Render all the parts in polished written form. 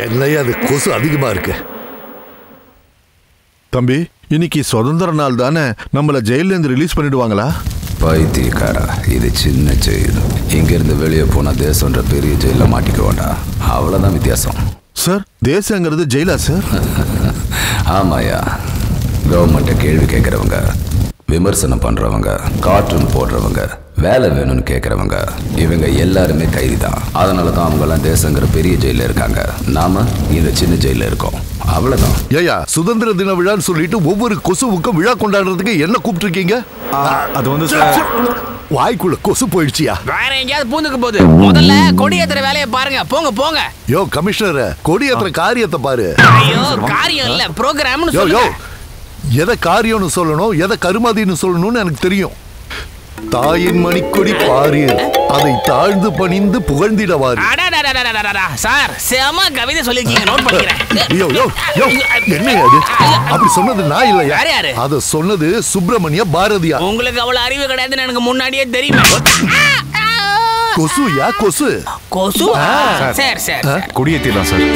என்னையா அது கொசு அதிகமா இருக்கு. தம்பி, இன்னைக்கு சுதந்திர நாள் தானே, நம்மள ஜெயில இருந்து ரிலீஸ் பண்ணிடுவாங்களா? பைத்தியக்காரா, இது சின்ன ஜெயில். இங்க இருந்து வெளியே போனா தேசம்ன்ற பெரிய ஜெயில மாட்டிக்குவாண்டா. அவ்வளவுதான் வித்தியாசம். சார், தேசங்கிறது ஜெயிலா சார்? ஆமாயா. கவர்மெண்ட்டை கேள்வி கேட்கறவங்க, விமர்சனம் பண்றவங்க, கார்ட்டூன் போடுறவங்க, வேலை வேணும்னு கேட்கறவங்க, இவங்க எல்லாருமே கைதி தான். அதனால தான் அவங்க எல்லாம் தேசங்கிற பெரிய ஜெயில இருக்காங்க. நாம இந்த சின்ன ஜெயில இருக்கோம். அவ்வளவுதான். ஏயா, சுதந்திர தின விழான்னு சொல்லிட்டு ஒவ்வொரு கொசுவுக்கும் விழா கொண்டாடுறதுக்கு என்ன கூப்பிட்டு இருக்கீங்க? அது வந்து வாய்க்குள்ள கொசு போயிடுச்சியா? வேற எங்கேயாவது பூந்துக்கு போகுது. முதல்ல கொடியேத்துற வேலையை பாருங்க. போங்க போங்க. யோ கமிஷனர், கொடியேத்துற காரியத்தை பாரு. ஐயோ, காரியம் இல்ல, ப்ரோகிராம்னு சொல்லுங்க. எதை காரியம்னு சொல்லணும், எதை கருமாதின்னு சொல்லணும்னு எனக்கு தெரியும். தாயின் மணிக்கொடி பாரீர், அதை தாழ்ந்து பணிந்து புகழ்ந்திடவாரு. சார், செம கவிதை சொல்லிருக்கீங்க, நோட் பண்ணிக்கிறேன். என்ன அது? அப்படி சொன்னது நான் இல்லையா? யாரு? அத சொன்னது சுப்பிரமணிய பாரதியா. உங்களுக்கு அவ்வளவு அறிவு கிடையாதுன்னு எனக்கு முன்னாடியே தெரியும். கொசுயா கொசு. கொசு? சரி சரி, கொடியேத்திடலாம் சார்.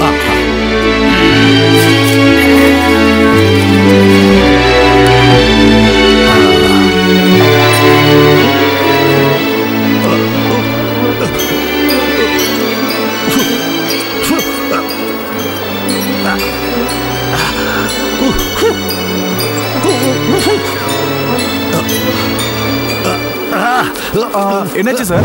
என்னாச்சு சார்?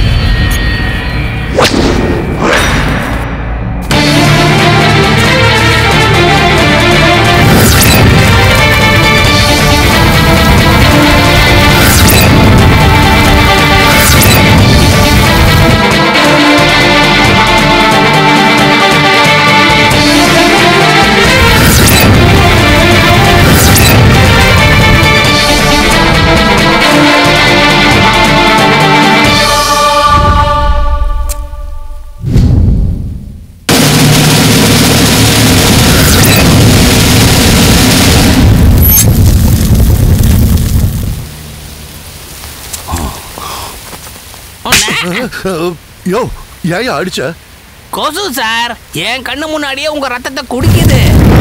யோ, ஏன் அடிச்ச? கொசு சார், என் கண்ணு முன்னாடியே உங்க ரத்தத்தை குடிக்குது.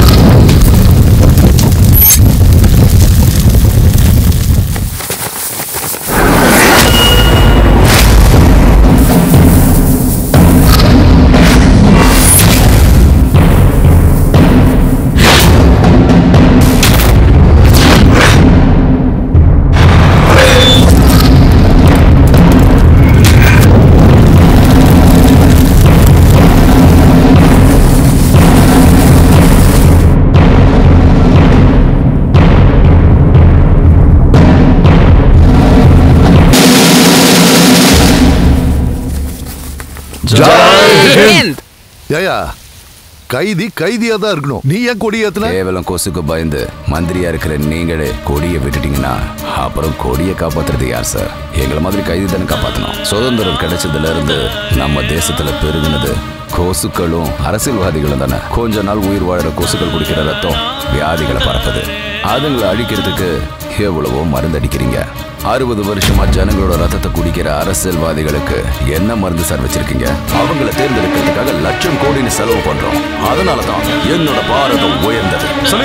ஏயா, கைதி கைதியா தான் இருக்கணும். நீ ஏன் கொடி ஏத்துன? கேவலம் கொசுக்கு பயந்து மந்திரியா இருக்கிற நீங்களே கொடியை விட்டுட்டீங்கன்னா அப்புறம் கொடியை காப்பாத்துறது யார் சார்? எங்களை மாதிரி கைதி தானே காப்பாற்றணும். சுதந்திரம் கிடைச்சதுல இருந்து நம்ம தேசத்துல பெருகுனது கொசுக்களும் அரசியல்வாதிகளும் தானே. கொஞ்ச நாள் உயிர் வாழற கொசுக்கள் குடிக்கிற ரத்தம் வியாதிகளை பரப்புது. அதுங்களை அழிக்கிறதுக்கு எவ்வளவோ மருந்து அடிக்கிறீங்க. 60 வருஷமா ஜனங்களோட ரத்தத்தை குடிக்கிற அரசியல்வாதிகளுக்கு என்ன மருந்து சார் வச்சிருக்கீங்க? அவங்கள தேர்ந்தெடுக்கிறதுக்காக லட்சம் கோடின்னு செலவு பண்றோம். அதனாலதான் என்னோட பாரதம் உயர்ந்தது.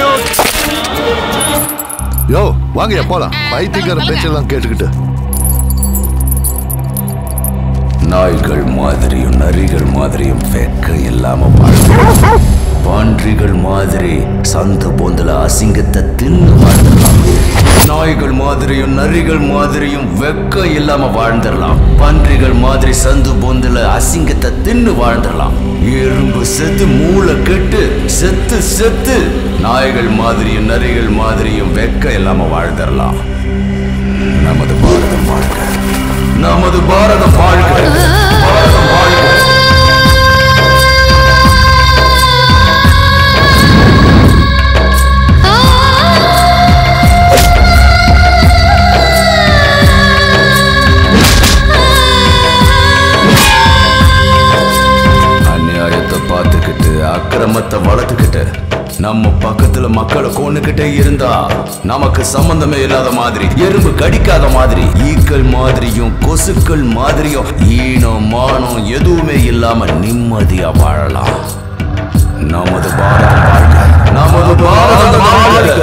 யோ வாங்க போலாம். பைத்தியக்கார பேச்செல்லாம் கேட்டுக்கிட்டு நாய்கள் மாதிரியும் நரிகள் மாதிரியும் வெக்க இல்லாம வாழ்ந்துடலாம். பன்றிகள் மாதிரி சந்து பொந்துல அசிங்கத்தை தின்னு வாழ்ந்துடலாம். நாய்கள் மாதிரியும் நரிகள் மாதிரியும் வெக்க இல்லாம வாழ்ந்துடலாம். பன்றிகள் மாதிரி சந்து பொந்துல அசிங்கத்தை தின்னு வாழ்ந்துடலாம். எறும்பு செத்து மூளை கெட்டு செத்து செத்து நாய்கள் மாதிரியும் நரிகள் மாதிரியும் வெக்க இல்லாம வாழ்ந்துடலாம். நமது பாரதம் வாழ்க, நமது பாரதம் வாழ்க, பாரதம் வாழ்க. அநியாயத்தை பார்த்துக்கிட்டு அக்கிரமத்தை வளர்த்துக்கிட்டு நம்ம பக்கத்துல மக்களை கொண்டுகிட்டே இருந்தா நமக்கு சம்பந்தமே இல்லாத மாதிரி, எறும்பு கடிக்காத மாதிரி, ஈக்கள் மாதிரியும் கொசுக்கள் மாதிரியும் ஈனம் மானம் எதுவுமே இல்லாம நிம்மதியா வாழலாம். நமது பாரதம் வாழ்க, நமது பாரதம் வாழ்க.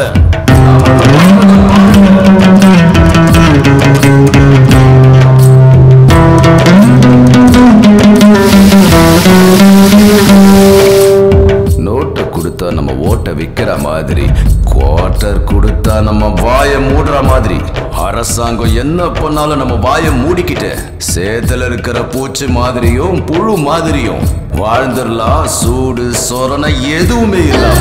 நோட்டை கொடுத்தா நம்ம ஓட்ட விக்கிற மாதிரி, குவார்டர் கொடுத்தா நம்ம வாயை மூடுற மாதிரி, அரசாங்கம் என்ன பண்ணாலும் நம்ம வாயை மூடிக்கிட்டு சேத்துல இருக்கிற பூச்சி மாதிரியும் புழு மாதிரியும் வாழ்ந்துடலாம், சூடு சொரணை எதுவுமே இல்லாம.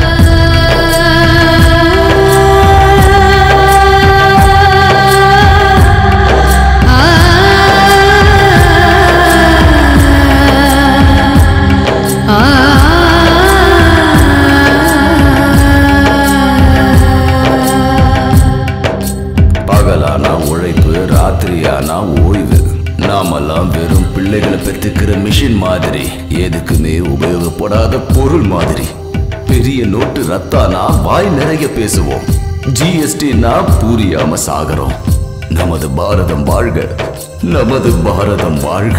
பகலானா உழைப்பு, ராத்திரியானா ஓய்வு. நாமெல்லாம் வெறும் பிள்ளைகளை பெற்றுக்கிற மிஷின் மாதிரி, எதுக்குமே உபயோகப்படாத பொருள் மாதிரி. பெரிய நோட்டு ரத்தானா வாய் நிறைய பேசுவோம், ஜிஎஸ்டினா புரியாம சாகறோம். நமது பாரதம் வாழ்க, நமது பாரதம் வாழ்க.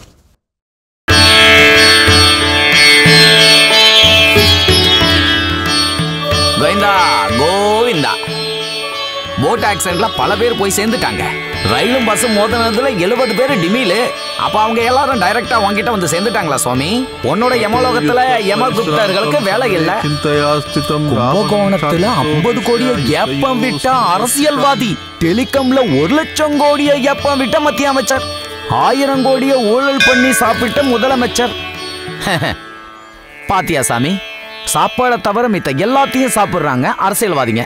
கோவிந்தா கோவிந்தா. போட் ஆக்சிடென்ட்ல பல பேர் போய் சேர்ந்துட்டாங்க. ரயிலும் பஸ்ஸும் மோதினதுல 70 பேர் டிமிலு. அப்ப அவங்க எல்லாரும் டைரக்டா உங்ககிட்ட வந்து சேர்ந்துட்டாங்களா சுவாமி? உன்னோட யமலோகத்துல யமகுப்தர்களுக்கு வேலை இல்ல. கும்பகோணத்துல 50 கோடியை ஏப்பம் விட்ட அரசியல்வாதி, டெலிகாம்ல 1 லட்சம் கோடியை ஏப்பம் விட்ட மத்திய அமைச்சர், 1000 கோடியை ஊழல் பண்ணி சாப்பிட்ட முதலமைச்சர். பாத்தியா சாமி, சாப்பாடை தவிர மித்த எல்லாத்தையும் சாப்பிடுறாங்க அரசியல்வாதிங்க.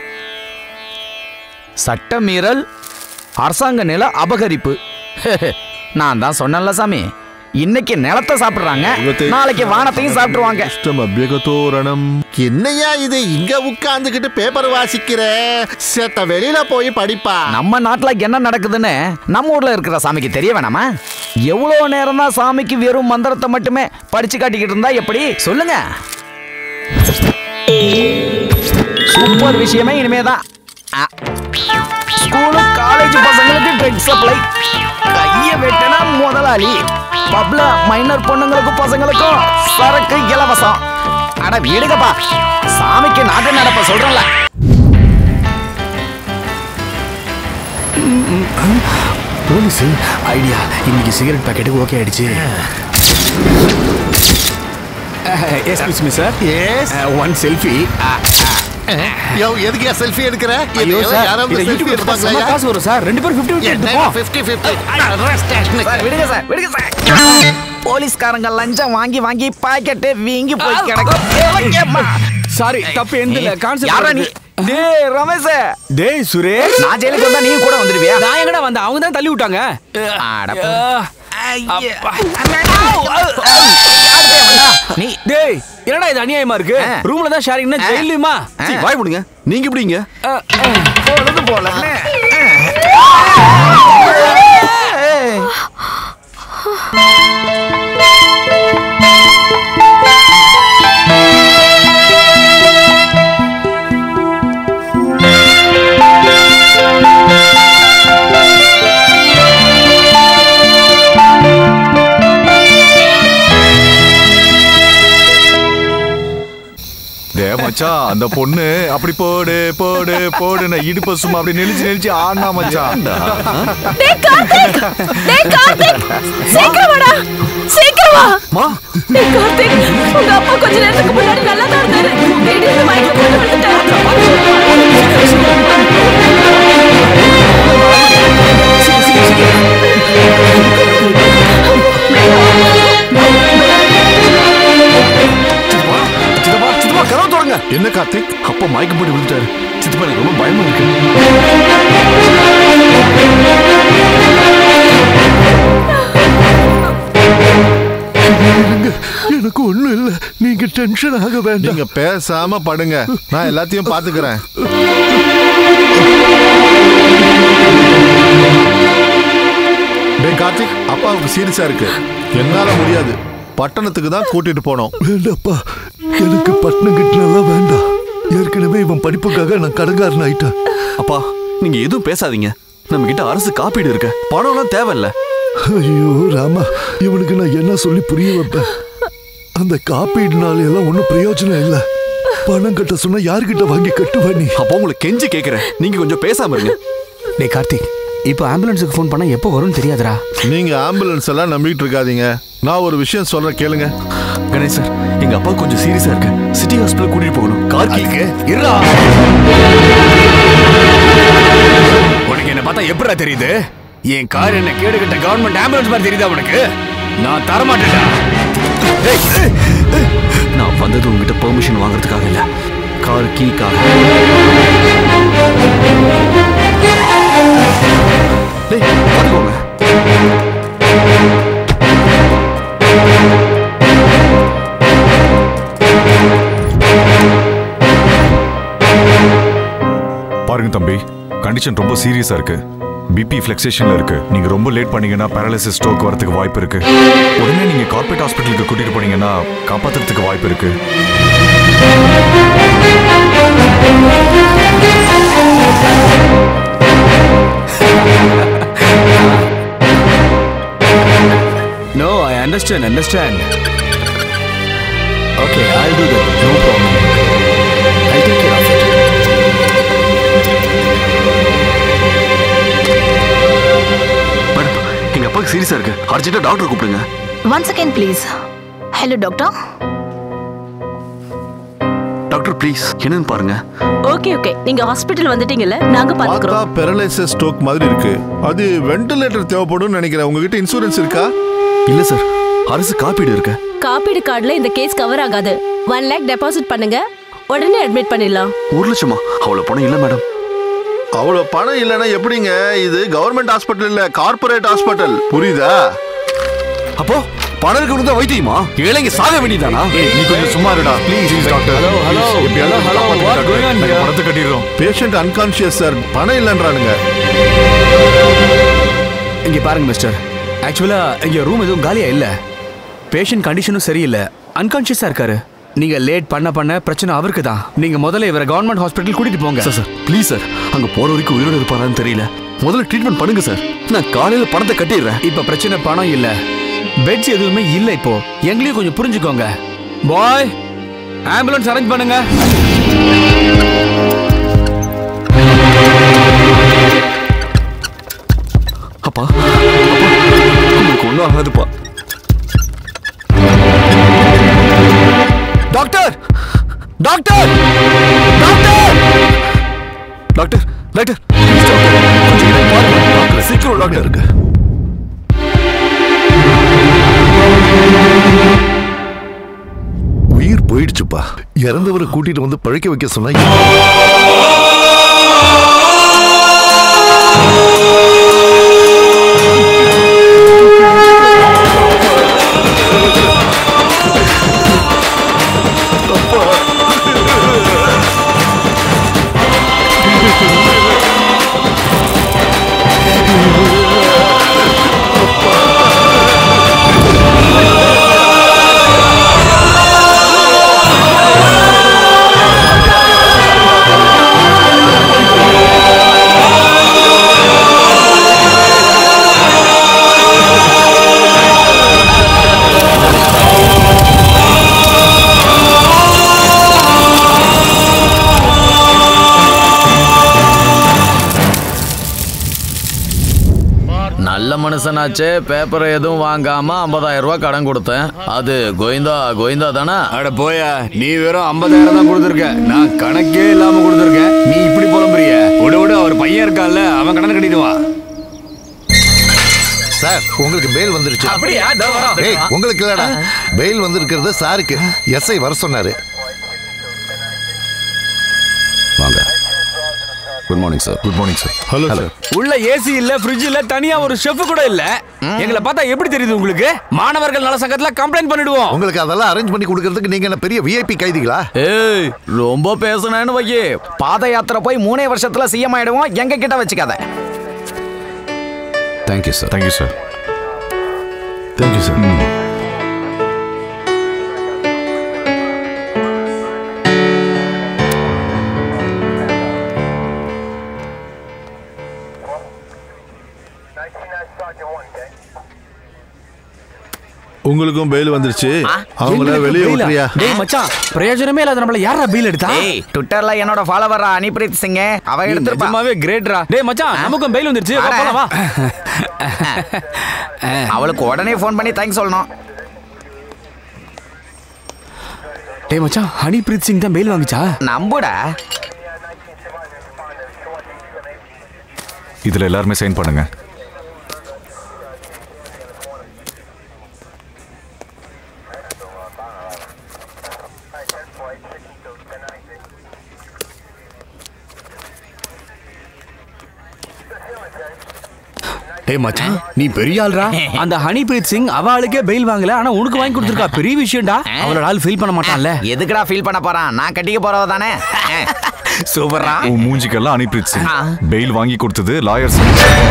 சட்ட மீறல், அரசாங்க நில அபகரிப்பு. நான் தான் சொன்னேன்ல சாமி, இன்னைக்கு நிலத்தை சாப்பிடுறாங்க, நாளைக்கு வானத்தையும் சாப்பிடுவாங்க. என்னையா இது இங்க உட்கார்ந்துகிட்டு பேப்பர் வாசிக்கிற? சேத்த வெளியில போய் படிப்பா. நம்ம நாட்டுல என்ன நடக்குதுன்னு நம்ம ஊர்ல இருக்கிற சாமிக்கு தெரிய வேணாமா? எவ்வளவு நேரம் தான் சாமிக்கு வெறும் மந்திரத்தை மட்டுமே படிச்சு காட்டிக்கிட்டு இருந்தா எப்படி சொல்லுங்க? சூப்பர் விஷயமே இனிமேதான். ஸ்கூலு காலேஜ் பசங்களுக்கு ட்ரக் சப்ளை, கைய வெட்டனா முதலாளி, பப்ல மைனர் பொண்ணுங்களுக்கு பசங்களுக்கும் சரக்கு இலவசம். அட வீடுங்கப்பா, சாமிக்கு நாட்டு நடப்ப சொல்றேன்ல. போலீஸ் ஐடியா, இன்னைக்கு சிகரெட் பாக்கெட்டுக்கு ஓகே ஆயிடுச்சு. Excuse me sir, one selfie. எதுக்கு செல்ஃபி எடுக்கிற? ஐயோ சார், இது யூடியூப் எடுப்பாங்களா? காசு வரும் சார், 2 பேர் 50 எடுத்துப்போம். 50-50 விடுங்க சார், விடுங்க சார். போலீஸ்காரங்க லஞ்சம் வாங்கி வாங்கி பாக்கெட்டு வீங்கி போய் கிடக்கும். சாரி, தப்பு எந்தில கான்செப்ட். யாரா நீ? டேய் ரமேஷ். டேய் சுரேஷ். நான் ஜெயிலுக்கு வந்தா நீ கூட வந்துடுவியா? நான் எங்கடா வந்தேன், அவங்க தான் தள்ளி விட்டாங்க. நீ டேய் என்னடா இது அநியாயமா இருக்கு? ரூம்ல தான் ஷேரிங்னா ஜெயிலுமா? வாய் முடுங்க. நீங்க எப்படிங்க? போலது போல. மச்சான், அந்த பொண்ணு அப்படி போடு போடு போடுன இடுப்ப சும்மா அப்படி நெளிச்சு நெளிச்சு ஆனா மச்சான். டேய் கார்த்திக், டேய் கார்த்திக், சீக்கிரம் வாடா, சீக்கிரம் வா. மா, டேய் கார்த்திக், உங்க அப்பா கொஞ்ச நேரத்துக்கு முன்னாடி நல்லா தான் இருந்தாரு, திடீர்னு மயக்க போட்டு விழுந்துட்டாரு. கதவு தொடங்க. என்ன கார்த்திக்? அப்பா மயக்கம் போட்டு விழுந்துட்டாரு. சித்தப்பா, எனக்கு ரொம்ப பயமா இருக்கு. எனக்கு ஒண்ணும் இல்ல, நீங்க டென்ஷன் ஆக வேண்டாம். நீங்க பேசாம படுங்க, நான் எல்லாத்தையும் பாத்துக்கிறேன். டேய் கார்த்திக், அப்பாவுக்கு சீரியஸா இருக்கு, என்னால முடியாது, பட்டணத்துக்கு தான் கூட்டிட்டு போனோம். வேண்டாப்பா, எனக்கு பட்டணம் கிட்டலாம் வேண்டாம். ஏற்கனவே இவன் படிப்புக்காக நான் கடங்காரன் ஆயிட்டேன். அப்பா, நீங்க எதுவும் பேசாதீங்க. நம்ம கிட்ட அரசு காப்பீடு இருக்கு, பணம்லாம் தேவையில்ல. ஐயோ ராமா, இவனுக்கு நான் என்ன சொல்லி புரிய வைப்பேன்? அந்த காப்பீடுனால எல்லாம் ஒன்றும் பிரயோஜனம் இல்லை. பணம் கட்ட சொன்னா யாருக்கிட்ட வாங்கி கட்டுவ நீ? அப்போ உங்களை கெஞ்சி கேக்குறேன், நீங்க கொஞ்சம் பேசாம இருங்க. டேய் கார்த்திக், இப்போ ஆம்புலன்ஸுக்கு ஃபோன் பண்ணா எப்போ வரும்னு தெரியாதுடா. நீங்க ஆம்புலன்ஸ் எல்லாம் நம்பிட்டு இருக்காதீங்க. நான் ஒரு விஷயம் சொல்றேன் கேளுங்க. கணேஷ் சார், எங்க அப்பா கொஞ்சம் சீரியஸா இருக்கு. சிட்டி ஹாஸ்பிடல் கூட்டிட்டு போகணும். கார்த்திக் இருடா. உனக்கு என்ன பார்த்தா எப்படிடா தெரியுது? என் கார் என்ன கேடு கட்ட கவர்மெண்ட் ஆம்புலன்ஸ் மாதிரி தெரியுதா உனக்கு? நான் தரமாட்டேன்டா. நான் வந்தது உங்ககிட்ட பெர்மிஷன் வாங்குறதுக்காக இல்ல, கார் கீக்காக. பாத்துக்கோங்க. பாருங்க தம்பி, கண்டிஷன் ரொம்ப சீரியஸா இருக்கு. பிபி ஃபிளக்சேஷன்ல இருக்கு. நீங்க ரொம்ப லேட் பண்ணீங்கன்னா பேரலிசிஸ் ஸ்ட்ரோக் வரதுக்கு வாய்ப்பு இருக்கு. உடனே நீங்க கார்ப்பரேட் ஹாஸ்பிட்டலுக்கு கூட்டிட்டு போனீங்கன்னா காப்பாத்துறதுக்கு வாய்ப்பு இருக்கு. No, I understand. Okay, I'll do that. No problem. I'll take care of it. Madam, எங்க அப்பாக்கு சீரியஸா இருக்கு. அர்ஜென்ட்டா டாக்டர் கூப்பிடுங்க. One second please. Hello doctor. Doctor please, என்னன்னு பாருங்க. ஓகே நீங்க ஹாஸ்பிடல் வந்துட்டீங்கல, நாங்க பார்த்தா பாத்துக்கறோம். பெரலைசிஸ் ஸ்ட்ரோக் மாதிரி இருக்கு. அது வென்டிலேட்டர் தேவைப்படும் நினைக்கிறேன். உங்ககிட்ட இன்சூரன்ஸ் இருக்கா? இல்ல சார், அரசு காப்பீடு இருக்கு. காப்பீடு கார்டுல இந்த கேஸ் கவர் ஆகாது. 1 lakh டெபாசிட் பண்ணுங்க, உடனே அட்மிட் பண்ணிடலாம். 1 லட்சமா? அவ்வளவு பணம் இல்ல மேடம். அவ்வளவு பணம் இல்லைன்னா எப்படிங்க? இது கவர்மெண்ட் ஹாஸ்பிட்டல் இல்ல, கார்ப்பரேட் ஹாஸ்பிட்டல். புரியுதா? அப்போ பணம் இருக்கிறது தான் வைத்தியமா? ஏழைங்க சாக வேண்டியதானா? நீ கொஞ்சம் சும்மா இருடா ப்ளீஸ் டாக்டர். ஹலோ பணத்தை கட்டிடுறோம். Patient unconscious sir. பணம் இல்லைன்றானுங்க. இங்க பாருங்க மிஸ்டர், ஆக்சுவலா இங்க ரூம் எதுவும் காலியா இல்ல. பேஷண்ட் கண்டிஷனும் சரியில்லை, அன்கான்ஷியஸா இருக்காரு. நீங்க லேட் பண்ண பிரச்சனை அவருக்கு தான். நீங்க முதல்ல இவரை கவர்மெண்ட் ஹாஸ்பிட்டல் கூட்டிட்டு போங்க. சார் ப்ளீஸ் சார், அங்க போற வரைக்கும் உயிரோடு இருப்பாரான்னு தெரியல. முதல்ல ட்ரீட்மெண்ட் பண்ணுங்க சார். நான் காலையில பணத்தை கட்டிடுறேன். இப்ப பிரச்சனை பணம் இல்ல, பெட்ஸ் எதுவுமே இல்ல. இப்போ எங்களையும் கொஞ்சம் புரிஞ்சுக்கோங்க. பாய், ஆம்புலன்ஸ் அரேஞ்ச் பண்ணுங்க. அப்பா, உங்களுக்கு ஒன்றும் ஆகாதுப்பா. Doctor doctor doctor doctor doctor சீக்கிரம் டாக்டர் இருக்கு. உயிர் போயிடுச்சுப்பா. இறந்தவரை கூட்டிட்டு வந்து பழைக்க வைக்க சொன்னா நல்ல மனுஷனாச்சே. பேப்பரை எதுவும் வாங்காம 50,000 ரூபாய் கடன் கொடுத்தேன். அது கோவிந்தா தானே? அட போயா, நீ வெறும் 50,000 தான் கொடுத்துருக்க. நான் கணக்கே இல்லாம கொடுத்துருக்கேன். நீ இப்படி புலம்புறிய? விட அவர் பையன் இருக்கான்ல, அவன் கடன் கட்டிடுவான். சார், உங்களுக்கு பெயில் வந்துருச்சு. அப்படியா? உங்களுக்கு இல்லடா, பெயில் வந்திருக்கிறது சாருக்கு. எஸ்ஐ வர சொன்னாரு. வாங்க. Good morning sir. Good morning sir. Hello sir. உள்ள ஏசி இல்ல, ஃப்ரிட்ஜ் இல்ல, தனியா ஒரு ஷெஃப் கூட இல்ல. எங்களை பார்த்தா எப்படி தெரியுது உங்களுக்கு? மாணவர்கள் நல சங்கத்துல கம்ப்ளைண்ட் பண்ணிடுவோம். உங்களுக்கு அதெல்லாம் அரேஞ்ச் பண்ணி கொடுக்கறதுக்கு நீங்க என்ன பெரிய விஐபி கைதிகளா? ஏய், ரொம்ப பேசுனேன்னு வையே. பாத யாத்திரை போய் 3 வருஷத்துல சிஎம் ஆயிடுவோம். எங்க கிட்ட வச்சுக்காத. Thank you sir. Thank you sir. Thank you sir. உங்களுக்கும் பெயில் வந்துருச்சு. அவங்கள வெளியே விட்டுறியா? டேய் மச்சான், பிரயோஜனமே இல்லாத நம்மள யாரா பெயில் எடுத்தா? ஏய் ட்விட்டர்ல என்னோட ஃபாலோவரா அனிப்ரீத் சிங் அவ எடுத்துப்பா. நிஜமாவே கிரேட்ரா. டேய் மச்சான், நமக்கும் பெயில் வந்துருச்சு. வா போலாம் வா. அவளுக்கு உடனே ஃபோன் பண்ணி தேங்க்ஸ் சொல்லணும். டேய் மச்சான், ஹனிப்ரீத் சிங் தான் பெயில் வாங்குச்சா? நம்புடா. இதுல எல்லாருமே சைன் பண்ணுங்க. டேய் மச்சான், நீ பெரிய ஆள்ரா. அந்த ஹனிப்ரீத் சிங் அவளுக்கே பெயில் வாங்கல, ஆனா உனக்கு வாங்கி கொடுத்துருக்கா. பெரிய விஷயம்டா. அவளோட ஆள் ஃபீல் பண்ண மாட்டான்ல. எதுக்குடா ஃபீல் பண்ண போறான்? நான் கட்டிக்க போறவ தானே. சூப்பரா. உன் மூஞ்சிக்கெல்லாம் அனிப்ரீத் சிங். பெயில் வாங்கி கொடுத்தது லாயர் சார்.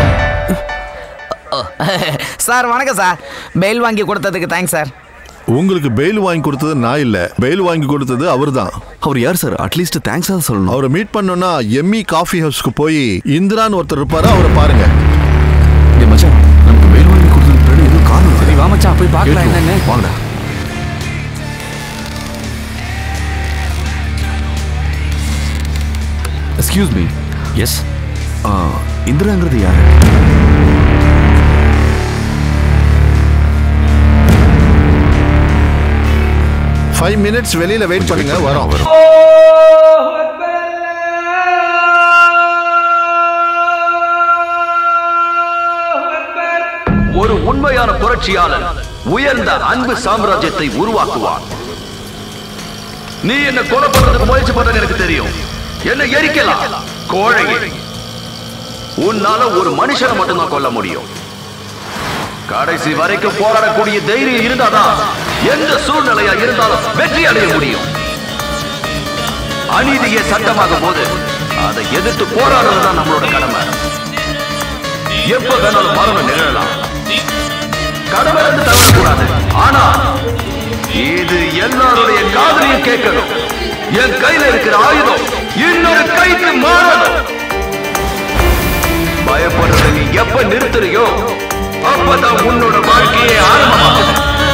சார் வணக்கம் சார். பெயில் வாங்கி கொடுத்ததுக்கு தேங்க்ஸ் சார். உங்களுக்கு பெயில் வாங்கி கொடுத்தது நான் இல்ல, பெயில் வாங்கி கொடுத்தது அவர்தான். அவர் யார் சார்? அட்லீஸ்ட் தேங்க்ஸ் ஆ சொல்லணும். அவரை மீட் பண்ணோம்னா எம்மி காஃபி ஹவுஸ்க்கு போய் இந்திரான்னு ஒருத்தர் இருப்பாரு, அவரை பாருங்க. டேய் மச்சான், நமக்கு பெயில் வாங்கி கொடுத்ததுக்கு பின்னாடி ஏதோ காரணம் இருக்கு. வா மச்சான், போய் பார்க்கலாம் என்னன்னு. வாங்கடா. Excuse me. எஸ். இந்திராங்கிறது யாரு? ஃபைவ் மினிட்ஸ் வெளியில வெயிட் பண்ணுங்க, வரோம். ஒரு உண்மையான புரட்சியாளர் உயர்ந்த அன்பு சாம்ராஜ்யத்தை உருவாக்குவார். நீ என்ன கொலை பண்றதுக்கு முயற்சி பண்றது எனக்கு தெரியும். என்ன எரிக்கலாம் கோழையே. உன்னால ஒரு மனுஷனை மட்டும்தான் கொல்ல முடியும். கடைசி வரைக்கும் போராடக்கூடிய தைரியம் இருந்தாதான் எந்த சூழ்நிலையா இருந்தாலும் வெற்றி அடைய முடியும். அநீதியே சட்டமாகும் போது அதை எதிர்த்து போராடுறதுதான் நம்மளோட கடமை. எப்ப வேணாலும் மரணம் நிகழலாம். கடமை வந்து தவறக்கூடாது. ஆனா இது எல்லாருடைய காதலையும் கேட்கணும். என் கையில இருக்கிற ஆயுதம் இன்னொரு கைக்கு மாறணும். பயப்படுறத நீ எப்ப நிறுத்துறியோ அப்பதான் உன்னோட வாழ்க்கையே ஆரம்பமாகுது.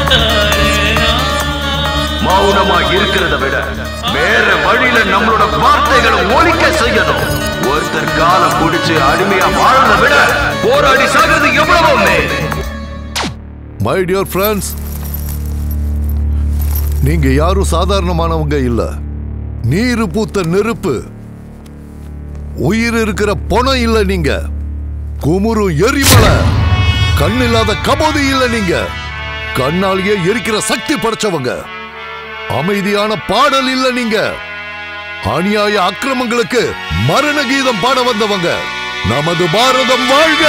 மௌனமா இருக்கிறத விட வேற வழியில நம்மளோட வார்த்தைகளை ஒலிக்க செய்யணும். ஒருத்தர் காலம் குடிச்சு அடிமையா வாழறத விட போராடி சாகிறது எவ்வளவோ மேல். மை டியர் ஃப்ரெண்ட்ஸ், நீங்க யாரும் சாதாரணமானவங்க இல்ல. நீரு பூத்த நெருப்பு, உயிர் இருக்கிற பொணம் இல்ல நீங்க. குமுறும் எரிமலை, கண் இல்லாத கபோதி இல்ல நீங்க. கண்ணாலேயே எரிக்கிற சக்தி படைச்சவங்க. அமைதியான பாடல் இல்ல நீங்க. அநியாய அக்கிரமங்களுக்கு மரண கீதம் பாட வந்தவங்க. நமது பாரதம் வாழ்க.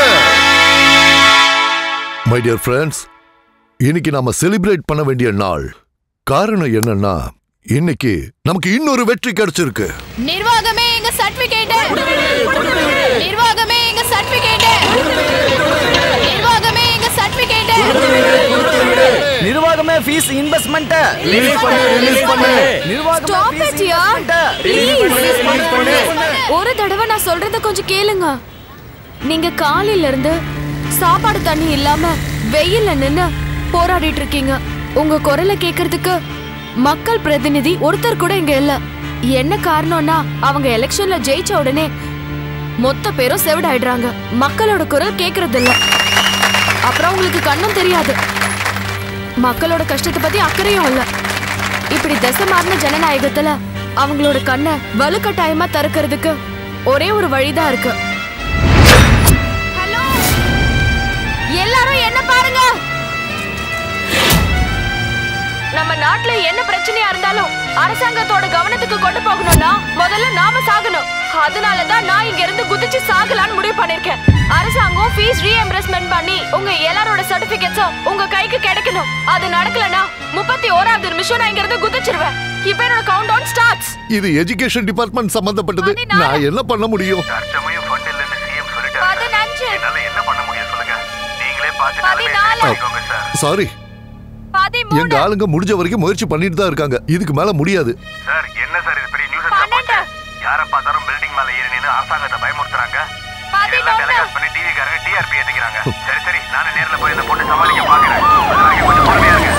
மை டியர் ஃப்ரெண்ட்ஸ், இன்னைக்கு நாம செலிப்ரேட் பண்ண வேண்டிய நாள். காரணம் என்னன்னா, இன்னைக்கு நமக்கு இன்னொரு வெற்றி கிடைச்சிருக்கு. நிர்வாகமே எங்க சர்டிபிகேட். நிர்வாகமே எங்க சர்டிபிகேட். நிர்வாகமே எங்க சர்டிபிகேட். நிர்வாகமே ஃபீஸ் இன்வெஸ்ட்மென்ட் ரிலீஸ் பண்ணு. Stop it yaar. ஒரு தடவை நான் சொல்றத கொஞ்சம் கேளுங்க. நீங்க காலையில இருந்து சாப்பாடு தண்ணி இல்லாம வெயில்ல நின்னு போராடிட்டு இருக்கீங்க. உங்க குரலை கேக்குறதுக்கு மக்கள் பிரதிநிதி ஒருத்தர் கூட இங்க இல்ல. என்ன காரணம்னா, அவங்க எலெக்ஷன்ல ஜெயிச்ச உடனே மொத்த பேரும் செவிடாயிடுறாங்க. மக்களோட குரல் கேக்குறது இல்ல. அப்புறம் உங்களுக்கு கண்ணும் தெரியாது. மக்களோட கஷ்டத்தை பத்தி அக்கறையும் இல்ல. இப்படி திசை மாறின ஜனநாயகத்துல அவங்களோட கண்ணை வலுக்கட்டாயமா தடுக்கிறதுக்கு ஒரே ஒரு வழிதான் இருக்கு. ஹலோ, எல்லாரும் என்ன பாருங்க. நம்ம நாட்டுல என்ன பிரச்சனையா இருந்தாலும் அரசாங்கத்தோட கவனத்துக்கு கொண்டு போகணும்னா முதல்ல நாம சாகணும். அதனாலதான் நான் இங்க இருந்து குதிச்சு சாகலான்னு முடிவு பண்ணிருக்கேன். அரசாங்கம் ஃபீஸ் ரீஎம்பர்ஸ்மென்ட் பண்ணி உங்க எல்லாரோட சர்டிபிகேட்ஸும் உங்க கைக்கு கிடைக்கணும். அது நடக்கலனா 31வது நிமிஷம் நான் இங்க இருந்து குதிச்சிருவேன். இப்போ என்னோட கவுண்டவுன் ஸ்டார்ட்ஸ். இது எஜுகேஷன் டிபார்ட்மெண்ட் சம்பந்தப்பட்டது. நான் என்ன பண்ண முடியும்? தற்சமயம் ஃபண்ட் இல்லன்னு சிஎம் சொல்லிட்டாரு. என்னால என்ன பண்ண முடியும் சொல்லுங்க. நீங்களே பார்த்து பண்ணிக்கோங்க சார். சாரி, எங்க ஆளுங்க முடிஞ்ச வரைக்கும் முயற்சி பண்ணிட்டு தான் இருக்காங்க. இதுக்கு மேல முடியாது சார். என்ன சார் இது பெரிய நியூஸ் போச்சு. யாரை பார்த்தாலும் பில்டிங் மேல ஏறி நின்னு அரசாங்கத்தை பயமுறுத்துறாங்க. எல்லாம் டெலிகாஸ்ட் பண்ணி டிவி காரங்க டிஆர்பி ஏத்திக்கிறாங்க. சரி நானே நேர்ல போய் இந்த பொண்ணு சமாளிக்க பாக்குறேன். கொஞ்சம் பொறுமையா இருங்க.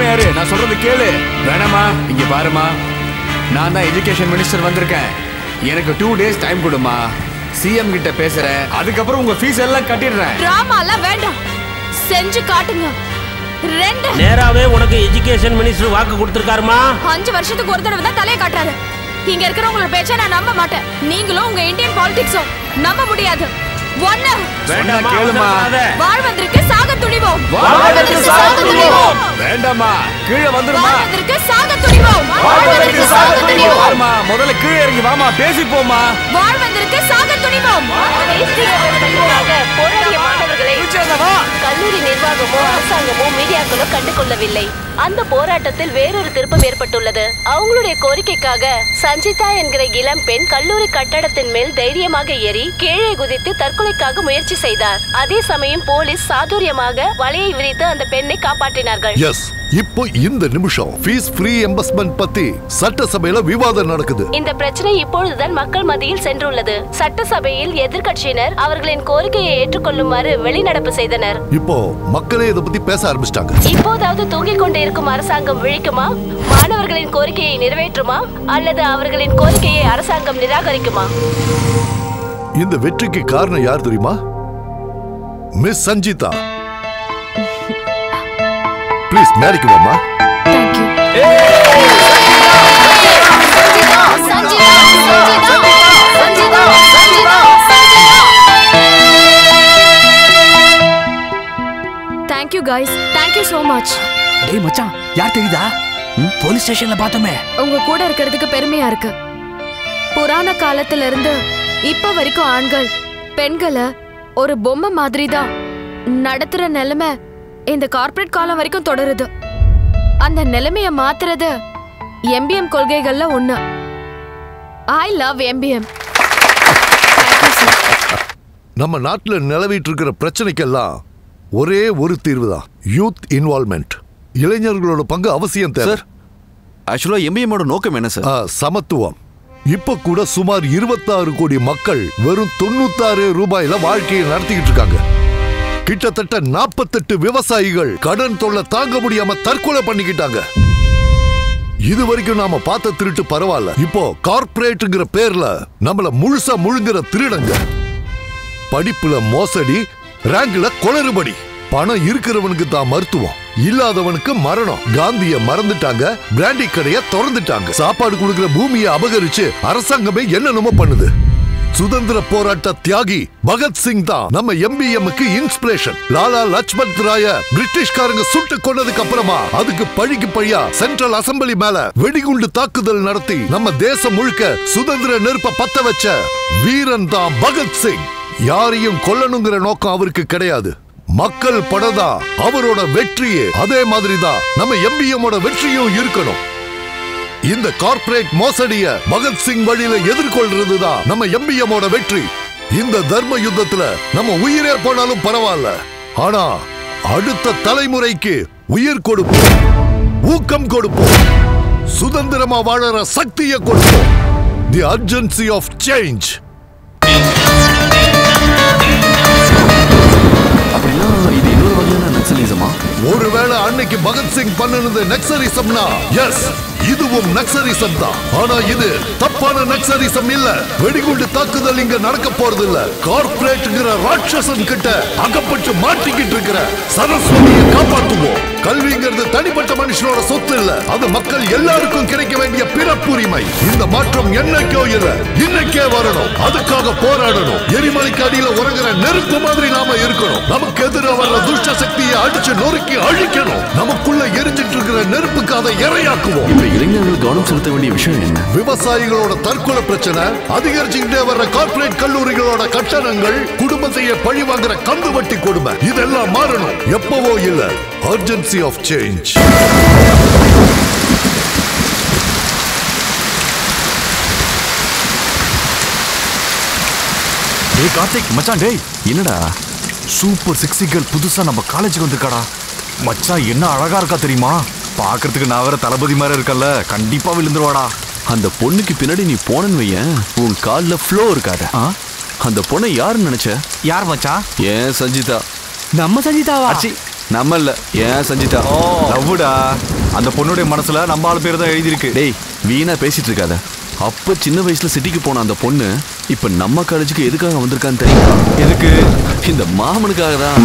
யாரு? நான் சொல்றது கேளு. வேணாமா? இங்க பாருமா, நான் தான் எஜுகேஷன் மினிஸ்டர் வந்திருக்கேன். எனக்கு 2 days டைம் கொடுமா. சிஎம் கிட்ட பேசுறேன். அதுக்கப்புறம் உங்க ஃபீஸ் எல்லாம் கட்டிடுறேன். டிராமா எல்லாம் வேண்டாம், செஞ்சு காட்டுங்க. 2 நேராவே உனக்கு எஜுகேஷன் மினிஸ்டர் வாக்கு கொடுத்திருக்காருமா. 5 வருஷத்துக்கு ஒரு தடவை தான் தலையை காட்டுறாரு. இங்க இருக்கிறவங்களோட பேச்ச நான் நம்ப மாட்டேன். நீங்களும் உங்க இந்தியன் பாலிடிக்ஸும் நம்ப முடியாது. ஒண்ணு வேண்டாம், கேளுமா. வாழ்வதற்கு சாக துணிவோம். வாழ்வதற்கு சாக துணிவோம். வேண்டாமா, கீழே வந்துருமா. வாழ்வதற்கு சாக துணிவோம். வாழ்வதற்கு சாக துணிவோம். வாமா, முதல்ல கீழே இறங்கி வாமா, பேசி போமா. வாழ்வதற்கு சாக துணிவோம். போராடிய மாணவர்களை கல்லூரி நிர்வாகமோ அரசாங்கமோ மீடியாக்களோ கண்டுகொள்ளவில்லை. அந்த போராட்டத்தில் வேறொரு திருப்பம் ஏற்பட்டுள்ளது. அவங்களுடைய கோரிக்கைக்காக சஞ்சிதா என்கிற இளம் பெண் கல்லூரி கட்டடத்தின் மேல் தைரியமாக ஏறி கீழே குதித்து தற்கொலைக்காக முயற்சி செய்தார். அதே சமயம் போலீஸ் சாதுரியமாக வலையை விரித்து அந்த பெண்ணை காப்பாற்றினார்கள். எஸ், இப்போ இந்த நிமிஷம் ஃபீஸ் ஃப்ரீ எம்பஸ்மென்ட் பத்தி சட்டசபையில விவாதம் நடக்குது. இந்த பிரச்சனை இப்பொழுதுதான் மக்கள் மத்தியில் சென்றுள்ளது. சட்டசபையில் எதிர்க்கட்சியினர் அவர்களின் கோரிக்கையை ஏற்றுக்கொள்ளுமாறு வெளிநடப்பு செய்தனர். இப்போ மக்களே இத பத்தி பேச ஆரம்பிச்சிட்டாங்க. இப்போதாவது தூங்கிக் கொண்டு இருக்கும் அரசாங்கம் விழிக்குமா? மாணவர்களின் கோரிக்கையை நிறைவேற்றுமா? அல்லது அவர்களின் கோரிக்கையை அரசாங்கம் நிராகரிக்குமா? இந்த வெற்றிக்கு காரணம் யார் தெரியுமா? மிஸ் சஞ்சிதா. ப்ளீஸ் மேரிக்கு வாமா. Thank you. Thank you guys, thank you so much. டேய் மச்சான், யார் தெரியுதா? போலீஸ் ஸ்டேஷன்ல பார்த்தோமே. உங்க கூட இருக்கிறதுக்கு பெருமையா இருக்கு. புராண காலத்துல இருந்து இப்ப வரைக்கும் ஆண்கள் பெண்களை ஒரு பொம்மை மாதிரி தான் நடத்துற நிலைமை இந்த கார்ப்பரேட் காலம் வரைக்கும் தொடருது. அந்த நிலைமைய மாத்துறது MBM கொள்கைகள்ல ஒண்ணு. I love MBM. நம்ம நாட்டுல நிலவிட்டு இருக்கிற பிரச்சனைக்கெல்லாம் ஒரே ஒரு தீர்வு தான், யூத் இன்வால்வ்மெண்ட். இளைஞர்களோட பங்கு அவசியம் தேவை. சார், ஆக்சுவலா MBMோட நோக்கம் என்ன சார்? சமத்துவம். இப்ப கூட சுமார் 26 கோடி மக்கள் வெறும் 96 ரூபாயில வாழ்க்கையை நடத்திக்கிட்டு இருக்காங்க. கிட்டத்தட்ட 48 விவசாயிகள் கடன் தொல்லை தாங்க முடியாம தற்கொலை பண்ணிக்கிட்டாங்க. இது வரைக்கும் நாம பார்த்த திருட்டு பரவாயில்ல, இப்போ கார்ப்பரேட்ங்கிற பேர்ல நம்மள முழுசா முழுங்குற திருடங்க. படிப்புல மோசடி, ரேங்க்ல கொளறுபடி. பணம் இருக்கிறவனுக்கு தான் மருத்துவம், இல்லாதவனுக்கு மரணம். காந்திய மறந்துட்டாங்க, பிராண்டி கடைய திறந்துட்டாங்க. சாப்பாடு கொடுக்கிற பூமியை அபகரிச்சு அரசாங்கமே என்னென்னமோ பண்ணுது. சுதந்திர போராட்ட தியாகி பகத்சிங் தான் நம்ம MBMக்கு இன்ஸ்பிரேஷன். லாலா லஜ்பத் ராய பிரிட்டிஷ்காரங்க சுட்டு கொண்டதுக்கு அப்புறமா அதுக்கு பழிக்கு பழியா சென்ட்ரல் அசெம்பிளி மேல வெடிகுண்டு தாக்குதல் நடத்தி நம்ம தேசம் முழுக்க சுதந்திர நெருப்ப பத்த வச்ச வீரன் தான் பகத்சிங். யாரையும் கொல்லணுங்கிற நோக்கம் அவருக்கு கிடையாது. மக்கள் படதா அவரோட வெற்றியே. அதே மாதிரிதான் நம்ம MBMோட வெற்றியும் இருக்கணும். இந்த கார்ப்பரேட் மோசடிய பகத்சிங் வழியில எதிர்கொள்றதுதான் நம்ம MBMோட வெற்றி. இந்த தர்ம யுத்தத்துல நம்ம உயிரே போனாலும் பரவாயில்ல, ஆனா அடுத்த தலைமுறைக்கு உயிர் கொடுப்போம், ஊக்கம் கொடுப்போம், சுதந்திரமா வாழற சக்தியை கொடுப்போம். The urgency of change. இது இன்னொரு வகையான நக்சலிசமா? ஒருவேளை அன்னைக்கு பகத்சிங் பண்ணுனது நக்சலிசம்னா எஸ், இதுவும் நக்சலிசம் தான். ஆனா இது தப்பான நக்சலிசம் இல்ல. வெடிகுண்டு தாக்குதல் இங்க நடக்க போறது இல்ல. கார்ப்பரேட்ங்கிற ராட்சசன் கிட்ட அகப்பட்டு மாட்டிக்கிட்டு இருக்கிற சரஸ்வதியை காப்பாற்றுவோம். கல்விங்கிறது தனிப்பட்ட மனுஷனோட சொத்து இல்ல, அது மக்கள் எல்லாருக்கும் கிடைக்க வேண்டிய பிறப்புரிமை. இந்த மாற்றம் என்னைக்கோ இல்ல, இன்னைக்கே வரணும். அதுக்காக போராடணும். எரிமலைக்கு அடியில உறங்குற நெருப்பு மாதிரி நாம இருக்கணும். நமக்கு எதிராக வர்ற துஷ்ட சக்தியை அடிச்சு நொறுக்கி அழிக்கணும். நமக்குள்ள எரிஞ்சிட்டு இருக்கிற நெருப்புக்கு அதை இரையாக்குவோம். இளைஞர்கள் கவனம் செலுத்த வேண்டிய விஷயம் என்ன? விவசாயிகளோட தற்கொலை பிரச்சனை, அதிகரிச்சுக்கிட்டே வர்ற கார்ப்பரேட் கல்லூரிகளோட கட்டணங்கள், குடும்பத்தையே பழி வாங்குற கந்து வட்டி கொடுமை, இதெல்லாம் மாறணும். எப்பவோ இல்ல, அர்ஜென்சி ஆஃப் சேஞ்ச். டேய் கார்த்திக் மச்சான், டேய் என்னடா சூப்பர் செக்ஸி கேர்ள் புதுசா நம்ம காலேஜுக்கு வந்திருக்காடா. மச்சான் என்ன அழகா இருக்கா தெரியுமா? பாக்குறதுக்கு நான் வேற தளபதி மாதிரி இருக்கல்ல, கண்டிப்பா விழுந்துருவாடா. அந்த பொண்ணுக்கு பின்னாடி நீ போனன்னு வையன், உன் கால்ல ஃப்ளோ இருக்காத. அந்த பொண்ணை யாருன்னு நினைச்ச? யார் மச்சான்? ஏன் சஞ்சிதா. நம்ம சஞ்சிதாவா? நம்ம இல்ல ஏன் சஞ்சிதா லவ்வுடா. அந்த பொண்ணுடைய மனசுல நம்ம ஆளு பேர் தான் எழுதியிருக்கு. டேய் வீணா பேசிட்டு இருக்காத. அப்ப சின்ன வயசுல சிட்டிக்கு போன அந்த பொண்ணு இப்ப நம்ம காலேஜுக்கு எதுக்காக வந்திருக்கான்னு தெரியுமா? எதுக்கு? இந்த மாமனுக்காக தான்.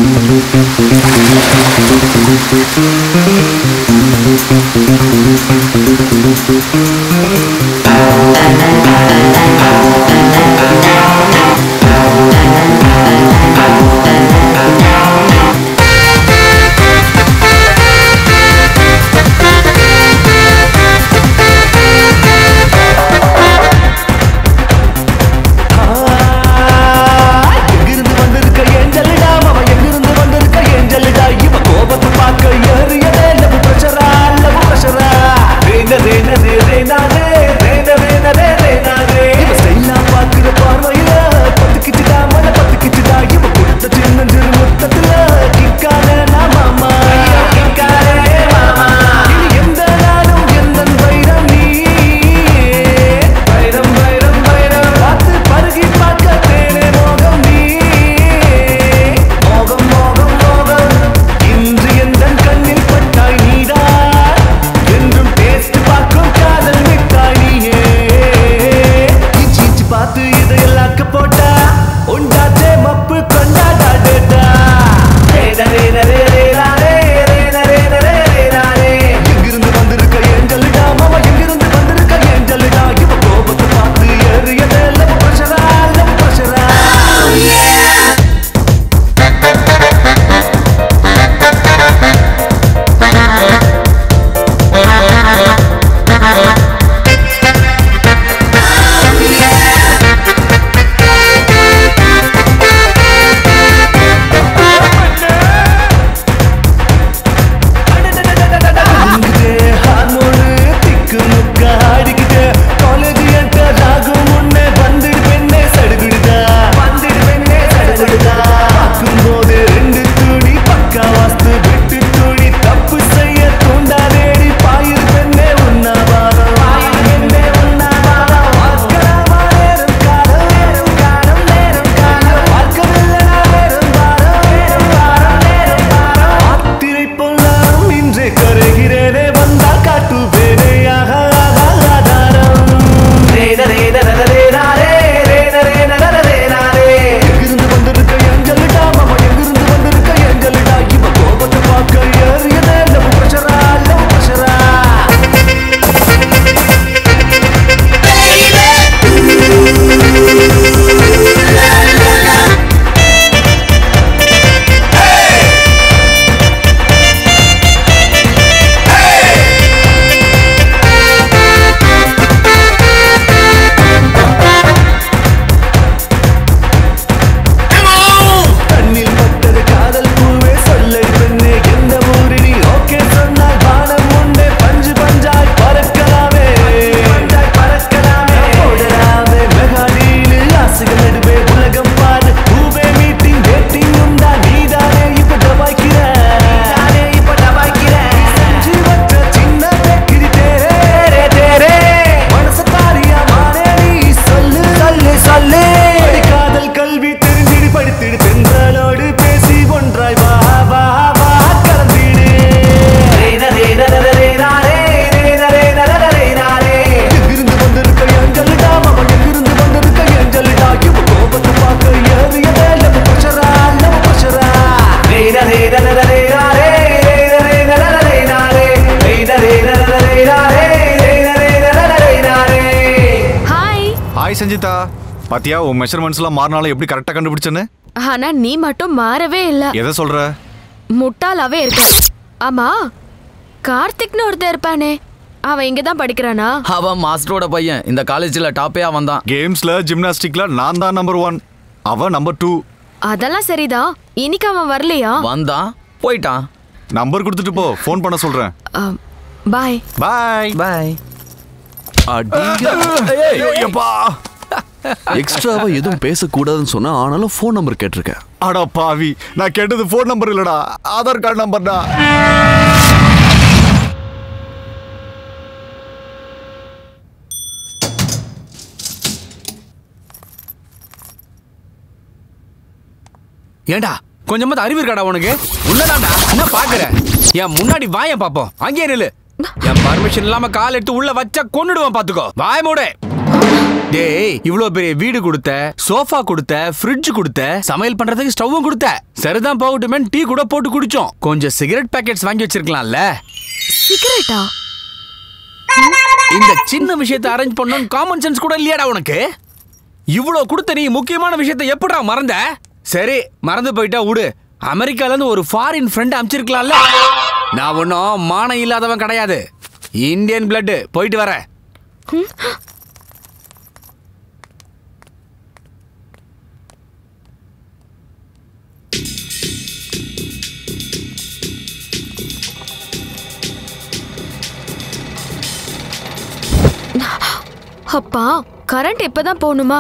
ஹாய் சஞ்சிதா, பாத்தியா உன் மெஷர்மெண்ட்ஸ்லாம் மாறினாலும் எப்படி கரெக்டா கண்டுபிடிச்சேன்னு? ஆனா நீ மட்டும் மாறவே இல்ல. எதை சொல்ற? முட்டாளாவே இருக்க. ஆமா, கார்த்திக்னு ஒருத்தன் இருப்பானே, அவன் இங்க தான் படிக்கிறானா? அவன் மாஸ்டரோட பையன். இந்த காலேஜ்ல டாப்பே அவன் தான். கேம்ஸ்ல ஜிம்னாஸ்டிக்ல நான் தான் நம்பர் 1, அவன் நம்பர் 2. அதெல்லாம் சரிதான். இன்னைக்கு அவன் வரலையா? வந்தான், போயிட்டான். நம்பர் கொடுத்துட்டு போ, ஃபோன் பண்ண சொல்றேன். பாய் பாய் பாய். எக்ஸ்ட்ராவா எதுவும் பேசக்கூடாதுன்னு சொன்னா, ஆனாலும் ஃபோன் நம்பர் கேட்டிருக்கேன். அடா பாவி, நான் கேட்டது ஃபோன் நம்பர் இல்லடா, ஆதார் கார்டு நம்பர்டா. ஏண்டா கொஞ்சமாவது அறிவு இருக்காடா உனக்கு? உள்ளதாண்டா என்ன பாக்குற? என் முன்னாடி வாய பாப்போம். அங்கே நில்லு. என் பர்மிஷன் இல்லாம கால் எடுத்து உள்ள வச்சா கொன்னுடுவான் பாத்துக்கோ. வாய மூடு. டேய், இவ்ளோ பெரிய வீடு கொடுத்த, சோஃபா கொடுத்த, ஃப்ரிட்ஜ் கொடுத்த, சமையல் பண்றதுக்கு ஸ்டவ்வும் கொடுத்த. சரிதான் போகட்டுமே, டீ கூட போட்டு குடிச்சோம். கொஞ்சம் சிகரெட் பாக்கெட்ஸ் வாங்கி வச்சிருக்கலாம்ல. சிகரெட்டா? இந்த சின்ன விஷயத்தை அரேஞ்ச் பண்ணனும் காமன் சென்ஸ் கூட இல்லையாடா உனக்கு? இவ்ளோ கொடுத்த நீ முக்கியமான விஷயத்தை எப்படிடா மறந்த? சரி, மறந்து போயிட்டா விடு. அமெரிக்கால இருந்து ஒரு ஃபாரின் ஃப்ரெண்ட் அனுப்பிச்சிருக்கலாம்ல. நான் ஒன்னும் மானம் இல்லாதவன் கிடையாது. Indian blood. போயிட்டு வரேன். அப்பா, கரண்ட் இப்பதான் போகணுமா?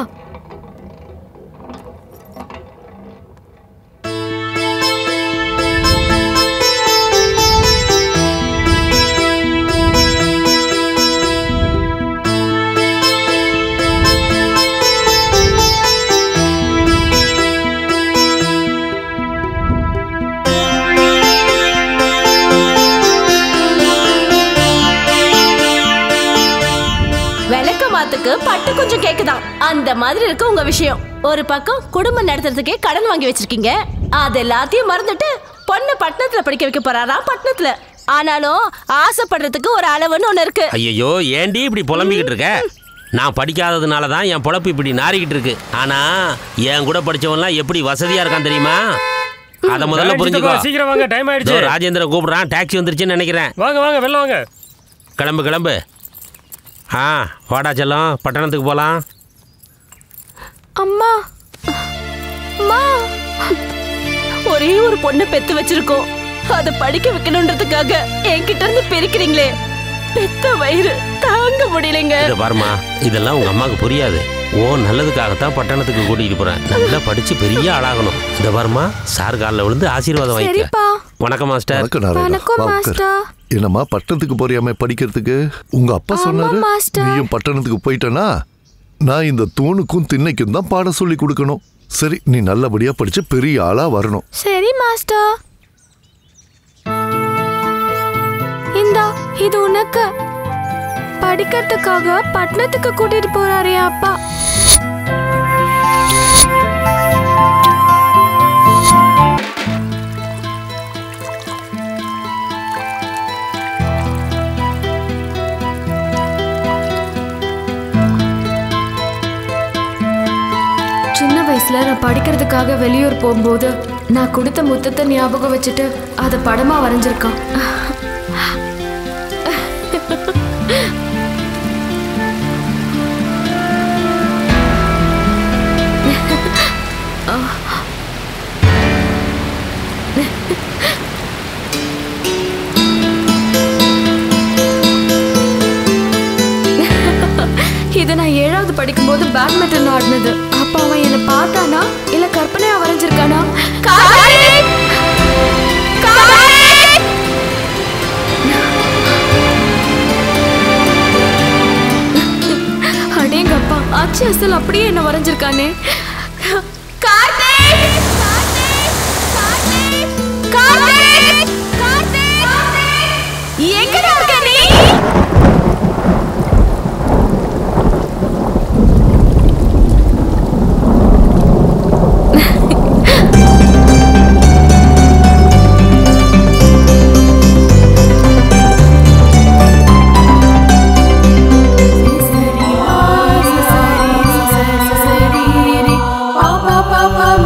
பட்டு கொஞ்சம் கேக்குதான். அந்த மாதிரி இருக்கு உங்க விஷயம். ஒரு பக்கம் குடும்பம் நடத்துறதுக்கே கடன் வாங்கி வச்சிருக்கீங்க. அது எல்லாத்தையும் மறந்துட்டு பொண்ணு பட்டணத்துல படிக்க வைக்க போறாரா? பட்டணத்துல. ஆனாலும் ஆசைப்படுறதுக்கு ஒரு அளவுன்னு ஒண்ணு இருக்கு. ஐயோ, ஏண்டி இப்படி புலம்பிக்கிட்டு இருக்க? நான் படிக்காததுனால தான் என் பொழப்பு இப்படி நாறிக்கிட்டு இருக்கு. ஆனா என் கூட படிச்சவன்லாம் எப்படி வசதியா இருக்கான் தெரியுமா? அத முதல்ல புரிஞ்சுக்கோ. சீக்கிரம் வாங்க, டைம் ஆயிடுச்சு. ராஜேந்திரன் கூப்பிடுறான், டாக்ஸி வந்துருச்சுன்னு நினைக்கிறேன். வாங்க வாங்க, வெளில வாங்க. கிளம்பு கிளம்பு. வாடா செல்லம், பட்டணத்துக்கு போலாம். அம்மா, அம்மா, ஒரே ஒரு பொண்ணை பெத்து வச்சிருக்கோம். அத படிக்க வைக்கணும்ன்றதுக்காக என்கிட்ட இருந்து பிரிக்கிறீங்களே. பெத்த வயிறு தாங்க முடியலங்க. இத பாருமா, இதெல்லாம் உங்க அம்மாவுக்கு புரியாது. ஓ நல்லதுக்காகத்தான் பட்டணத்துக்கு கூட்டிட்டு போறேன். நல்லா படிச்சு பெரிய ஆளாகணும். இத பாருமா, சார் காலில் விழுந்து ஆசீர்வாதம் வாங்கிக்க. வணக்கம் மாஸ்டர். வணக்கம் மாஸ்டர். என்னம்மா பட்டணத்துக்கு போறியாமே படிக்கிறதுக்கு? உங்க அப்பா சொன்னாரு நீயும் பட்டணத்துக்கு போயிட்டனா நான் இந்த தூணுக்கும் திண்ணைக்கும் தான் பாடம் சொல்லி கொடுக்கணும். சரி, நீ நல்லபடியா படிச்சு பெரிய ஆளா வரணும். சரி மாஸ்டர். இந்தா, இது உனக்கு. படிக்கிறதுக்காக பட்டணத்துக்கு கூட்டிட்டு போறாரே அப்பா. சின்ன வயசுல நான் படிக்கிறதுக்காக வெளியூர் போகும்போது நான் கொடுத்த முத்தத்தை ஞாபகம் வச்சுட்டு அதை படமா வரைஞ்சிருக்கான். இது நான் 7வது படிக்கும்போது பேட்மிண்டன் ஆடினது. அப்ப அவன் என்ன பார்த்தானா இல்ல கற்பனையா வரைஞ்சிருக்கானா? அடேங்கப்பா, ஆச்சி அசல் அப்படியே என்ன வரைஞ்சிருக்கானே. எங்கடா இருக்க நீ? Papa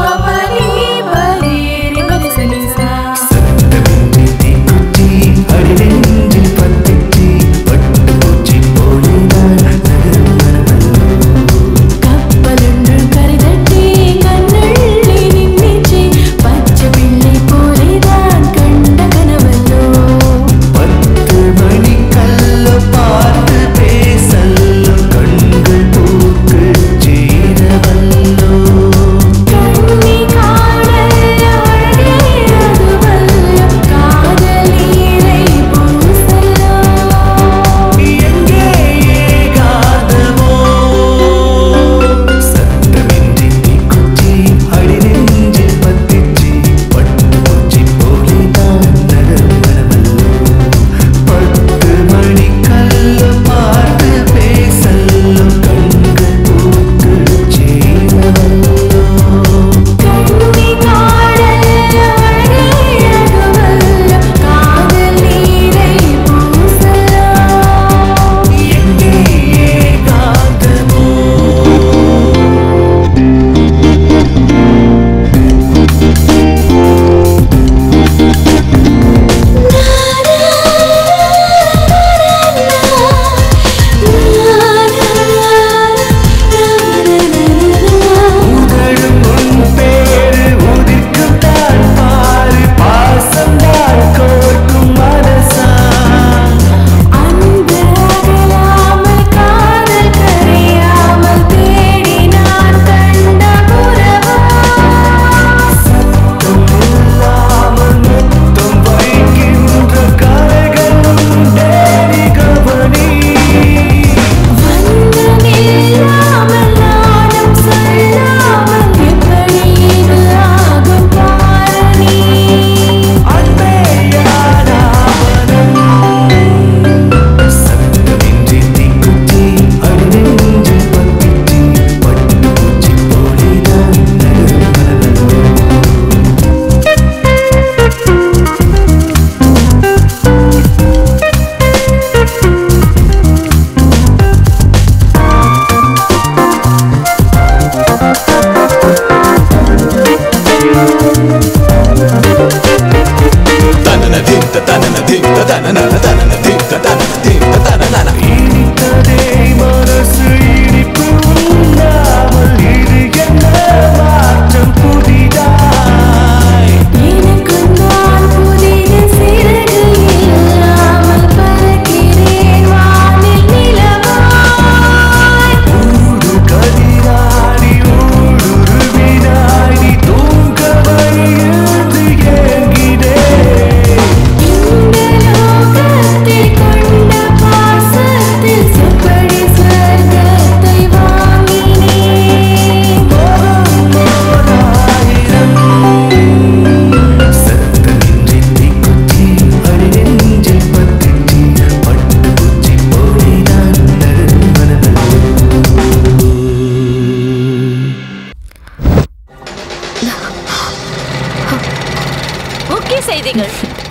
செய்திகள்.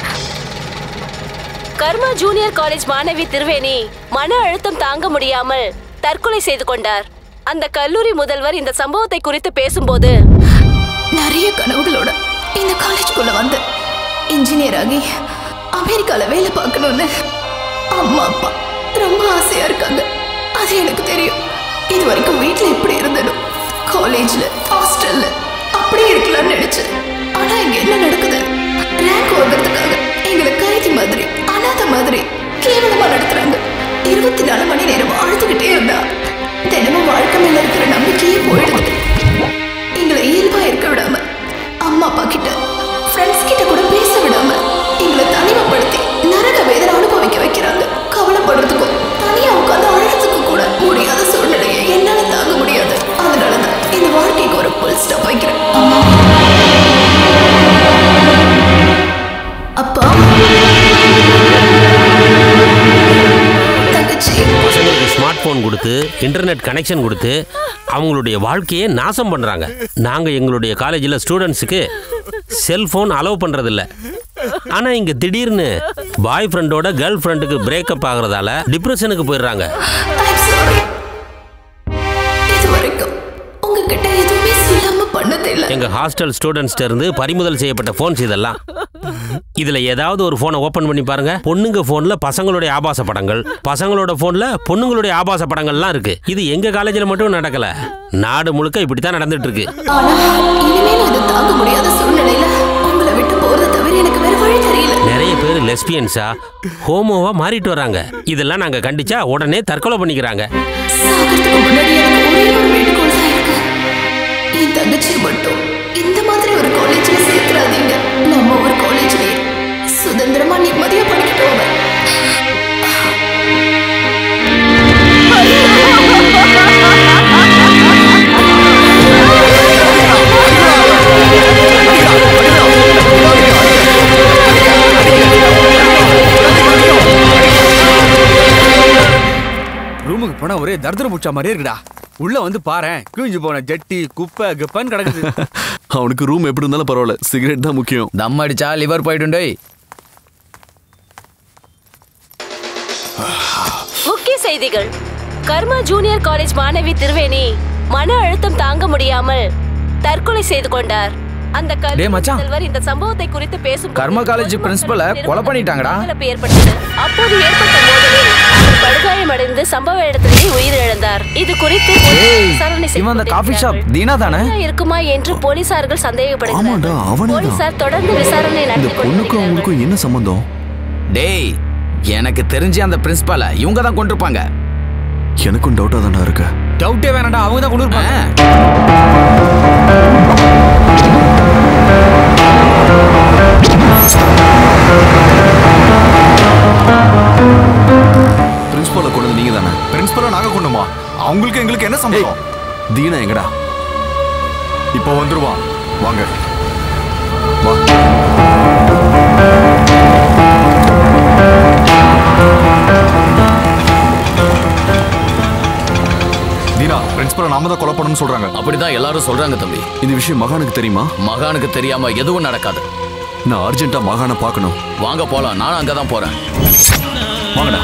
கர்மா ஜூனியர் காலேஜ் மாணவி திருவேணி மன அழுத்தம் தாங்க முடியாமல் தற்கொலை செய்து கொண்டார். அந்த கல்லூரி முதல்வர் இந்த சம்பவத்தை குறித்து பேசும்போது, நிறைய கனவுகளோட இந்த காலேஜ்குள்ள வந்து இன்ஜினியர் ஆகி அமெரிக்கால வேலை பார்க்கணும்னு அம்மா அப்பா ரொம்ப ஆசையா இருக்காங்க. அது எனக்கு தெரியும். இது வரைக்கும் வீட்டுல எப்படி இருந்தனும், காலேஜ்ல ஹாஸ்டல்ல அப்படியே இருக்கலாம்னு நினைச்சேன். ஆனா இங்க என்ன நடக்குது? ரேங்க் வாங்குறதுக்காக எங்களை கைதி மாதிரி அனாத மாதிரி கேவலமா நடத்துறாங்க. 24 மணி நேரம் அழுதுகிட்டே இருந்தா தினமும் வாழ்க்கை மேல இருக்கிற நம்பிக்கையே போயிடுது. எங்களை இயல்பா இருக்க விடாம, அம்மா அப்பா கிட்ட ஃப்ரெண்ட்ஸ் கிட்ட கூட பேச விடாம எங்களை தனிமைப்படுத்தி நரக வேதனை அனுபவிக்க வைக்கிறாங்க. கவலைப்படுறதுக்கும் தனியா உட்காந்து அழுறதுக்கும் கூட முடியாத சூழ்நிலையை என்னால தாங்க முடியாது. அதனாலதான் இந்த வாழ்க்கைக்கு ஒரு புல் ஸ்டாப் வைக்கிறேன். அப்பா பசங்களுக்கு ஸ்மார்ட் போன் கொடுத்து இன்டர்நெட் கனெக்ஷன் கொடுத்து அவங்களுடைய வாழ்க்கையை நாசம் பண்றாங்க. நாங்க எங்களுடைய காலேஜில் ஸ்டூடெண்ட்ஸுக்கு செல்போன் அலோவ் பண்றதில்ல. ஆனா இங்க திடீர்னு பாய் ஃப்ரெண்டோட கேர்ள் ஃப்ரெண்டுக்கு பிரேக்கப் ஆகுறதால டிப்ரெஷனுக்கு போயிடுறாங்க. எங்க ஹாஸ்டல் ஸ்டூடெண்ட்ஸ்ட இருந்து பறிமுதல் செய்யப்பட்ட போன்ஸ் இதெல்லாம். இதுல ஏதாவது ஒரு போனை ஓபன் பண்ணி பாருங்க. பொண்ணுங்க போன்ல பசங்களுடைய ஆபாச படங்கள், பசங்களோட போன்ல பொண்ணுங்களுடைய ஆபாச படங்கள்லாம் இருக்கு. இது எங்க காலேஜ்ல மட்டும் நடக்கல, நாடு முழுக்க இப்படித்தான் நடந்துட்டு இருக்கு. நிறைய பேர் லெஸ்பியன்ஸா ஹோமோவா மாறிட்டு வராங்க. இதெல்லாம் நாங்க கண்டிச்சா உடனே தற்கொலை பண்ணிக்கிறாங்க. என் தங்கச்சி மட்டும் இந்த மாதிரி ஒரு காலேஜ்ல சேர்த்துறாதீங்க. நம்ம ஒரு காலேஜ்லயே சுதந்திரமா நிம்மதியா படிக்கட்டும். ரூமுக்கு போனா ஒரே தர்தர முச்சா மாதிரியே இருக்குடா. உள்ள வந்து பாரு, கிழிஞ்சு போன ஜட்டி குப்பை குப்பன்னு கிடக்குது. அவனுக்கு ரூம் எப்படி இருந்தாலும் பரவாயில்ல, சிகரெட் தான் முக்கியம். தம் அடிச்சா லிவர் போயிட்டு. முக்கிய செய்திகள். கர்மா ஜூனியர் காலேஜ் மாணவி திருவேணி மன அழுத்தம் தாங்க முடியாமல் தற்கொலை செய்து கொண்டார். அந்த கல்லூரி முதல்வர் இந்த சம்பவத்தை குறித்து பேசும் கர்மா காலேஜ் பிரின்சிபலை கொலை பண்ணிட்டாங்கடா. ஏற்பட்டது. அப்போது ஏற்பட்ட மோதலில் அவர் படுகாயமடைந்து சம்பவ இடத்திலேயே உயிரிழந்தார். இது குறித்து விசாரணை இருக்குமா என்று போலீசார்கள் சந்தேகப்படுகிறார்கள். போலீசார் தொடர்ந்து விசாரணை நடத்தி கொண்டிருக்கிறார்கள். என்ன சம்பந்தம்? டேய், எனக்கு தெரிஞ்ச அந்த பிரின்சிபலை இவங்க தான் கொண்டிருப்பாங்க. எனக்கும் டவுட்டா தானே இருக்கு. டவுட்டே வேணாடா, அவங்க தான் கொண்டிருப்பாங்க. பிரின்சிபலை கொண்டது நீங்க தானே? பிரின்சிபலை நாங்க கொண்டுமா? அவங்களுக்கு எங்களுக்கு என்ன சம்பந்தம்? தீனா எங்கடா? இப்போ வந்துருவான், வாங்க வா. தீனா, பிரின்சிபலை நாம தான் கொலை பண்ணணும்னு சொல்றாங்க. அப்படிதான் எல்லாரும் சொல்றாங்க தம்பி. இந்த விஷயம் மகானுக்கு தெரியுமா? மகானுக்கு தெரியாம எதுவும் நடக்காது. நான் அர்ஜென்ட்டா மகானை பார்க்கணும். வாங்க போலாம், நானும் அங்கதான் போறேன். வாங்கடா.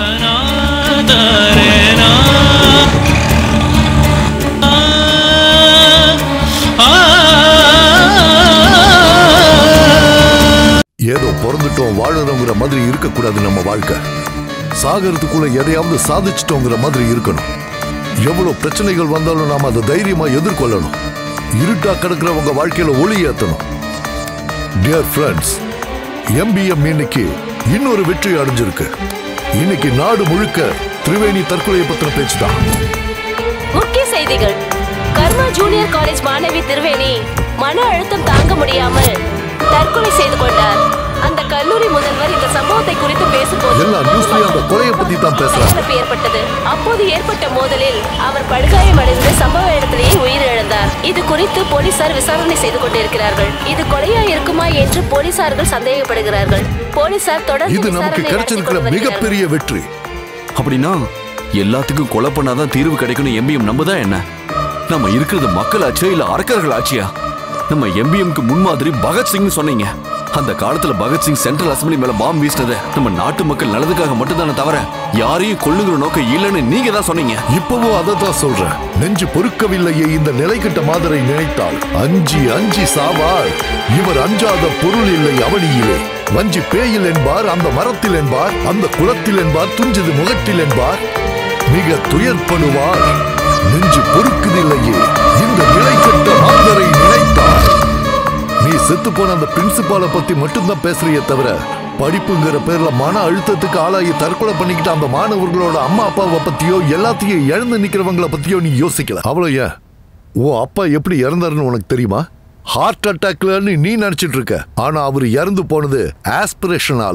ஏதோ பிறந்துட்டோம் வாழறோங்கிற மாதிரி இருக்கக்கூடாது. நம்ம வாழ்க்கை சாகிறதுக்குள்ள எதையாவது சாதிச்சிட்டோங்கிற மாதிரி இருக்கணும். எவ்வளவு பிரச்சனைகள் வந்தாலும் நாம அதை தைரியமா எதிர்கொள்ளணும். இருட்டா கிடக்கிறவங்க வாழ்க்கையில ஒளி ஏத்தணும். டியர் ஃப்ரெண்ட்ஸ், MBM இன்னைக்கு இன்னொரு வெற்றி அடைஞ்சிருக்கு. இன்னைக்கு நாடு முழுக்க திரிவேணி தற்கொலையை பத்தின பேச்சுதான். முக்கிய செய்திகள். கர்மா ஜூனியர் காலேஜ் மாணவி திருவேணி மன அழுத்தம் தாங்க முடியாமல் தற்கொலை செய்து கொண்டார். அந்த கல்லூரி முதல்வர் இந்த சம்பவத்தை குறித்து பேசும்போது எல்லா நியூஸ்லயும் அந்த கொலையை பத்தி தான் பேசுறாங்க. ஏற்பட்டது. அப்போது ஏற்பட்ட மோதலில் அவர் படுகாயமடைந்து சம்பவ இடத்திலேயே உயிரிழந்தார். இது குறித்து போலீசார் விசாரணை செய்து கொண்டிருக்கிறார்கள். இது கொலையா இருக்குமா என்று போலீசார்கள் சந்தேகப்படுகிறார்கள். போலீசார் தொடர்ந்து இது நமக்கு கிடைச்சிருக்கிற மிகப்பெரிய வெற்றி. அப்படின்னா எல்லாத்துக்கும் கொலை பண்ணாதான் தீர்வு கிடைக்கணும் MBM நம்புதா என்ன? நம்ம இருக்கிறது மக்கள் ஆட்சியா இல்ல அரக்கர்கள் ஆட்சியா? நம்ம MBMக்கு முன்மாதிரி பகத்சிங்னு சொன்னீங்க. அந்த காலத்துல பகத்சிங் சென்ட்ரல் அசம்பிளி மேல பாம்பு வீசினது நம்ம நாட்டு மக்கள் நல்லதுக்காக மட்டும்தானே தவிர யாரையும் கொல்லுங்கிற நோக்கம் இல்லைன்னு நீங்க தான் சொன்னீங்க. இப்பவும் அதை தான் சொல்றேன். நெஞ்சு பொறுக்கவில்லையே இந்த நிலைகட்ட மாதரை நினைத்தால் அஞ்சி அஞ்சி சாவார். இவர் அஞ்சாத பொருள் இல்லை அவனியிலே. வஞ்சி பேயில் என்பார், அந்த மரத்தில் என்பார், அந்த குளத்தில் என்பார், துஞ்சது முகத்தில் என்பார். மிக துயர்ப்படுவார். நெஞ்சு பொறுக்குதில்லையே இந்த நிலைகட்ட மாதரை நினைத்தார். நீ செத்து போன அந்த பிரின்சிபாலை பத்தி மட்டும்தான் பேசுறியே தவிர படிப்புங்கிற பேர்ல மன அழுத்தத்துக்கு ஆளாகி தற்கொலை பண்ணிக்கிட்ட அந்த மாணவர்களோட அம்மா அப்பாவை பத்தியோ எல்லாத்தையும் இழந்து நிக்கிறவங்கள பத்தியோ நீ யோசிக்கல. அவ்வளோ ஏன் ஓ அப்பா எப்படி இறந்தாருன்னு உனக்கு தெரியுமா? ஹார்ட் அட்டாக்லன்னு நீ நினைச்சிட்டு இருக்க. ஆனா அவர் இறந்து போனது ஆஸ்பிரேஷனால.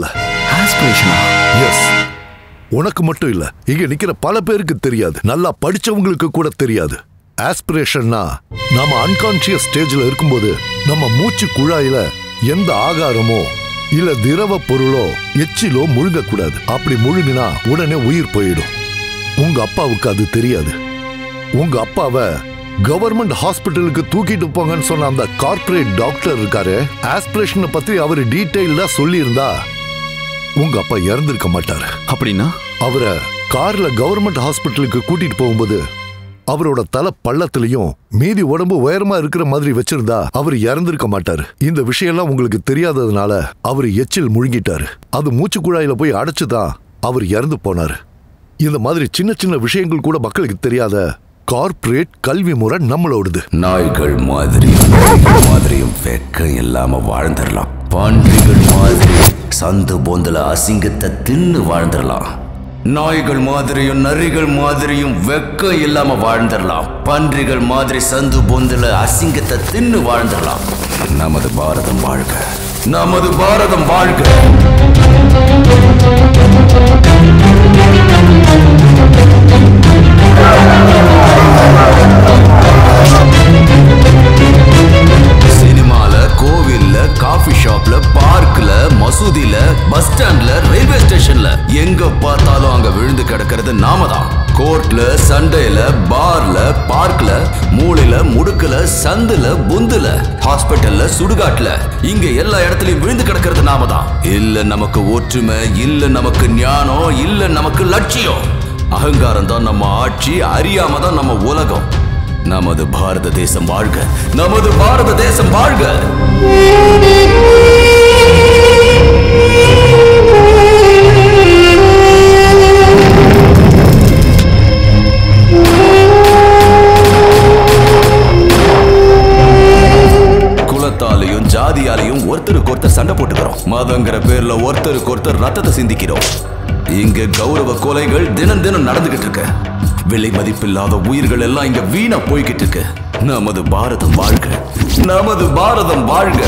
எஸ், உனக்கு மட்டும் இல்ல, இங்க நிக்கிற பல பேருக்கு தெரியாது. நல்லா படிச்சவங்களுக்கு கூட தெரியாது. ஆஸ்பிரேஷன்னா நாம அன்கான்சியஸ் ஸ்டேஜ்ல இருக்கும்போது நம்ம மூச்சு குழாயில எந்த ஆகாரமோ இல்ல திரவ பொருளோ எச்சிலோ முழுங்க கூடாது. அப்படி முழுங்கினா உடனே உயிர் போயிடும். உங்க அப்பாவுக்கு அது தெரியாது. உங்க அப்பாவை கவர்மெண்ட் ஹாஸ்பிட்டலுக்கு தூக்கிட்டு போங்கன்னு சொன்ன அந்த கார்ப்பரேட் டாக்டர் இருக்காரு, ஆஸ்பிரேஷனை பத்தி அவர் டீடைல்டா சொல்லி இருந்தா உங்க அப்பா இறந்திருக்க மாட்டாரு. அப்படின்னா அவரை கார்ல கவர்மெண்ட் ஹாஸ்பிட்டலுக்கு கூட்டிட்டு போகும்போது அவரோட தலை பள்ளத்திலையும் மீதி உடம்பு உயரமா இருக்கிற மாதிரி வச்சிருந்தா அவர் இறந்திருக்க மாட்டாரு. இந்த விஷயம்லாம் உங்களுக்கு தெரியாததுனால அவர் எச்சில் முழுங்கிட்டாரு. அது மூச்சு குழாயில போய் அடைச்சுதான் அவர் இறந்து போனாரு. இந்த மாதிரி சின்ன சின்ன விஷயங்கள் கூட மக்களுக்கு தெரியாத கார்ப்பரேட் கல்வி முறை நம்மளோடுது. நாய்கள் மாதிரியும் வெக்கம் இல்லாம வாழ்ந்துடலாம். பன்றிகள் மாதிரி சந்து போந்தல அசிங்கத்தை தின்னு வாழ்ந்துடலாம். நாய்கள் மாதிரியும் நரிகள் மாதிரியும் வெக்கம் இல்லாம வாழ்ந்துடலாம். பன்றிகள் மாதிரி சந்து பொந்துல அசிங்கத்தை தின்னு வாழ்ந்துடலாம். நமது பாரதம் வாழ்க, நமது பாரதம் வாழ்க. சினிமால, கோவில்ல, காஃபி ஷாப்ல, பார்க்ல, மசூதில, பஸ் ஸ்டாண்ட்ல, ரயில்வே ஸ்டேஷன்ல எங்க பார்த்தாலும் அங்க விழுந்து கிடக்கிறது நாம தான். கோர்ட்ல, சண்டையில, பார்ல, பார்க்ல, மூளையில, முடுக்கல, சந்துல, புந்துல, ஹாஸ்பிட்டல்ல, சுடுகாட்டுல, இங்க எல்லா இடத்துலயும் விழுந்து கிடக்கிறது நாம தான். இல்ல நமக்கு ஒற்றுமை, இல்ல நமக்கு ஞானம், இல்ல நமக்கு லட்சியம். அகங்காரம் தான் நம்ம ஆட்சி, அறியாம தான் நம்ம உலகம். நமது பாரத தேசம் வாழ்க, நமது பாரத தேசம் வாழ்க. குலத்தாலையும் ஜாதியாலையும் ஒருத்தருக்கு ஒருத்தர் சண்டை போட்டுக்கிறோம். மதங்கிற பேர்ல ஒருத்தருக்கு ஒருத்தர் ரத்தத்தை சிந்திக்கிறோம். இங்க கௌரவ கொலைகள் தினம் தினம் நடந்துகிட்டு இருக்கு. விலை மதிப்பில்லாத உயிர்கள் எல்லாம் இங்க வீணா போய்கிட்டு இருக்கு. நமது பாரதம் வாழ்க, நமது பாரதம் வாழ்க.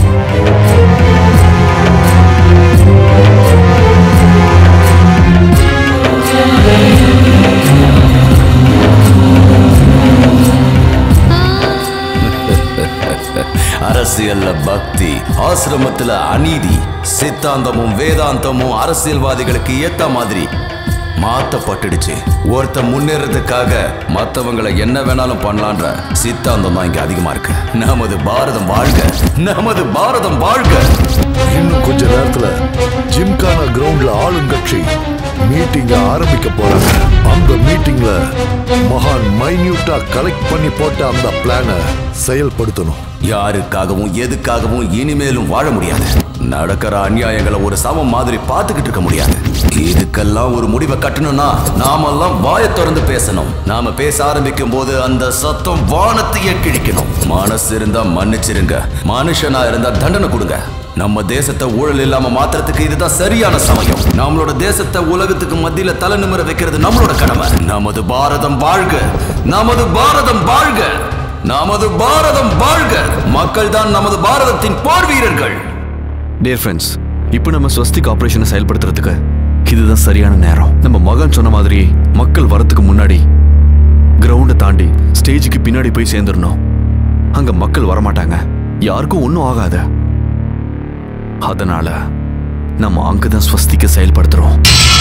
அரசியல்ல பக்தி, ஆசிரமத்துல அநீதி, சித்தாந்தமும் வேதாந்தமும் அரசியல்வாதிகளுக்கு ஏத்த மாதிரி மாத்தப்பட்டுடுச்சு. ஒருத்த முன்னேறதுக்காக மத்தவங்களை என்ன வேணாலும் பண்ணலான்ற சித்தாந்தம் தான் இங்க அதிகமா இருக்கு. நமது பாரதம் வாழ்க, நமது பாரதம் வாழ்க. இன்னும் கொஞ்ச நேரத்துல ஜிம்கானா கிரவுண்ட்ல ஆளுங்கட்சி மீட்டிங்க ஆரம்பிக்க போறாங்க. அந்த மீட்டிங்ல மகான் மைன்யூட்டா கலெக்ட் பண்ணி போட்ட அந்த பிளானை செயல்படுத்தணும். யாருக்காகவும் எதுக்காகவும் இனிமேலும் வாழ முடியாது. நடக்கிற அநியாயங்களை ஒரு சமம் மாதிரி பார்த்துக்கிட்டு இருக்க முடியாது. இதுக்கெல்லாம் ஒரு முடிவை கட்டணும்னா நாமெல்லாம் வாயை திறந்து பேசணும். நாம பேச ஆரம்பிக்கும் போது அந்த சத்தம் வானத்தையே கிழிக்கணும். மனசு இருந்தா மன்னிச்சிருங்க, மனுஷனா இருந்தா தண்டனை கொடுங்க. நம்ம தேசத்தை ஊழல் இல்லாம மாத்திரத்துக்கு இதுதான் சரியான சமயம். நம்மளோட தேசத்தை உலகத்துக்கு மத்தியில தலை நிமிர வைக்கிறது நம்மளோட கடமை. நமது பாரதம் வாழ்க, நமது பாரதம் வாழ்க, நமது பாரதம் வாழ்க. மக்கள் தான் நமது பாரதத்தின் போர் வீரர்கள். டியர் ஃப்ரெண்ட்ஸ், இப்போ நம்ம ஸ்வஸ்திக் ஆபரேஷனை செயல்படுத்துறதுக்கு இதுதான் சரியான நேரம். நம்ம மகன் சொன்ன மாதிரி மக்கள் வரத்துக்கு முன்னாடி கிரவுண்டை தாண்டி ஸ்டேஜுக்கு பின்னாடி போய் சேர்ந்துடணும். அங்க மக்கள் வரமாட்டாங்க, யாருக்கும் ஒன்றும் ஆகாது. அதனால நம்ம அங்கதான் ஸ்வஸ்திக்க செயல்படுத்துறோம்.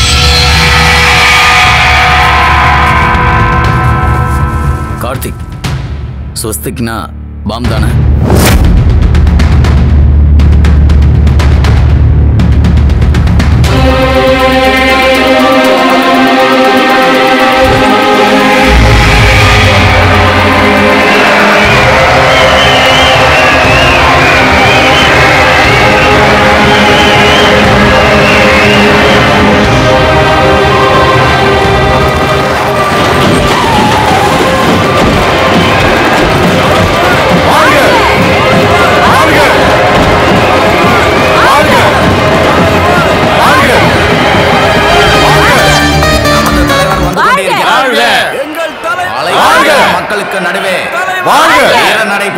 கார்த்திக், ஸ்வஸ்திக்னா பாம் தானே?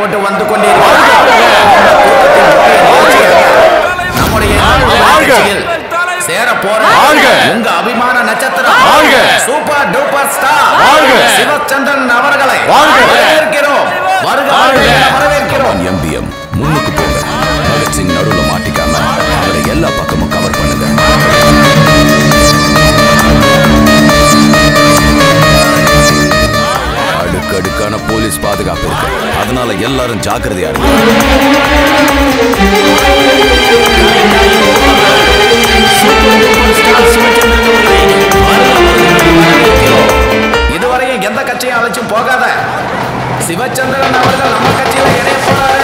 போட்டு வந்து கொண்டே நம்முடைய சேர போற உங்க அபிமான நட்சத்திரம் சூப்பர் டூப்பர் ஸ்டார் சிவச்சந்திரன் அவர்களை வரவேற்கிறோம். வரவேற்கிறோம். எம்பிஎம் முன்னுக்கு போங்க. பகத்சிங் நடுவுல மாட்டிக்காம அவரை எல்லா பக்கமும் கவர் பண்ணுங்க. அடுக்கடுக்கான போலீஸ் பாதுகாப்பு இருக்கு. அதனால எல்லாரும் ஜாக்கிரதையா இருக்கு. இதுவரையும் எந்த கட்சியும் அழைச்சும் போகாத சிவச்சந்திரன் அவர்கள் நம்ம கட்சியில இணைய போறாரு.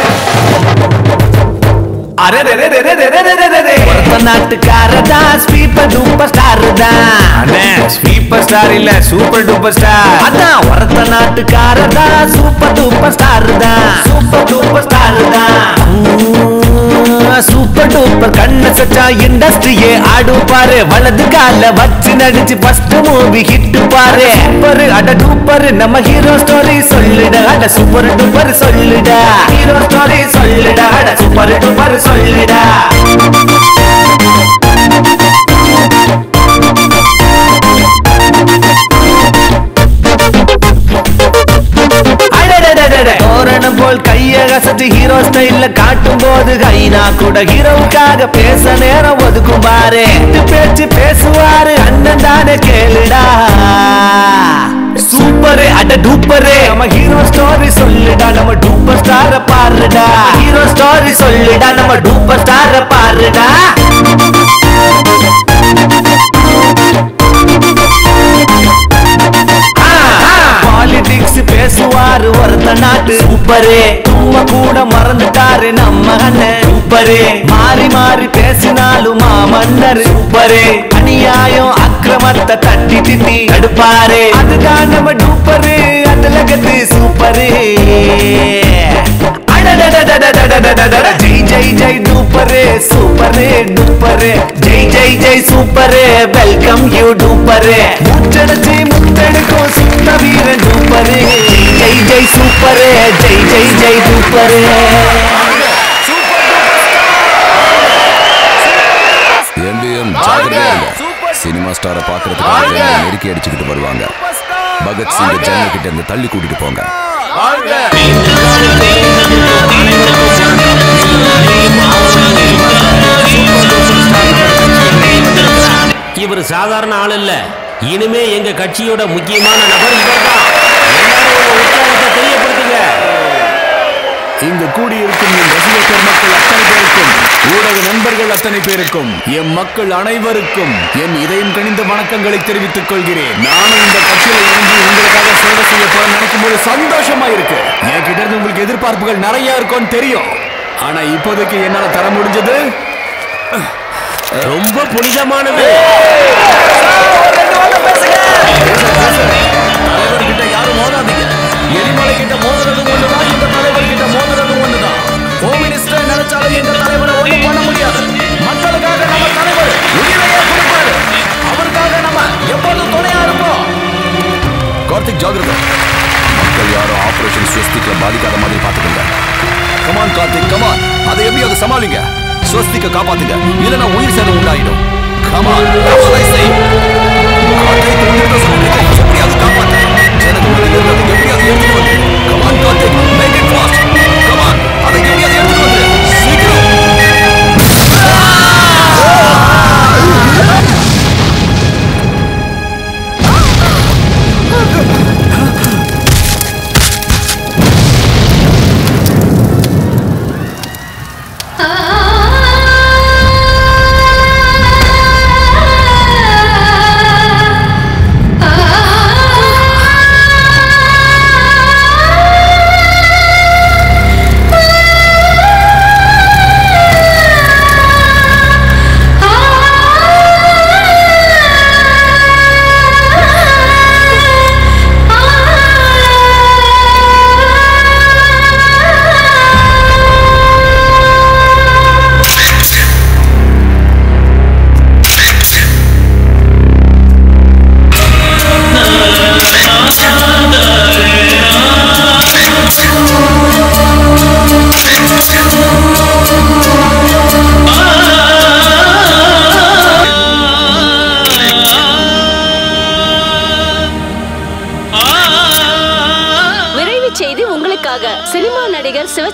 நாட்டுக்காரதா ஸ்வீப்பர் டூப்பர் ஸ்டார் தான். ஸ்வீப்பர் ஸ்டார் இல்ல சூப்பர் டூப்பர் ஸ்டார். அதான் ஒருத்த நாட்டுக்காரதா சூப்பர் டூப்பர் ஸ்டார் தான். சூப்பர் டூப்பர் ஸ்டார் தான். சூப்பர் டூப்பர் கண்ண சச்சா இண்டஸ்ட்ரியே ஆடும் பாரு. வலது கால வச்சு நடிச்சு ஃபர்ஸ்ட் மூவி ஹிட் பாரு. சூப்பர் அட டூப்பர் நம்ம ஹீரோ ஸ்டோரி சொல்லுடா. அட சூப்பர் டூப்பர் சொல்லுடா. ஹீரோ ஸ்டோரி சொல்லுடா. அட சூப்பர் டூப்பர் சொல்லுடா. தோரணம் போல் கைய கசத்து ஹீரோ ஸ்டைல்ல காட்டும் போது கைனா கூட ஹீரோவுக்காக பேச நேரம் ஒதுக்கும் பாரு. பேச்சு பேசுவாரு அண்ணன் தானே கேளுடா. சூப்பர் அட டூப்பர் நம்ம ஹீரோ ஸ்டோரி சொல்லுடா. நம்ம டூப்பர் ஸ்டார பாருடா. ஹீரோ ஸ்டோரி சொல்லுடா. நம்ம டூப்பர் ஸ்டார பாருடா. பாலிடிக்ஸ் பேசுவாரு ஒருத்த நாட்டு சூப்பரே. சும்மா கூட மறந்துட்டாரு நம்ம அண்ணன் சூப்பரே. மாறி மாறி பேசினாலும் மாமன்னர் சூப்பரே. அநியாயம் அக்கிரமத்தை தட்டி திட்டி அடுப்பாரு. அதுதான் நம்ம டூப்பரு. அதுல கத்து சூப்பரே. ஜெய் ஜெய் ஜெய் டூப்பரே சூப்பரே டூப்பரே. ஜெய் ஜெய் ஜெய் சூப்பரே வெல்கம் யூ டூப்பரே. முட்டடிச்சு முட்டெடுக்கும் சுத்த வீரன் டூப்பரே. ஜெய் ஜெய் சூப்பரே ஜெய் ஜெய் ஜெய் டூப்பரே. எம்பிஎம் ஜாக்கிரதையா இருங்க. சினிமா ஸ்டாரை பாக்குறதுக்கு நெருக்கி அடிச்சுக்கிட்டு வருவாங்க. பகத்சிங் ஜன்னல் கிட்ட இருந்து தள்ளி கூட்டிட்டு போங்க. இவர் சாதாரண ஆள் இல்ல. இனிமே எங்க கட்சியோட முக்கியமான நபர் இவர்தான். எல்லாரும் உற்சாகத்தை தெரியப்படுத்துங்க. இங்கு கூடியிருக்கும் என் ரசிக பெருமக்கள் அத்தனை பேருக்கும், ஊடக நண்பர்கள் அத்தனை பேருக்கும், என் மக்கள் அனைவருக்கும் என் இதயம் கனிந்த வணக்கங்களை தெரிவித்துக் கொள்கிறேன். நானும் இந்த கட்சியில இருந்து உங்களுக்காக சேவை செய்ய போற நினைக்கும் போது சந்தோஷமா இருக்கு. என்கிட்ட இருந்து உங்களுக்கு எதிர்பார்ப்புகள் நிறைய இருக்கும்னு தெரியும். ஆனா இப்போதைக்கு என்னால தர முடிஞ்சது ரொம்ப புனிதமானது. தலைவர்கிட்ட யாரும் மோதாதீங்க. எரிமலை கிட்ட மோதுறதும் ஒண்ணுதான், இந்த தலைவர் கிட்ட மோதுறதும் ஒண்ணுதான். ஹோம் மினிஸ்டர் நினைச்சாலும் எங்க தலைவரை ஒண்ணும் பண்ண முடியாது. மக்களுக்காக நம்ம தலைவர் உயிரையே கொடுப்பாரு. அவருக்காக நம்ம எப்போதும் துணையா இருப்போம். கார்த்திக் ஜாகிரதை. மக்கள் யாரும் ஆபரேஷன் ஸ்வஸ்திக்ல பாதிக்காத மாதிரி பாத்துக்கோங்க. Come on Karthik come on. அதை எப்படியாவது சமாளிங்க. ஸ்வஸ்திக்க காப்பாத்துங்க. இல்லைன்னா உயிர் சேதம் உண்டாயிடும். கமான் அதை செய். கார்த்திக் எப்படியாவது காப்பாத்து. எனக்கு எப்படியாவது எடுத்துட்டு வந்து. Come on Karthik make it fast. Come on அதை எப்படியாவது எடுத்துட்டு வந்து சீக்கிரம்.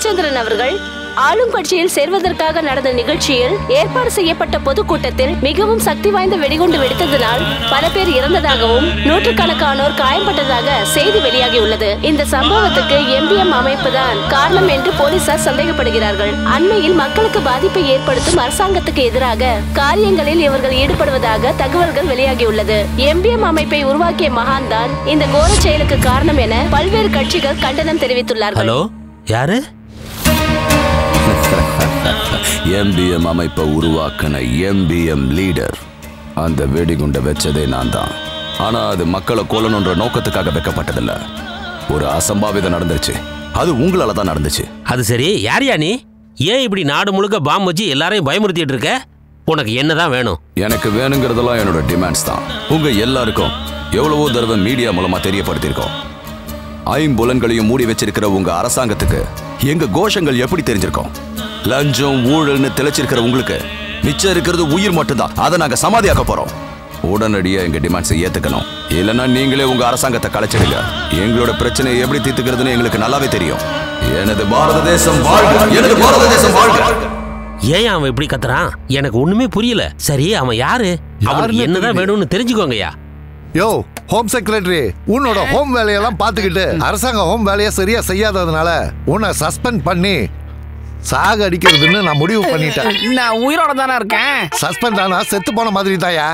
ரவிச்சந்திரன் அவர்கள் ஆளும் கட்சியில் சேர்வதற்காக நடந்த நிகழ்ச்சியில் ஏற்பாடு செய்யப்பட்ட பொதுக்கூட்டத்தில் மிகவும் சக்தி வாய்ந்த வெடிகுண்டு வெடித்ததனால் பல பேர் இறந்ததாகவும் நூற்றுக்கணக்கானோர் காயம்பட்டதாக செய்தி வெளியாகியுள்ளது. இந்த சம்பவத்துக்கு MBM அமைப்பு தான் காரணம் என்று போலீசார் சந்தேகப்படுகிறார்கள். அண்மையில் மக்களுக்கு பாதிப்பை ஏற்படுத்தும் அரசாங்கத்துக்கு எதிராக காரியங்களில் இவர்கள் ஈடுபடுவதாக தகவல்கள் வெளியாகியுள்ளது. MBM அமைப்பை உருவாக்கிய மகான் தான் இந்த கோர செயலுக்கு காரணம் என பல்வேறு கட்சிகள் கண்டனம் தெரிவித்துள்ளார்கள். ஹலோ, யாரு? MBM அமைப்பை உருவாக்கின MBM லீடர். அந்த வெடிகுண்டை வச்சதே நான் தான். ஆனா அது மக்களை கொல்லணுன்ற நோக்கத்துக்காக வைக்கப்பட்டதில்ல. ஒரு அசம்பாவிதம் நடந்துச்சு. அது உங்களால தான் நடந்துச்சு. அது சரி, யாரியா நீ? ஏன் இப்படி நாடு முழுக்க பாம்பு வச்சு எல்லாரையும் பயமுறுத்திட்டு இருக்க? உனக்கு என்னதான் வேணும்? எனக்கு வேணுங்கிறதெல்லாம் என்னோட டிமாண்ட்ஸ் தான். உங்க எல்லாருக்கும் எவ்வளவோ தடவை மீடியா மூலமா தெரியப்படுத்தியிருக்கோம். ஐம்புலன்களையும் மூடி வச்சிருக்கிற உங்க அரசாங்கத்துக்கு எங்க கோஷங்கள் எப்படி தெரிஞ்சிருக்கோம்? லஞ்சம் ஊழல்னு தெளிச்சிருக்கிற உங்களுக்கு மிச்சம் இருக்கிறது உயிர் மட்டும்தான். அதை நாங்க சமாதியாக்க போறோம். உடனடியா எங்க டிமாண்ட்ஸை ஏத்துக்கணும். இல்லைன்னா நீங்களே உங்க அரசாங்கத்தை கலைச்சிடுங்க. எங்களோட பிரச்சனையை எப்படி தீர்த்துக்கிறதுன்னு எங்களுக்கு நல்லாவே தெரியும். எனது பாரத தேசம் வாழ்க! எனது பாரத தேசம் வாழ்க! ஏன் அவன் இப்படி கத்துறான்? எனக்கு ஒண்ணுமே புரியல. சரி, அவன் யாரு? அவனுக்கு என்னதான் வேணும்னு தெரிஞ்சுக்கோங்கயா. யோ, ஹோம் செக்ரட்டரி, உன்னோட ஹோம் வேலையெல்லாம் பார்த்துக்கிட்டு அரசாங்க ஹோம் வேலையை சரியா செய்யாததுனால உன்னை சஸ்பெண்ட் பண்ணி சாக அடிக்கிறதுன்னு நான் முடிவு பண்ணிட்டேன். நான் உயிரோட தானே இருக்கேன். சஸ்பெண்ட் ஆனா செத்து போன மாதிரி தாயா.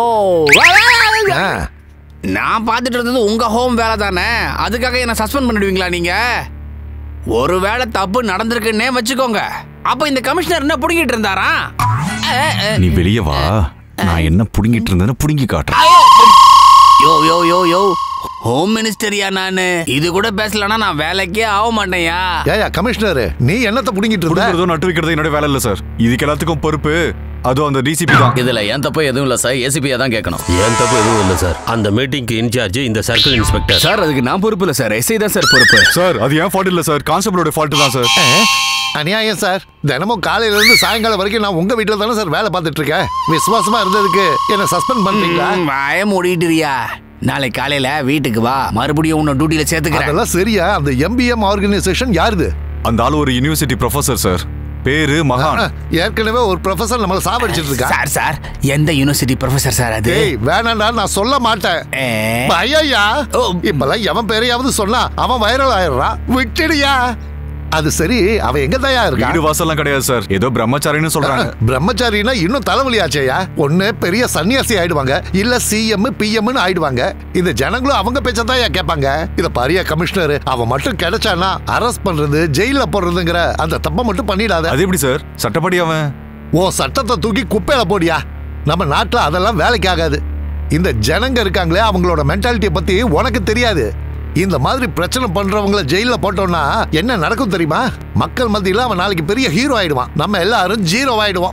நான் பார்த்துட்டு இருந்தது உங்க ஹோம் வேலை தானே. அதுக்காக என்ன சஸ்பெண்ட் பண்ணிடுவீங்களா நீங்க? ஒரு வேளை தப்பு நடந்திருக்குன்னே வச்சுக்கோங்க. அப்ப இந்த கமிஷனர் என்ன புடுங்கிட்டு இருந்தாரா? நீ வெளியே வா, நான் என்ன புடுங்கிட்டு இருந்தேன்னு புடுங்கி காட்டுறேன். யோ யோ யோ யோ, ஹோம் மினிஸ்டரியா நானு? இது கூட பேசலனா நான் வேலைக்கே ஆக மாட்டேயா? ஏயா கமிஷனர், நீ என்னத்தை புடுங்கிட்டு இருந்த? நட்டு வைக்கிறது என்னோட வேலை இல்ல சார். இதுக்கு எல்லாத்துக்கும் பொறுப்பு அதுவும் அந்த DCP தான். இதுல என் தப்பு எதுவும் இல்ல சார். ACP தான் கேட்கணும். என் தப்பு எதுவும் இல்ல சார். அந்த மீட்டிங்க்கு இன்சார்ஜ் இந்த சர்க்கிள் இன்ஸ்பெக்டர் சார். அதுக்கு நான் பொறுப்பு இல்ல சார், SI தான் சார் பொறுப்பு. சார் அது ஏன் ஃபால்ட் இல்ல சார், கான்ஸ்டபிளோட ஃபால்ட் தான் சார். அநியாயம் சார். தினமும் காலையில இருந்து சாயங்காலம் வரைக்கும் நான் உங்க வீட்டுல தானே சார் வேலை பார்த்துட்டு இருக்கேன். விசுவாசமா இருந்ததுக்கு என்ன சஸ்பெண்ட் பண்றீங்களா? வாய மூடிட்டுறியா? நாளைக்கு காலையில வீட்டுக்கு வா, மறுபடியும் உன்னை டியூட்டில சேர்த்துக்கிறேன். அதெல்லாம் சரியா? அந்த MBM ஆர்கனைசேஷன் யாருது? அந்த ஆளு ஒரு யூனிவர்சிட்டி ப்ரொஃபசர் சார். பேரு மகான். ஏற்கனவே ஒரு ப்ரொஃபசர் நம்மள சாவடிச்சிட்டு இருக்கா. சார் எந்த யூனிவர்சிட்டி ப்ரொஃபசர் சார் அது? வேணாண்டா, நான் சொல்ல மாட்டேன். ஐயா, இப்பெல்லாம் எவன் பேரையாவது சொன்னா அவன் வைரல் ஆயிடுறான். விட்டுடியா. அது சரி, அவன் எங்க தயா இருக்கா? வீடு வாசல்லாம் கிடையாது சார், ஏதோ பிரம்மச்சாரின்னு சொல்றாங்க. பிரம்மச்சாரினா இன்னும் தலைவலியாச்சேயா. ஒண்ணு பெரிய சன்னியாசி ஆயிடுவாங்க, இல்ல CM PMன்னு ஆயிடுவாங்க. இந்த ஜனங்களும் அவங்க பேச்சதான் கேட்பாங்க. இத பாரியா கமிஷனர், அவன் மட்டும் கிடைச்சானா அரெஸ்ட் பண்றது, ஜெயில போடுறதுங்கிற அந்த தப்பை மட்டும் பண்ணிடாத. அது எப்படி சார்? சட்டப்படி அவன் ஓ சட்டத்தை தூக்கி குப்பையில போடியா. நம்ம நாட்டுல அதெல்லாம் வேலைக்கு ஆகாது. இந்த ஜனங்க இருக்காங்களே, அவங்களோட மென்டாலிட்டியை பத்தி உனக்கு தெரியாது. இந்த மாதிரி பிரச்சனை பண்றவங்களை ஜெயில போட்டோம்னா என்ன நடக்கும் தெரியுமா? மக்கள் மத்தியில அவன் நாளைக்கு பெரிய ஹீரோ ஆயிடுவான். நம்ம எல்லாரும் ஜீரோ ஆயிடுவோம்.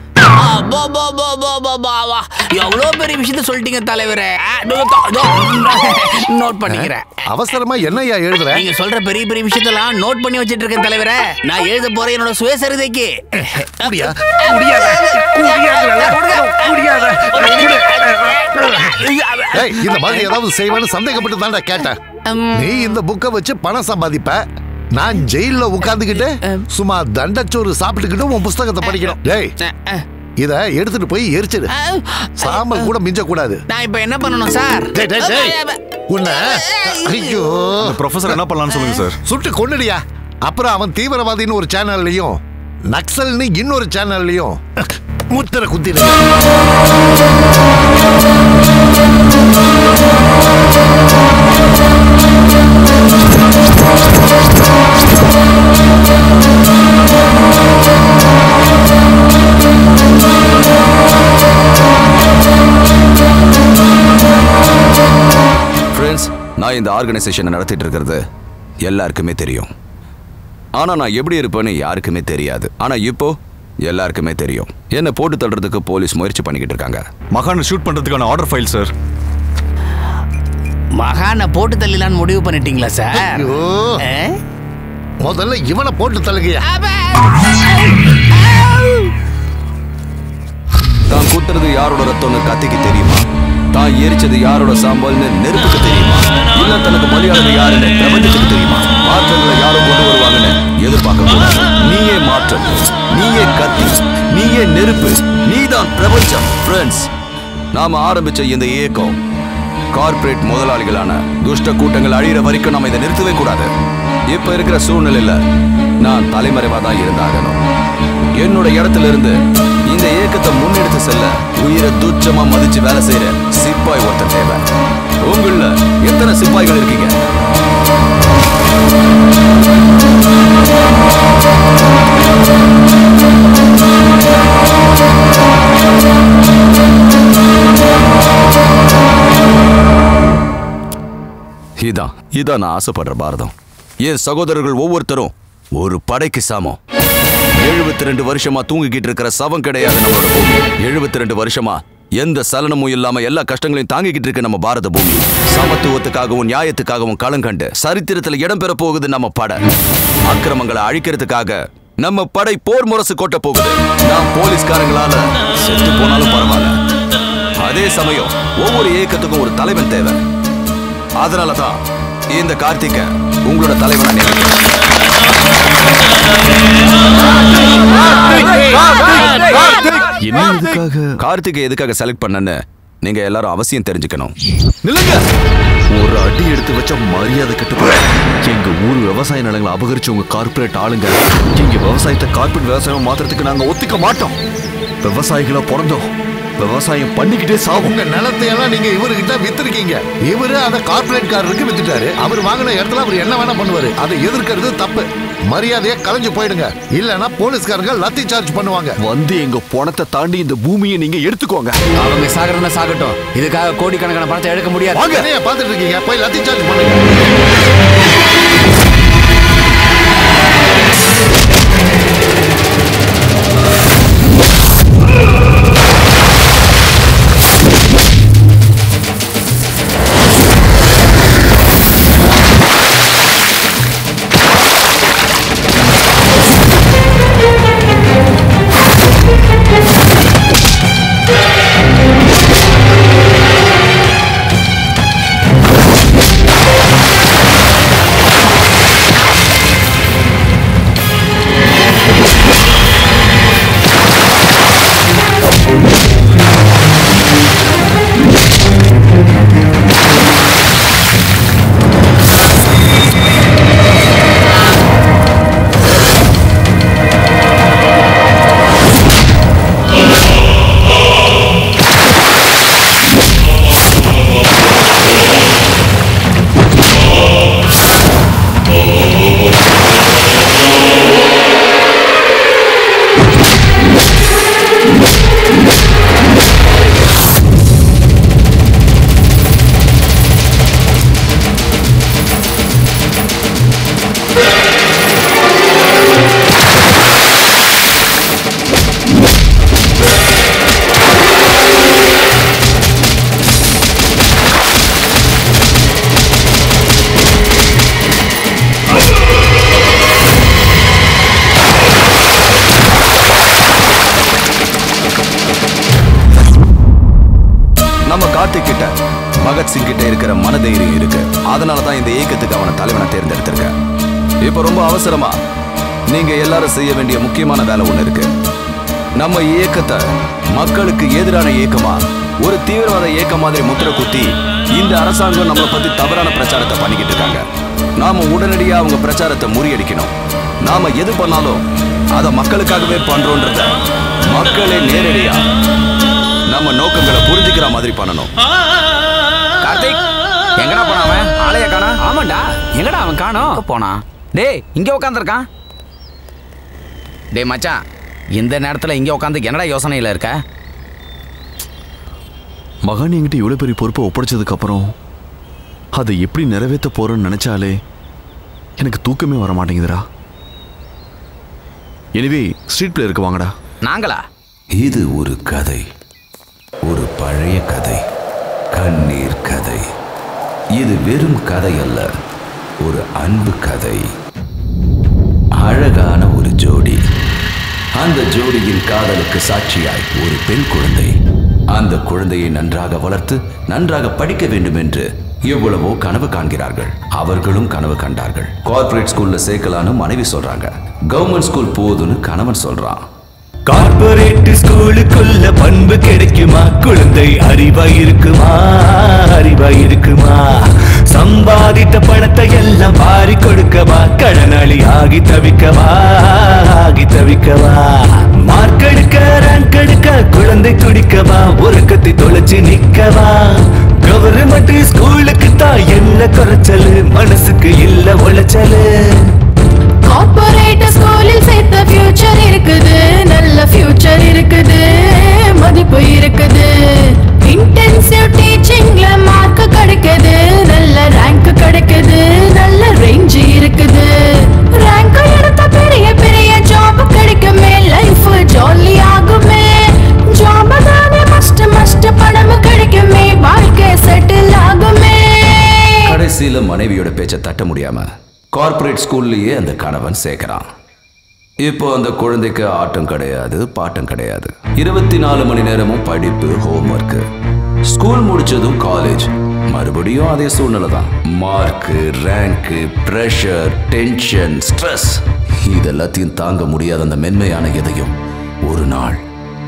எவ்வளவு பெரிய விஷயத்த சொல்லிட்டீங்க தலைவரே. நோட் பண்ணிக்கிறேன். அவசரமா என்னையா எழுதுற? நீங்க சொல்ற பெரிய பெரிய விஷயத்தெல்லாம் நோட் பண்ணி வச்சிட்டு இருக்கேன் தலைவரே. நான் எழுத போறேன் என்னோட சுயசரிதைக்கு. இந்த மாதிரி ஏதாவது செய்வான்னு சந்தேகப்பட்டு தான்டா கேட்டேன். நீ இந்த புக்கை வச்சு பணம் சம்பாதிப்ப, நான் ஜெயில உட்கார்ந்துகிட்டு சும்மா தண்டச்சோறு சாப்பிட்டுக்கிட்டு உன் புஸ்தகத்தை படிக்கணும். டேய், இத எடுத்துட்டு போய் எரிச்சிடு. சாம்பல் கூட மிஞ்ச கூடாது. நான் இப்ப என்ன பண்ணணும் சார்? உன்னை ஐயோ, ப்ரொஃபசர் என்ன பண்ணலாம்னு சொல்லுங்க சார். சுட்டு கொன்னுடியா. அப்புறம் அவன் தீவிரவாதின்னு ஒரு சேனல்லையும் நக்சல்னு இன்னொரு சேனல்லையும் முத்திர குத்திடு. ஃப்ரெண்ட்ஸ், நான் இந்த ஆர்கனைசேஷனை நடத்திட்டு இருக்கிறது எல்லாருக்குமே தெரியும். ஆனா நான் எப்படி இருப்பேன்னு யாருக்குமே தெரியாது. ஆனா இப்போ எல்லாருக்குமே தெரியும். என்ன போட்டு தள்ளுறதுக்கு போலீஸ் முயற்சி பண்ணிக்கிட்டு இருக்காங்க. மகானை ஷூட் பண்றதுக்கான ஆர்டர் ஃபைல் சார். மகானை போட்டு தள்ளலான்னு முடிவு பண்ணிட்டீங்களா சார்? முதல்ல இவனை போட்டு தள்ளுங்கயா. தான் குத்துறது யாரோட ரத்தம்னு கத்திக்கு தெரியுமா? தான் எரிச்சது யாரோட சாம்பல்னு நெருப்புக்கு தெரியுமா? இல்ல தனக்கு பலியானது யாருன்னு பிரபஞ்சத்துக்கு தெரியுமா? மாற்றங்களை யாரும் கொண்டு வருவாங்கன்னு எதிர்பார்க்க கூடாது. நீயே மாற்றம், நீயே கத்தி, நீயே நெருப்பு, நீதான் பிரபஞ்சம். ஃப்ரெண்ட்ஸ், நாம ஆரம்பிச்ச இந்த இயக்கம் கார்ப்பரேட் முதலாளிகளான துஷ்ட கூட்டங்கள் அழியிற வரைக்கும் நம்ம இதை நிறுத்தவே கூடாது. இப்ப இருக்கிற சூழ்நிலையில நான் தலைமறைவா தான் இருந்தாகணும். என்னோட இடத்துல இருந்து இந்த இயக்கத்தை முன்னெடுத்து செல்ல உயிரை துச்சமா மதிச்சு வேலை செய்யற சிப்பாய் ஒருத்தர் தேவை. உங்கள எத்தனை சிப்பாய்கள் இருக்கீங்க? இதான் நான் ஆசைப்படுற பாரதம். என் சகோதரர்கள் ஒவ்வொருத்தரும் ஒரு படைக்கு சமம். 72 வருஷமா தூங்கிக்கிட்டு இருக்கிற சவம் கிடையாது நம்மளோட பூமி. 72 வருஷமா எந்த சலனமும் இல்லாம எல்லா கஷ்டங்களையும் தாங்கிக்கிட்டு இருக்க நம்ம பாரத பூமி. சமத்துவத்துக்காகவும் நியாயத்துக்காகவும் களங்கண்டு சரித்திரத்துல இடம் பெற போகுது நம்ம படை. அக்கிரமங்களை அழிக்கிறதுக்காக நம்ம படை போர் முரசு கொட்ட போகுது. நான் போலீஸ்காரங்களால செத்து போனாலும் பரவாயில்ல. அதே சமயம் ஒவ்வொரு இயக்கத்துக்கும் ஒரு தலைவன் தேவை. அதனாலதான் இந்த கார்த்திகை உங்களோட தலைவனா நினைக்கிறேன். கார்த்திகை எதுக்காக செலக்ட் பண்ணன்னு நீங்க எல்லாரும் அவசியம் தெரிஞ்சுக்கணும். நில்லுங்க. ஒரு அடி எடுத்து வச்ச மரியாதை கட்டுப்பாடு. எங்க ஊர் விவசாய நிலங்களை அபகரிச்சு உங்க கார்பரேட் ஆளுங்க எங்க விவசாயத்தை கார்பரேட் விவசாயம் மாத்திரத்துக்கு நாங்க ஒத்துக்க மாட்டோம். விவசாயிகளா பிறந்தோம், விவசாயம் பண்ணிக்கிட்டே சாவும். உங்க நிலத்தை எல்லாம் நீங்க இவர்கிட்ட வித்துருக்கீங்க. இவரு அதை கார்பரேட் காரருக்கு வித்துட்டாரு. அவர் வாங்கின இடத்துல அவர் என்ன வேணா பண்ணுவாரு. அதை எதிர்க்கிறது தப்பு. மரியாதையா கலைஞ்சு போயிடுங்க, இல்லன்னா போலீஸ்காரங்க லத்தி சார்ஜ் பண்ணுவாங்க. வந்து எங்க பணத்தை தாண்டி இந்த பூமியை நீங்க எடுத்துக்கோங்க. அவங்க சாகரம்னா சாகட்டும், இதுக்காக கோடிக்கணக்கான பணத்தை எடுக்க முடியாது. பாத்துட்டு இருக்கீங்க, போய் லத்தி சார்ஜ் பண்ணுங்க. பகத்சிங் கிட்ட இருக்கிற மனதைரியம் இருக்கு. அதனாலதான் இந்த இயக்கத்துக்கு அவனை தலைவனை தேர்ந்தெடுத்திருக்கேன். இப்ப ரொம்ப அவசரமா நீங்க எல்லாரும் செய்ய வேண்டிய முக்கியமான வேலை ஒண்ணு இருக்கு. நம்ம இயக்கத்தை மக்களுக்கு எதிரான இயக்கமா, ஒரு தீவிரவாத இயக்கம் மாதிரி முத்திர குத்தி இந்த அரசாங்கம் நம்மளை பத்தி தவறான பிரச்சாரத்தை பண்ணிக்கிட்டு இருக்காங்க. நாம உடனடியா அவங்க பிரச்சாரத்தை முறியடிக்கணும். நாம எது பண்ணாலும் அதை மக்களுக்காகவே பண்றோன்றத மக்களே நேரடியா நம்ம நோக்கங்களை புரிஞ்சுக்கிற மாதிரி பண்ணணும். கார்த்திக், எங்கடா போனா அவன்? ஆளைய காணா? ஆமாண்டா, எங்கடா அவன் காணோம்? போனா டேய், இங்க உட்காந்துருக்கான். டேய் மச்சான், இந்த நேரத்துல இங்க உட்காந்து என்னடா யோசனையில இருக்க? மகான் என்கிட்ட இவ்வளவு பெரிய பொறுப்பை ஒப்படைச்சதுக்கு அப்புறம் அதை எப்படி நிறைவேற்ற போறேன்னு நினைச்சாலே எனக்கு தூக்கமே வர மாட்டேங்குதுடா. எனவே ஸ்ட்ரீட் பிளே இருக்க வாங்கடா. நாங்களா? இது ஒரு கதை, ஒரு பழைய கதை, கண்ணீர் கதை. இது வெறும் கதை அல்ல, ஒரு அன்பு கதை. அழகான ஒரு ஜோடி, அந்த ஜோடியின் காதலுக்கு சாட்சியாய் ஒரு பெண் குழந்தை. அந்த குழந்தையை நன்றாக வளர்த்து நன்றாக படிக்க வேண்டும் என்று எவ்வளவோ கனவு காண்கிறார்கள். அவர்களும் கனவு கண்டார்கள். கார்ப்பரேட் ஸ்கூல்ல சேர்க்கலான்னு மனைவி சொல்றாங்க. கவர்மெண்ட் ஸ்கூல் போதுன்னு கணவன் சொல்றான். கார்ப்பரேட் ஸ்கூலுக்குள்ள பண்பு கிடைக்குமா? குழந்தை அறிவா இருக்குமா? அறிவா இருக்குமா? சம்பாதித்த பணத்தை எல்லாம் வாரி கொடுக்கவா? கடனாளி ஆகி தவிக்கவா? ஆகி தவிக்கவா? மார்க் எடுக்க ரேங்க் எடுக்க குழந்தை துடிக்கவா? உறக்கத்தை தொலைச்சு நிக்கவா? கவர்மெண்ட் ஸ்கூலுக்கு தான் என்ன குறைச்சலு? மனசுக்கு இல்ல உழைச்சலு. கார்ப்பரேட் ஸ்கூலில் சேர்த்த ஃபியூச்சர் இருக்குது, நல்ல ஃபியூச்சர் இருக்குது, மதிப்பு இருக்குது. இன்டென்சிவ் டீச்சிங்ல மார்க் கிடைக்குது, நல்ல ரேங்க் கிடைக்குது, நல்ல ரேஞ்ச் இருக்குது. ரேங்க் எடுத்த பெரிய பெரிய ஜாப் கிடைக்குமே, லைஃப் ஜாலி ஆகுமே. ஜாப் தானே மஸ்ட் பணம் கிடைக்குமே, வாழ்க்கை செட்டில் ஆகுமே. கடைசியில மனைவியோட பேச்சை தட்ட முடியாம கார்ப்பரேட் ஸ்கூல்லையே அந்த கணவன் சேர்க்கிறான். இப்போ அந்த குழந்தைக்கு ஆட்டம் கிடையாது, பாட்டம் கிடையாது. 24 மணி நேரமும் படிப்பு, ஹோம்ஒர்க். ஸ்கூல் முடிச்சதும் காலேஜ், மறுபடியும் அதே சூழ்நிலை தான். Mark, rank, pressure, tension, stress, இதெல்லாத்தையும் தாங்க முடியாத அந்த மென்மையான எதையும் ஒரு நாள்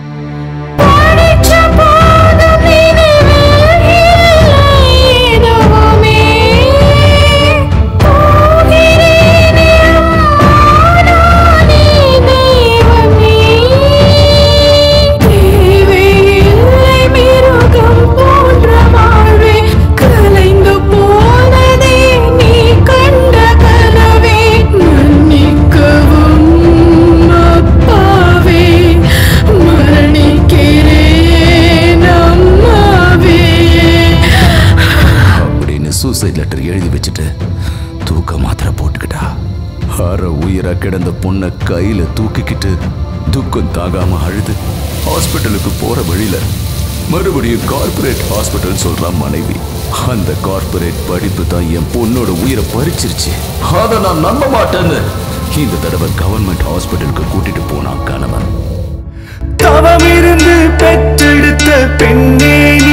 சூசைட் லெட்டர் எழுதி வச்சுட்டு தூக்க மாத்திரை போட்டுக்கிட்டா. அற உயிரா கிடந்த பொண்ணை கையில தூக்கிக்கிட்டு துக்கம் தாங்காம அழுது ஹாஸ்பிட்டலுக்கு போற வழியில மறுபடியும் கார்ப்பரேட் ஹாஸ்பிட்டல் சொல்றான் மனைவி. அந்த கார்ப்பரேட் படிப்பு தான் என் பொண்ணோட உயிரை பறிச்சிருச்சு, அதை நான் நம்ப மாட்டேன்னு இந்த தடவை கவர்மெண்ட் ஹாஸ்பிட்டலுக்கு கூட்டிட்டு போனான் கணவன். தவமிருந்து பெற்றெடுத்த பெண்ணே நீ,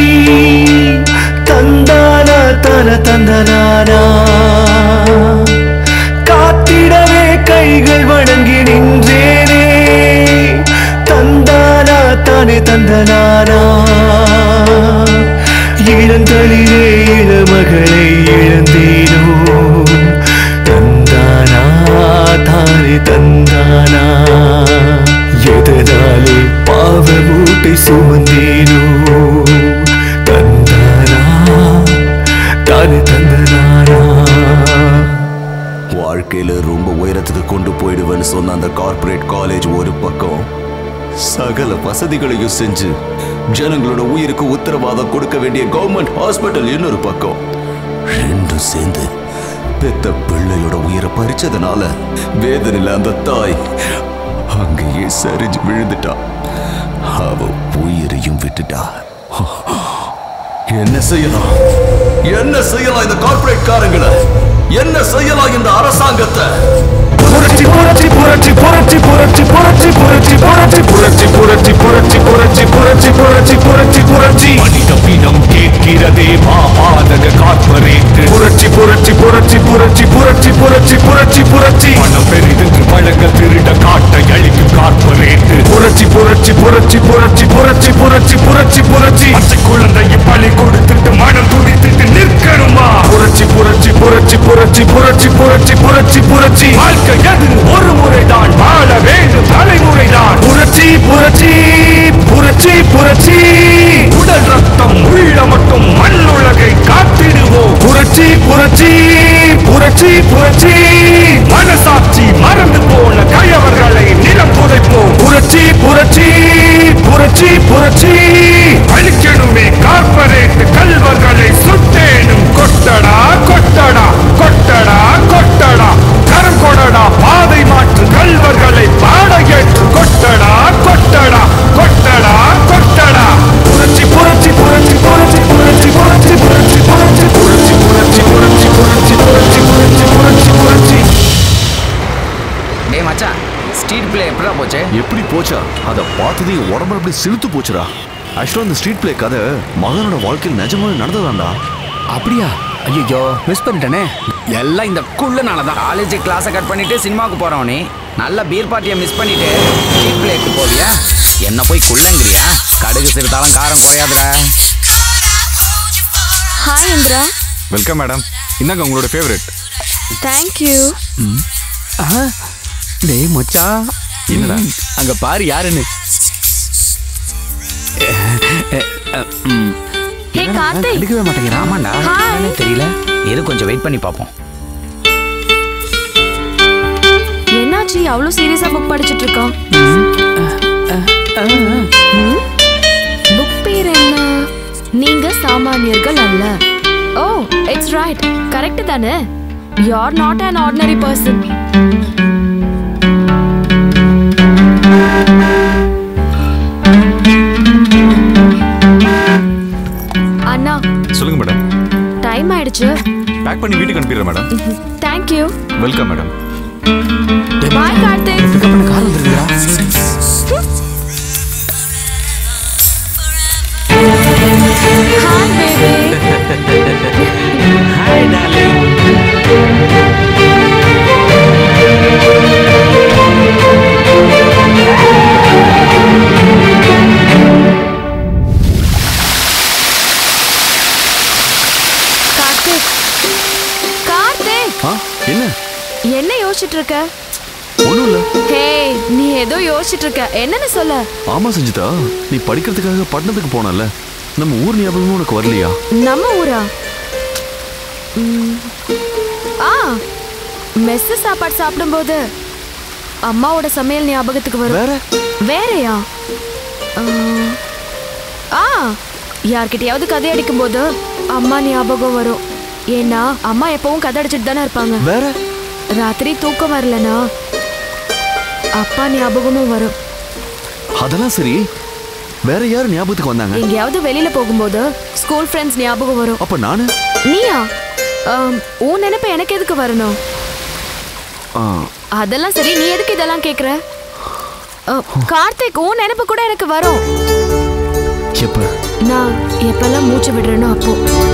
தந்தானா தன தந்தனானா, காத்திடவே கைகள் வணங்கி நின்றேனே, தந்தானா தானே தந்தனானா. இளந்தளிரே இளமகளை இழந்தேனோ, தந்தானா தானே தந்தானா. எதனாலே பாவ மூட்டை சுமந்தேனோ, தந்தானா தானே தந்தனானா. வாழ்க்கையில ரொம்ப உயரத்துக்கு கொண்டு போயிடுவேன்னு சொன்ன அந்த கார்ப்பரேட் காலேஜ் ஒரு பக்கம், சகல வசதிகளையும் செஞ்சு ஜனங்களோட உயிருக்கு உத்தரவாதம் கொடுக்க வேண்டிய கவர்மெண்ட் ஹாஸ்பிட்டல் இன்னொரு பக்கம், ரெண்டும் சேர்ந்து பெத்த பிள்ளையோட உயிரை பறிச்சதுனால வேதனையில அந்த தாய் அங்கேயே சரிஞ்சு விழுந்துட்டா. அவ உயிரையும் விட்டுட்டா. என்ன செய்யலாம்? என்ன செய்யலாம் இந்த கார்ப்பரேட் காரங்களை? என்ன செய்யலாம் இந்த அரசாங்கத்தை? புரட்சி புரட்சி புரட்சி புரட்சி புரட்சி புரட்சி புரட்சி புரட்சி புரட்சி புரட்சி புரட்சி புரட்சி புரட்சி புரட்சி புரட்சி புரட்சி மனித பிணம் கேட்கிறதே மாபாதக கார்ப்பரேட். புரட்சி புரட்சி புரட்சி புரட்சி புரட்சி புரட்சி புரட்சி புரட்சி பணம் பெரிதென்று வழங்க திருட காட்ட அழிக்கும் கார்ப்பரேட். புரட்சி புரட்சி புரட்சி புரட்சி புரட்சி புரட்சி புரட்சி புரட்சி பச்சை குழந்தையை பலி கொடுத்துட்டு மனம் துடித்துட்டு நிற்கணுமா? புரட்சி புரட்சி புரட்சி புரட்சி புரட்சி புரட்சி புரட்சி புரட்சி வாழ்க்கை எது ஒரு முறைதான், வாழ வேண்டும் தலைமுறைதான். புரட்சி புரட்சி புரட்சி புரட்சி உடல் ரத்தம் உள்ள மட்டும் மண்ணுலகை காத்திடுவோம். புரட்சி புரட்சி புரட்சி புரட்சி மனசாட்சி மறந்து போன கயவர்களை நிலம் புதைப்போம். புரட்சி புரட்சி புரட்சி புரட்சி அழிக்கணுமே கார்ப்பரேட் கல்வர்களை சுட்டேனும். கொட்டடா கொட்டடா கொட்டடா கொட்டடா கரம் கொடடா பாதை மாற்று கல்வர்களை பாடையேற்று. கொட்டடா கொட்டடா கொட்டடா கொட்டடா புரட்சி புரட்சி புரட்சி புரட்சி புரட்சி புரட்சி புரட்சி புரட்சி புரட்சி புரட்சி புரட்சி புரட்சி புரட்சி புரட்சி புரட்சி புரட்சி. டேய் மச்சான், ஸ்ட்ரீட் பிளே எப்படா போச்சு? எப்படி போச்சா? அதை பார்த்ததே உடம்புல அப்படி சிலுத்து போச்சுடா. ஆக்சுவலாக அந்த ஸ்ட்ரீட் பிளே கதை மகனோட வாழ்க்கையில் நிஜமாவே நடந்ததாண்டா. அப்படியா? ஐயோ மிஸ் பண்ணிட்டேனே. எல்லாம் இந்த குள்ளனால தான். காலேஜ் கிளாஸை கட் பண்ணிட்டு சினிமாவுக்கு போறோம். நீ நல்ல பீர் பார்ட்டியை மிஸ் பண்ணிட்டு ஸ்ட்ரீட் பிளேக்கு போவியா? என்ன போய் குள்ளங்கிறியா? கடுகு சிறுத்தாலும் காரம் குறையாதுடா. ஹாய் இந்திரா. Welcome madam. இந்தாங்க உங்களோட ஃபேவரட். Thank you. டேய் மச்சான், என்னடா அங்க பாரு யாருன்னு. ஹே கார்த்திக். எடுக்கவே மாட்டேங்கிறான். ஆமாண்டா, என்னன்னு தெரியல. இரு கொஞ்சம் வெயிட் பண்ணி பார்ப்போம். என்னாச்சு அவ்வளோ சீரியஸா புக் படிச்சிட்டு இருக்கோம்? புக் பேர் என்ன? நீங்க சாமானியர்கள் அல்ல. ஓ இட்ஸ் ரைட், கரெக்ட் தானே? You are not an ordinary person. அண்ணா சொல்லுங்க மேடம். டைம் ஆயிடுச்சு. பேக் பண்ணி வீட்டுக்கு அனுப்பிடுறேன் madam. Thank you. Welcome madam. Bye Karthik. Pick up பண்ண கார் வந்துருக்கா? Hi baby. Hi darling. Karthik. Karthik. என்ன என்ன யோசிச்சுட்டு இருக்க? ஒண்ணும் இல்ல. ஹே நீ ஏதோ யோசிச்சுட்டு இருக்க, என்னன்னு சொல்ல? ஆமா சஞ்சிதா, நீ படிக்கிறதுக்காக பட்டணத்துக்கு போனல, நம்ம ஊர் ஞாபகமும் உனக்கு வரலையா? நம்ம ஊரா? ஆ மெஸ் சாப்பாடு சாப்பிடும்போது அம்மாவோட சமையல் ஞாபகத்துக்கு வரும். வேற வேறயா? யார்கிட்டயாவது கதை அடிக்கும் போது அம்மா ஞாபகம் வரும். ஏன்னா அம்மா எப்பவும் கதை அடிச்சுட்டு தானே இருப்பாங்க. வேற ராத்திரி தூக்கம் வரலனா அப்பா ஞாபகமும் வரும். அதெல்லாம் சரி, வேற யார் ஞாபகத்துக்கு வந்தாங்க? எங்கேயாவது வெளியில போகும்போது ஸ்கூல் ஃப்ரெண்ட்ஸ் ஞாபகம் வரும். அப்ப நானு? நீயா? உன் நினைப்பு எனக்கு எதுக்கு வரணும்? அதெல்லாம் சரி, நீ எதுக்கு இதெல்லாம் கேக்குற? கார்த்திக், உன் நினைப்பு கூட எனக்கு வரும். எப்ப? நான் எப்பெல்லாம் மூச்சு விடுறேனோ அப்போ.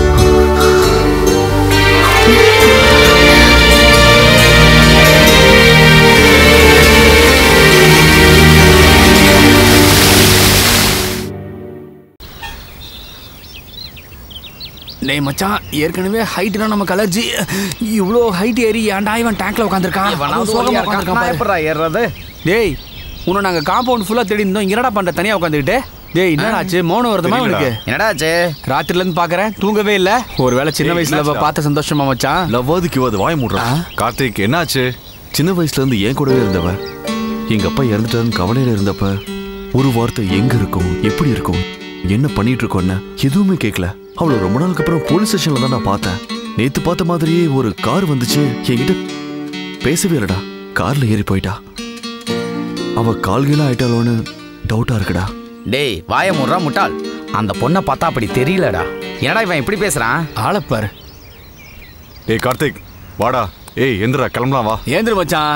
டேய் மச்சான், ஏற்கனவே ஹைட்னா நமக்கு அலர்ஜி. இவ்வளோ ஹைட் ஏறி ஏன்டா இவன் டேங்க்ல உட்காந்துருக்கான்? ஏறது. டேய் உன்னை நாங்கள் காம்பவுண்ட் ஃபுல்லாக தேடி இருந்தோம். இங்கே என்னடா பண்ணுற தனியாக உட்காந்துக்கிட்டு? டேய் என்னடாச்சு, மௌனம் வருதுமா உனக்கு? என்னடாச்சு? ராத்திரிலேருந்து பார்க்குறேன், தூங்கவே இல்லை. ஒரு வேளை சின்ன வயசுல பார்த்த சந்தோஷமா மச்சான்? லவ்வாது கிவாது வாய மூடுறா. கார்த்திக் என்னாச்சு? சின்ன வயசுல இருந்து என் கூடவே இருந்தவ எங்க அப்பா இறந்துட்டாருன்னு கவலையில இருந்தப்ப ஒரு வார்த்தை எங்க இருக்கும், எப்படி இருக்கும், என்ன பண்ணிட்டு இருக்கோன்னு எதுவுமே கேட்கல. அவளை ரொம்ப நாளுக்கு அப்புறம் போலீஸ் ஸ்டேஷன்ல தான் நான் பார்த்தேன். நேத்து பார்த்த மாதிரியே ஒரு கார் வந்துச்சு. என்கிட்ட பேசவே இல்லடா, கார்ல ஏறி போயிட்டா. அவ கால்கீழ ஆயிட்டாளோன்னு டவுட்டா இருக்குடா. டேய் வாய மூடுறா முட்டாள். அந்த பொண்ணை பார்த்தா அப்படி தெரியலடா. என்னடா இவன் இப்படி பேசுறான்? ஆளப்பாரு. ஏய் கார்த்திக் வாடா. ஏய் எந்திரா, கிளம்பலாம் வா. ஏந்திர மச்சான்,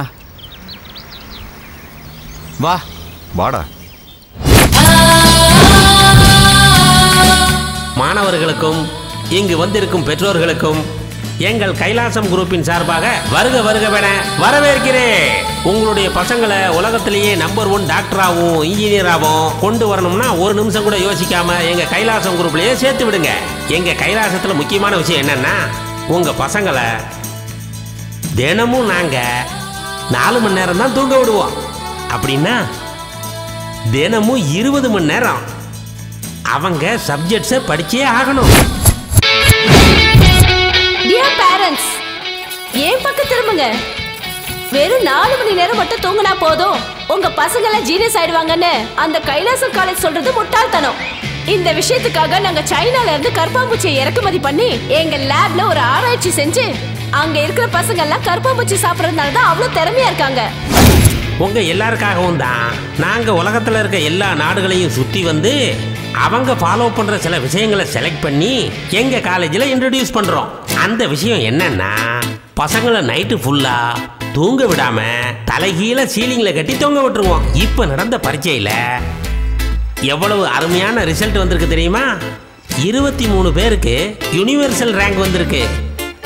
வா வாடா. மாணவர்களுக்கும் இங்கு வந்திருக்கும் பெற்றோர்களுக்கும் எங்கள் கைலாசம் குரூப்பின் சார்பாக வருக வருகவென வரவேற்கிறேன். உங்களுடைய பசங்களை உலகத்திலேயே நம்பர் 1 டாக்டராகவும் இன்ஜினியராகவும் கொண்டு வரணும்னா ஒரு நிமிஷம் கூட யோசிக்காம எங்க கைலாசம் குரூப்லயே சேர்த்து விடுங்க. எங்க கைலாசத்துல முக்கியமான விஷயம் என்னன்னா, உங்க பசங்களை தினமும் நாங்க 4 மணி நேரம் தான் தூங்க விடுவோம். அப்படின்னா தினமும் 20 மணி நேரம் அவங்க சப்ஜெக்ட்ஸை படிச்சே ஆகணும். டியர் பேரண்ட்ஸ், ஏன் பக்கம் திரும்புங்க. வெறும் 4 மணி நேரம் மட்டும் தூங்கினா போதும் உங்க பசங்க எல்லாம் ஜீனியஸ் ஆயிடுவாங்கன்னு அந்த கைலாசம் காலேஜ் சொல்றது முட்டாள்தனம். இந்த விஷயத்துக்காக நாங்க சைனால இருந்து கர்ப்பாம்பூச்சியை இறக்குமதி பண்ணி எங்க லேப்ல ஒரு ஆராய்ச்சி செஞ்சு அங்க இருக்கிற பசங்க எல்லாம் கர்ப்பாம்பூச்சி சாப்பிடறதுனால தான் அவ்வளவு திறமையா இருக்காங்க. உங்க எல்லாருக்காகவும் தான் நாங்க உலகத்துல இருக்க எல்லா நாடுகளையும் சுத்தி வந்து அவங்க ஃபாலோ பண்ற சில விஷயங்களை செலக்ட் பண்ணி எங்க காலேஜில் இன்ட்ரடியூஸ் பண்றோம். அந்த விஷயம் என்னன்னா, பசங்களை நைட்டு ஃபுல்லா தூங்க விடாம தலைகீழ சீலிங்ல கட்டி தொங்க விட்டுருவோம். இப்ப நடந்த பரீட்சையில எவ்வளவு அருமையான ரிசல்ட் வந்திருக்கு தெரியுமா? 23 பேருக்கு யுனிவர்சல் ரேங்க் வந்திருக்கு.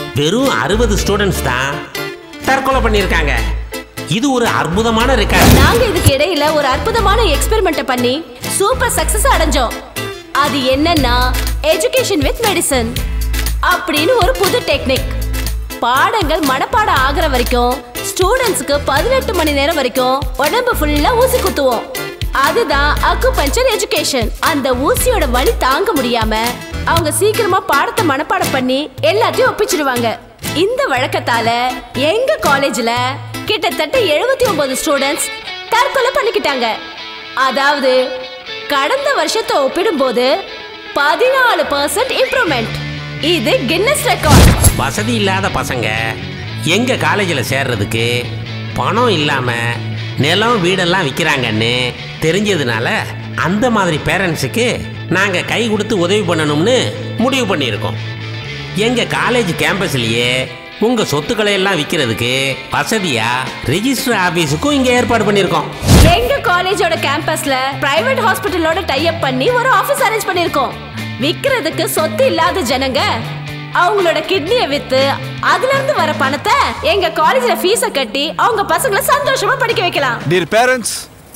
வெறும் 60 ஸ்டூடெண்ட்ஸ் தான் தற்கொலை பண்ணியிருக்காங்க. இது ஒரு அற்புதமான ரெக்கார்ட். நாங்க இதுக்கு இடையில ஒரு அற்புதமான எக்ஸ்பெரிமெண்ட் பண்ணி சூப்பர் சக்சஸ் அடைஞ்சோம். அது என்னன்னா எஜுகேஷன் வித் மெடிசன் அப்படின்னு ஒரு புது டெக்னிக். பாடங்கள் மனப்பாடம் ஆகிற வரைக்கும் ஸ்டூடெண்ட்ஸ்க்கு 18 மணி நேரம் வரைக்கும் உடம்பு ஃபுல்லா ஊசி குத்துவோம். அதுதான் அக்குபஞ்சர் எஜுகேஷன். அந்த ஊசியோட வலி தாங்க முடியாம அவங்க சீக்கிரமா பாடத்தை மனப்பாடம் பண்ணி எல்லாத்தையும் ஒப்பிச்சிடுவாங்க. இந்த வழக்கத்தால எங்க காலேஜ்ல கிட்டத்தட்ட 79 ஸ்டூடெண்ட்ஸ் தற்கொலை பண்ணிக்கிட்டாங்க. அதாவது கடந்த வருஷத்தை ஒப்பிடும்போது 14% இம்ப்ரூவ்மெண்ட். இது கின்னஸ் ரெக்கார்ட். வசதி இல்லாத பசங்க எங்க காலேஜில் சேர்றதுக்கு பணம் இல்லாம நிலம் வீடெல்லாம் விற்கிறாங்கன்னு தெரிஞ்சதுனால அந்த மாதிரி பேரண்ட்ஸுக்கு நாங்கள் கை கொடுத்து உதவி பண்ணணும்னு முடிவு பண்ணியிருக்கோம். எங்கள் காலேஜ் கேம்பஸ்லேயே உங்கள் சொத்துக்களை எல்லாம் விற்கிறதுக்கு வசதியாக ரெஜிஸ்டர் ஆஃபீஸுக்கும் இங்கே ஏற்பாடு பண்ணியிருக்கோம். எங்க காலேஜோட கேம்பஸ்ல பிரைவேட் ஹாஸ்பிட்டலோட டை அப் பண்ணி ஒரு ஆபீஸ் அரேஞ்ச் பண்ணிருக்கோம். விக்கிறதுக்கு சொத்து இல்லாத ஜனங்க அவங்களோட கிட்னியை வித்து அதுல இருந்து வர பணத்தை எங்க காலேஜ்ல ஃபீஸ கட்டி அவங்க பசங்களை சந்தோஷமா படிக்க வைக்கலாம். டியர் பேரண்ட்ஸ்,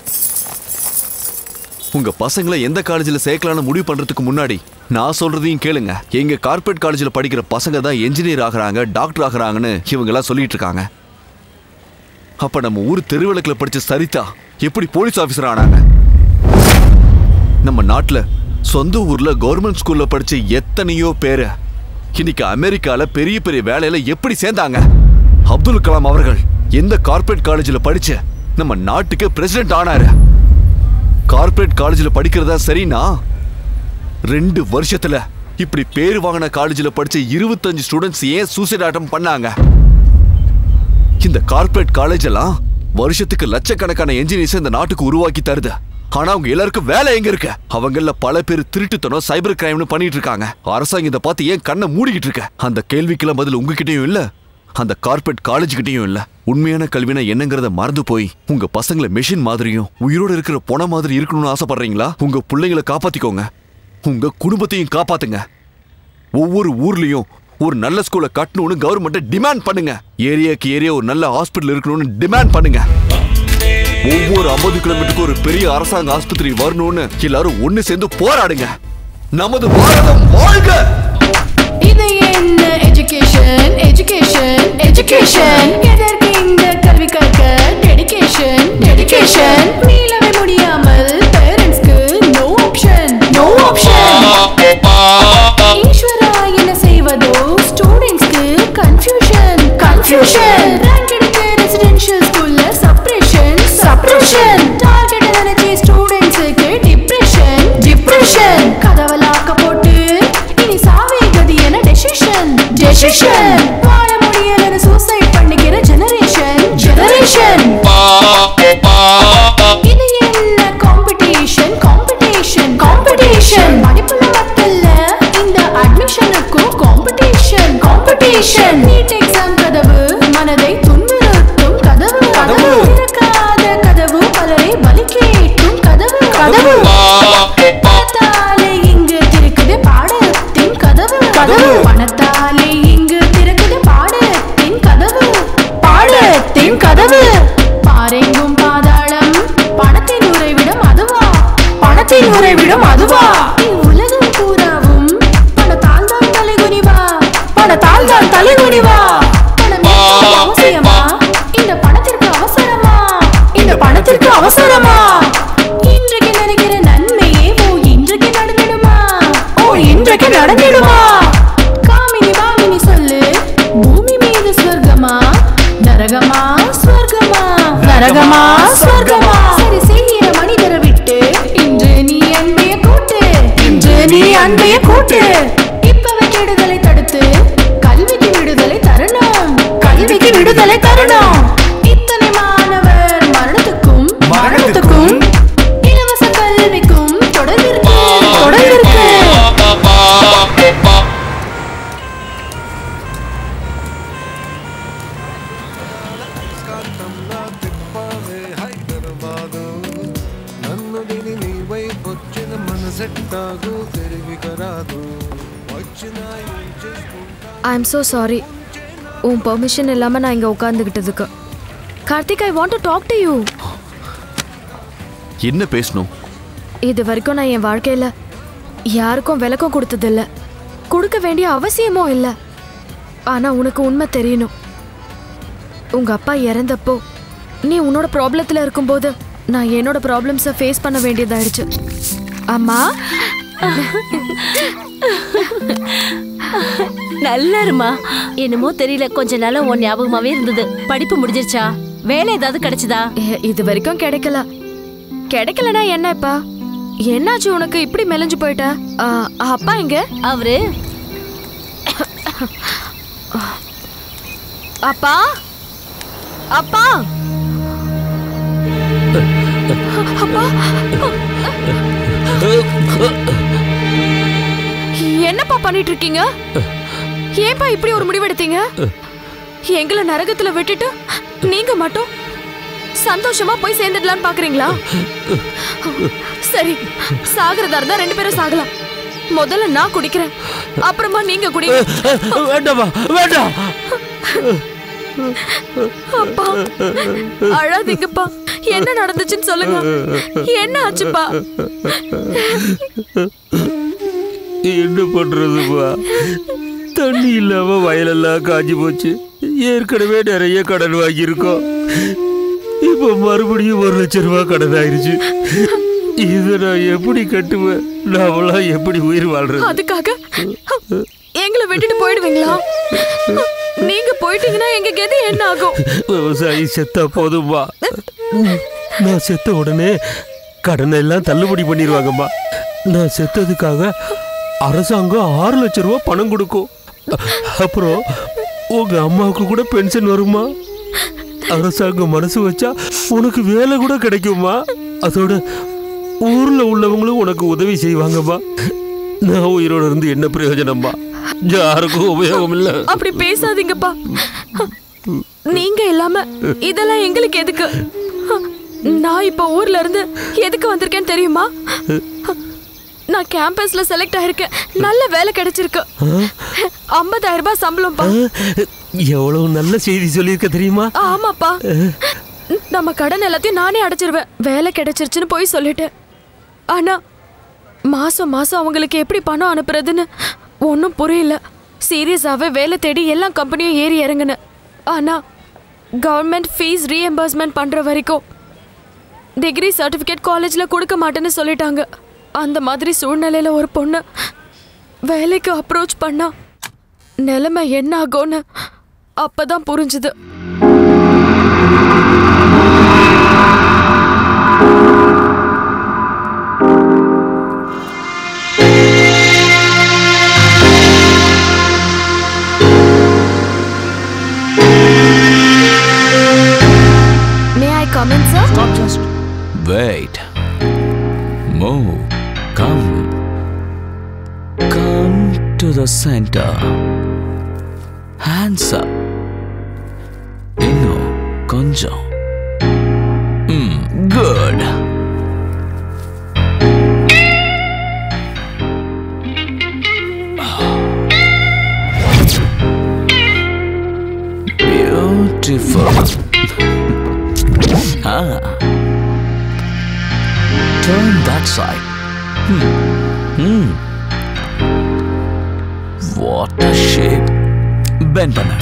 உங்க பசங்களை எந்த காலேஜ்ல சேர்க்கலாம்னு முடிவு பண்றதுக்கு முன்னாடி நான் சொல்றதையும் கேளுங்க. எங்க கார்ப்பரேட் காலேஜ்ல படிக்கிற பசங்க தான் என்ஜினியர் ஆகுறாங்க, டாக்டர் ஆகுறாங்கன்னு இவங்க எல்லாம் சொல்லிட்டு இருக்காங்க. அப்ப நம்ம ஊர் தெருவிளக்குல படிச்ச சரிதா எப்படி போலீஸ் ஆபீசர் ஆனாங்க? நம்ம நாட்டுல சொந்த ஊர்ல கவர்மெண்ட் ஸ்கூல்ல படிச்ச எத்தனையோ பேரு இன்னைக்கு அமெரிக்கால பெரிய பெரிய வேலையில எப்படி சேர்ந்தாங்க? அப்துல் கலாம் அவர்கள் எந்த கார்ப்பரேட் காலேஜ்ல படிச்ச நம்ம நாட்டுக்கு பிரசிடென்ட் ஆனாரு. கார்ப்பரேட் காலேஜ்ல படிக்கிறதா சரினா 2 வருஷத்துல இப்படி பேர் வாங்கின காலேஜ்ல படிச்ச 25 ஸ்டூடெண்ட்ஸ் ஏன் சூசைட் அட்டம் பண்ணாங்க? இந்த கார்ப்பரேட் காலேஜ் எல்லாம் வருஷத்துக்கு லட்சக்கணக்கான என்ஜினியர்ஸ் இந்த நாட்டுக்கு உருவாக்கி தருது. ஆனா அவங்க எல்லாருக்கும் வேலை எங்க இருக்கு? அவங்கள பல பேர் திருட்டுத்தனம், சைபர் கிரைம்னு பண்ணிட்டு இருக்காங்க. அரசாங்கம் இதை பார்த்து ஏன் கண்ணை மூடிக்கிட்டு இருக்க? அந்த கேள்விக்கெல்லாம் பதில் உங்ககிட்டயும் இல்ல, அந்த கார்ப்பரேட் காலேஜ் கிட்டயும் இல்ல. உண்மையான கல்வினா என்னங்கறத மறந்து போய் உங்க பசங்களை மெஷின் மாதிரியும் உயிரோட இருக்கிற பொண மாதிரி இருக்கணும்னு ஆசைப்படுறீங்களா? உங்க பிள்ளைங்களை காப்பாத்திக்கோங்க, உங்க குடும்பத்தையும் காப்பாத்துங்க. ஒவ்வொரு ஊர்லயும் ஒரு நல்ல ஸ்கூலை கட்டணும்னு கவர்மெண்ட்டை டிமாண்ட் பண்ணுங்க. ஏரியாக்கு ஏரியா ஒரு நல்ல ஹாஸ்பிட்டல் இருக்கணும்னு டிமாண்ட் பண்ணுங்க. ஒவ்வொரு 50 கிலோமீட்டருக்கு ஒரு பெரிய அரசாங்க ஆஸ்பத்திரி வரணும்னு எல்லாரும் ஒண்ணு சேர்ந்து போராடுங்க. நமது பாரதம் வாழ்க! இது என்ன எஜுகேஷன் எஜுகேஷன் எஜுகேஷன் எதற்கு இந்த கல்வி கற்க டெடிகேஷன் டெடிகேஷன் மீளவே முடியாமல் பேரண்ட்ஸ்க்கு நோ ஆப்ஷன் நோ ஆப்ஷன் ஈஸ்வரா என்ன செய்வதோ ஸ்டூடெண்ட்ஸ்க்கு கன்ஃபியூஷன் கன்ஃபியூஷன் ரேங்க் எடுக்க ரெசிடென்ஷியல் ஸ்கூல்ல சப்ரேஷன் சப்ரேஷன் டார்கெட் நினைச்ச ஸ்டூடெண்ட்ஸ்க்கு டிப்ரெஷன் டிப்ரெஷன் கதவலாக்க போட்டு இனி சாவே கதி என டெசிஷன் டெசிஷன் வாழ முடியலன்னு சூசைட் பண்ணிக்கிற ஜெனரேஷன் ஜெனரேஷன் இது என்ன காம்படிஷன் காம்படிஷன் காம்படிஷன் படிப்புல மட்டும் இந்த அட்மிஷனுக்கும் காம்படிஷன் காம்படிஷன் நீட் எக்ஸாம் கதவு மனதை துன்புறுத்தும் கதவு கதவு திறக்காத கதவு பலரை பலி கேட்கும் கதவு கதவு பணத்தாலே இங்கு திறக்குது பாடத்தின் கதவு கதவு பணத்தாலே இங்கு திறக்குது பாடத்தின் கதவு பாடத்தின் கதவு பாரெங்கும் பாதாளம் பணத்தின் உறைவிடம் அதுவா பணத்தின் உறைவிடம் அதுவா உலகம் பூராவும் பணத்தால் தான் தலைகுனிவா பணத்தால் தான் தலைகுனிவா பணம் அவசியமா இந்த பணத்திற்கு அவசரமா இந்த பணத்திற்கு அவசரமா இன்றைக்கு நினைக்கிற நன்மையே ஓ இன்றைக்கு நடந்துடுமா ஓ இன்றைக்கு நடந்துடுமா காமினி பாமினி சொல்லு பூமி மீது சொர்க்கமா நரகமா சொர்க்கமா நரகமா சொர்க்கமா சரி செய்கிற மனிதரை விட்டு இன்று நீ அன்பைய கூட்டு இன்று நீ அன்பைய கூட்டு இப்பவே கெடுதலை தடுத்து கல்விக்கு விடுதலை தரணும் கல்விக்கு விடுதலை தரணும் இத்தனை மாணவர் மரணத்துக்கும் மரணத்துக்கும் இலவச கல்விக்கும் தொடர்பிற்கு தொடர்பிற்கு ஐ எம் so sorry. உன் பெர்மிஷன் இல்லாம நான் இங்க உட்கார்ந்துகிட்டதுக்கு. Karthik, I want to talk to you. என்ன பேசணும்? இது வரைக்கும் நான் என் வாழ்க்கையில யாருக்கும் விளக்கம் கொடுத்ததில்ல, கொடுக்க வேண்டிய அவசியமும் இல்லை. ஆனா உனக்கு உண்மை தெரியணும். உங்க அப்பா இறந்தப்போ நீ உன்னோட ப்ராப்ளத்துல இருக்கும்போது நான் என்னோட ப்ராப்ளம்ஸை ஃபேஸ் பண்ண வேண்டியதாயிடுச்சு. அம்மா நல்லா இருமா. என்னமோ தெரியல, கொஞ்ச நாளா உன் ஞாபகமாவே இருந்தது. படிப்பு முடிஞ்சிருச்சா? வேலை ஏதாவது கிடைச்சதா? இது வரைக்கும் கிடைக்கல. கிடைக்கலனா என்ன? இப்ப என்னாச்சு உனக்கு? இப்படி மெலிஞ்சு போயிட்ட? அப்பா எங்க? அவரு அப்பா அப்பா அப்பா என்னப்பா பண்ணிட்டு இருக்கீங்க? ஏன்பா இப்படி ஒரு முடிவெடுத்தீங்க? எங்களை நரகத்துல விட்டுட்டு நீங்க மட்டும் சந்தோஷமா போய் சேர்ந்துடலான்னு பாக்குறீங்களா? சரி, சாகிறதா இருந்தா 2 பேரும் சாகலாம். முதல்ல நான் குடிக்கிறேன், அப்புறமா நீங்க குடிங்க. வேண்டாமா, வேண்டாம். அப்பா அழாதீங்கப்பா. என்ன நடந்துச்சுன்னு சொல்லுங்க. என்ன ஆச்சுப்பா? என்ன பண்றதுப்பா? தண்ணி இல்லாம வயலெல்லாம் காஞ்சி போச்சு. ஏற்கனவே நிறைய கடன் வாங்கியிருக்கோம். இப்போ மறுபடியும் 1 லட்சம் ரூபாய் கடன் ஆயிருச்சு. இதை நான் எப்படி கட்டுவேன்? நாமெல்லாம் எப்படி உயிர் வாழ்றது? அதுக்காக எங்களை விட்டுட்டு போயிடுவீங்களா? நீங்க போயிட்டீங்கன்னா எங்க கதி என்ன ஆகும்? விவசாயி செத்தா போதும்பா. நான் செத்த உடனே கடனை எல்லாம் தள்ளுபடி பண்ணிடுவாங்கம்மா. நான் செத்ததுக்காக அரசாங்கம் 6 லட்சம் ரூபாய் பணம் கொடுக்கும். அப்புறம் உங்க அம்மாவுக்கு கூட பென்ஷன் வருமா? அரசாங்கம் மனசு வச்சா உனக்கு வேலை கூட கிடைக்குமா? அதோட ஊர்ல உள்ளவங்களும் உனக்கு உதவி செய்வாங்கம்மா. நான் உயிரோட இருந்து என்ன பிரயோஜனம்மா? யாருக்கும் உபயோகம் இல்ல. அப்படி பேசாதீங்கப்பா. நீங்க இல்லாம இதெல்லாம் எங்களுக்கு எதுக்கு? நான் இப்ப ஊர்ல இருந்து எதுக்கு வந்திருக்கேன்னு தெரியுமா? நான் கேம்பஸ்ல செலக்ட் ஆயிருக்கேன். நல்ல வேலை கிடைச்சிருக்கு. 50,000 ரூபாய் சம்பளம்ப்பா. எவ்வளவு நல்ல செய்தி சொல்லியிருக்க தெரியுமா? ஆமாப்பா. நம்ம கடன் எல்லாத்தையும் நானே அடைச்சிருவேன். வேலை கிடைச்சிருச்சுன்னு போய் சொல்லிட்டேன். ஆனா மாசம் மாசம் அவங்களுக்கு எப்படி பணம் அனுப்புறதுன்னு ஒன்றும் புரியல. சீரியஸாவே வேலை தேடி எல்லா கம்பெனியும் ஏறி இறங்குன. ஆனா கவர்மெண்ட் ஃபீஸ் ரீஎம்பர்ஸ்மெண்ட் பண்ற வரைக்கும் டிகிரி சர்டிஃபிகேட் காலேஜ்ல கொடுக்க மாட்டேன்னு சொல்லிட்டாங்க. அந்த மாதிரி சூழ்நிலையில ஒரு பொண்ணு வேலைக்கு அப்ரோச் பண்ணா நிலைமை என்ன ஆகும்னு அப்பதான் புரிஞ்சுது. May I come in, sir? Stop, just wait. Move. Come to the center. Hands up. Inno, konjam. Good. Beautiful. Turn that side. What a shape. Bend panna.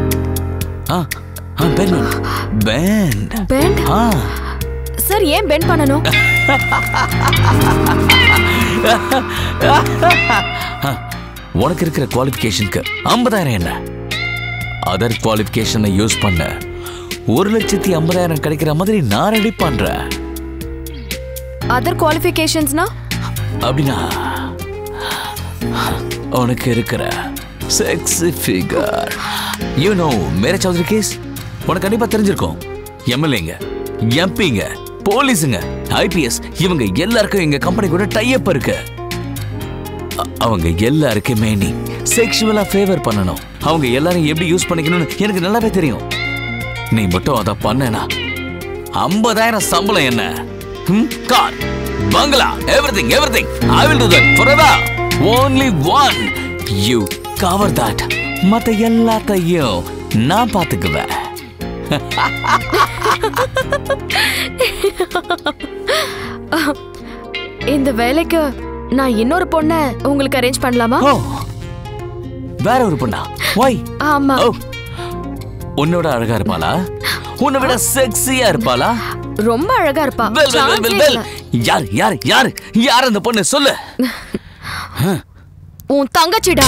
Bend. Bend. Bend? Sir, ஏன் bend பண்ணனும்? உனக்கு இருக்கிற குவாலிஃபிகேஷனுக்கு 50,000 என்ன? Other குவாலிஃபிகேஷனை use பண்ண 1,50,000 கிடைக்கிற மாதிரி நான் ready பண்றேன். அதர் குவாலிஃபிகேஷன்ஸ்னா? அப்படின்னா உனக்கு இருக்கிற செக்ஸி ஃபிகர். யூ நோ மேரே சௌத்ரி கேஸ் உனக்கு கண்டிப்பா தெரிஞ்சிருக்கும். எம்எல்ஏங்க, எம்பிங்க, போலீஸுங்க, ஐபிஎஸ் இவங்க எல்லாருக்கும் எங்க கம்பெனி கூட டைப் இருக்கு. அவங்க எல்லாருக்குமே நீ செக்ஷுவலா ஃபேவர் பண்ணணும். அவங்க எல்லாரும் எப்படி யூஸ் பண்ணிக்கணும்னு எனக்கு நல்லாவே தெரியும். நீ மட்டும் அதை பண்ணனா 50,000 சம்பளம் என்ன? கார், பங்களா, everything. I will do that forever. Only one. You cover that. மத்த எல்லாத்தையும் நான் பாத்துக்குவேன். இந்த வேலைக்கு நான் இன்னொரு பொண்ண உங்களுக்கு அரேஞ்ச் பண்ணலாமா? வேற ஒரு பொண்ணா? ஒய்? ஆமா. உன்னோட அழகா இருப்பாளா? உன்னை விட செக்ஸியா இருப்பாளா? ரொம்ப அழகா இருப்பா. யார் யார் யார் யார் அந்த பொண்ணு சொல்லு. உன் தங்கச்சிடா.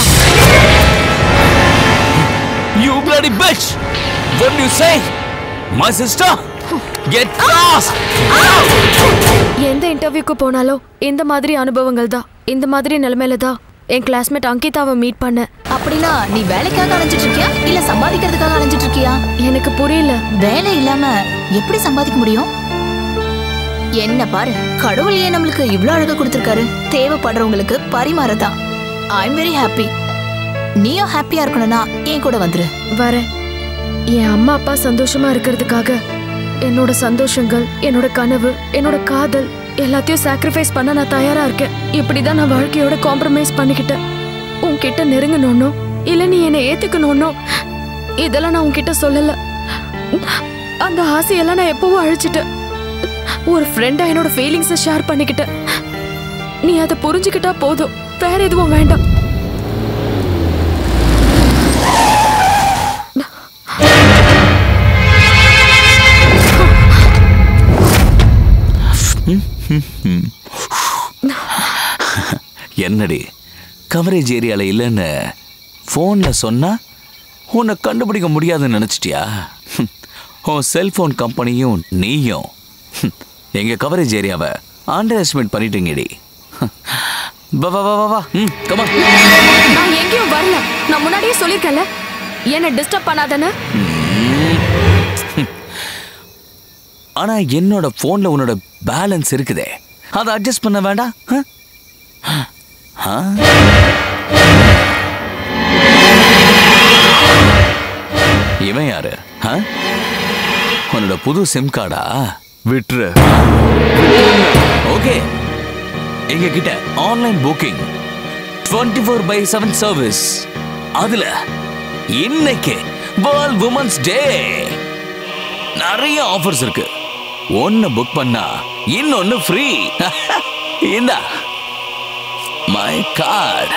You bloody bitch! What do you say? My sister? Get lost! எந்த இன்டர்வியூக்கு போனாலும் இந்த மாதிரி அனுபவங்கள் தான். இந்த மாதிரி நிலைமையில தான் என் கிளாஸ்மேட் அங்கிதாவை மீட் பண்ண. அப்படின்னா நீ வேலைக்காக அலைஞ்சிட்டு இருக்கியா இல்ல சம்பாதிக்கிறதுக்காக அலைஞ்சிட்டு இருக்கியா? எனக்கு புரியல. வேலை இல்லாம எப்படி சம்பாதிக்க முடியும்? என்ன பாரு, கடவுள் ஏன் நம்மளுக்கு இவ்ளோ அழகா கொடுத்திருக்காரு. தேவைப்படுறவங்களுக்கு பரிமாறதான். I am very happy. நீயும் ஹாப்பியா இருக்கணும்னா என் கூட வந்துரு. வரேன். என் அம்மா அப்பா சந்தோஷமா இருக்கிறதுக்காக என்னோட சந்தோஷங்கள், என்னோட கனவு, என்னோட காதல் எல்லாத்தையும் சாக்ரிஃபைஸ் பண்ண நான் தயாரா இருக்கேன். இப்படிதான் நான் வாழ்க்கையோட காம்ப்ரமைஸ் பண்ணிக்கிட்டேன். உன்கிட்ட நெருங்கணும்னோ இல்ல நீ என்னை ஏத்துக்கணும்னோ இதெல்லாம் நான் உன்கிட்ட சொல்லல. அந்த ஆசையெல்லாம் நான் எப்பவும் அழிச்சிட்டேன். ஒரு ஃப்ரெண்டா என்னோட ஃபீலிங்ஸை ஷேர் பண்ணிக்கிட்டேன். நீ அதை புரிஞ்சுக்கிட்டா போதும், வேற எதுவும் வேண்டாம். என்னடி கவரேஜ் ஏரியால இல்லைன்னு போன்ல சொன்னா உன்னை கண்டுபிடிக்க முடியாதுன்னு நினைச்சிட்டியா? உன் செல்போன் கம்பெனியும் நீயும் எங்க கவரேஜ் ஏரியாவை அண்டர் எஸ்டிமேட் பண்ணிட்டீங்கடி. வா வா வா வா. Come on. நான் எங்கேயும் வரல. நான் முன்னாடியே சொல்லிருக்கேன்ல என்ன டிஸ்டர்ப் பண்ணாதன்னு. ஆனா என்னோட போன்ல உன்னோட பேலன்ஸ் இருக்குதே, அதை அட்ஜஸ்ட் பண்ண வேண்டாம்? இவன் யாரு? உன்னோட புது சிம் கார்டா? விட்டுரு. ஓகே, எங்க கிட்ட ஆன்லைன் புக்கிங் 24/7 சர்வீஸ். அதுல இன்னைக்கு வேர்ல்ட் உமன்ஸ் டே நிறைய ஆஃபர்ஸ் இருக்கு. ஒன்னு புக் பண்ணா இன்னொன்னு ஃப்ரீ. இந்த மை கார்டு.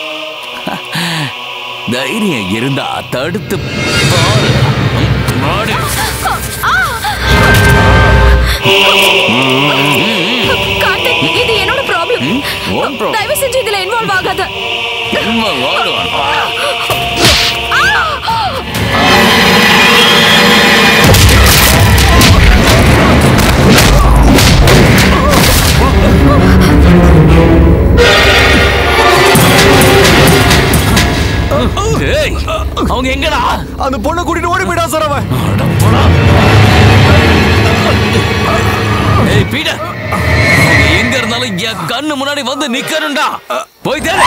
தைரியம் இருந்தா தடுத்து பாரு. கார்த்திக், இது என்னோட ப்ராப்ளம். தயவு செஞ்சு இதுல இன்வால்வ் ஆகாத. அவங்க எங்கடா? அந்த பொண்ணை கூட்டிட்டு ஓடி போயிடா சார் அவன். ஏய் பீட்டர், எங்க இருந்தாலும் என் கண்ணு முன்னாடி வந்து நிக்கணும்டா. போய் தேடு.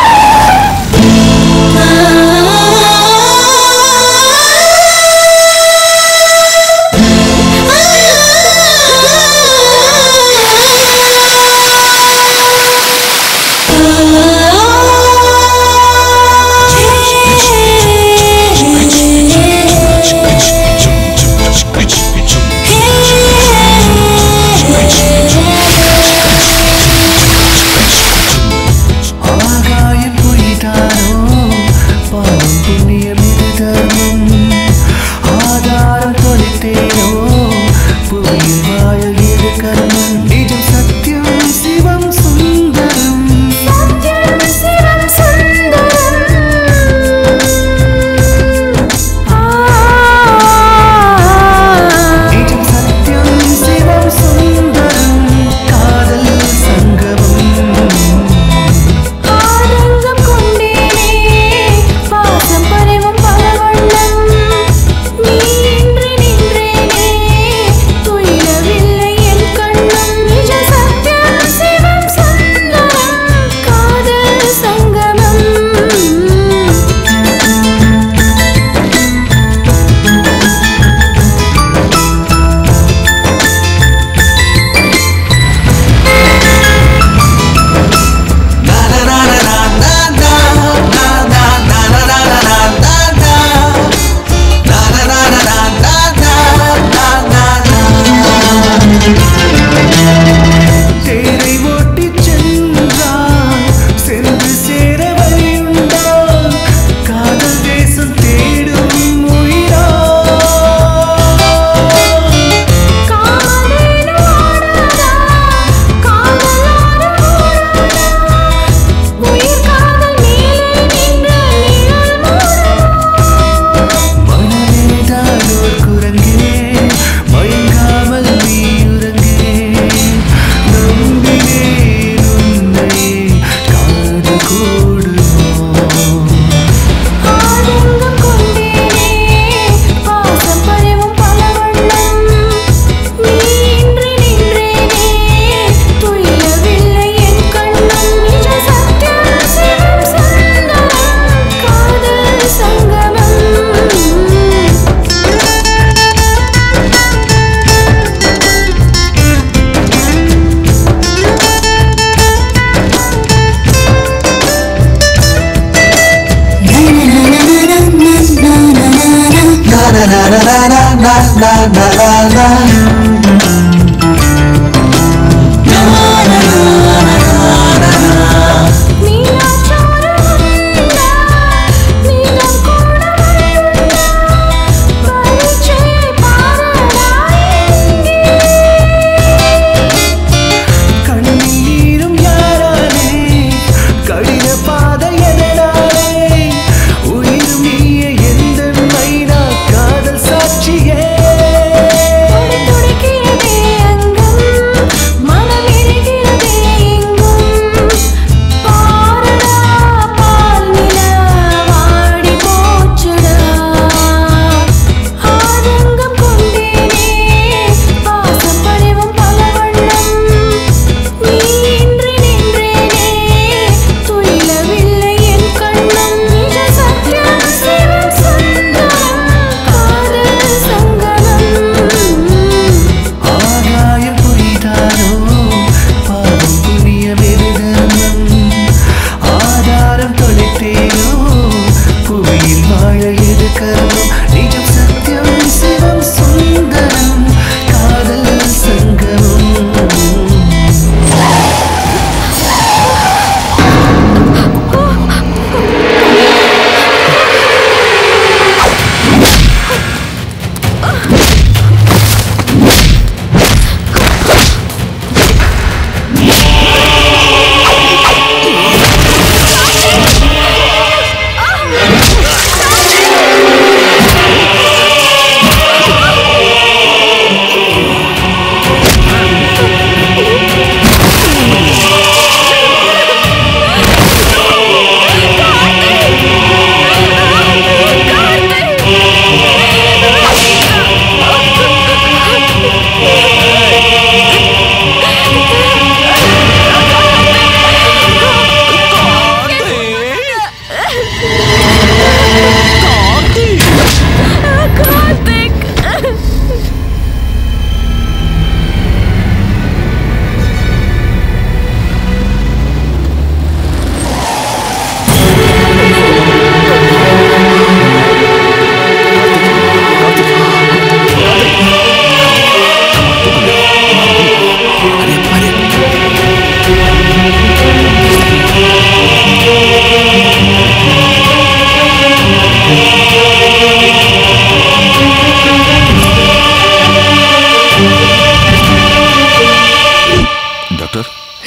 ஆகாயம் பொய்தான்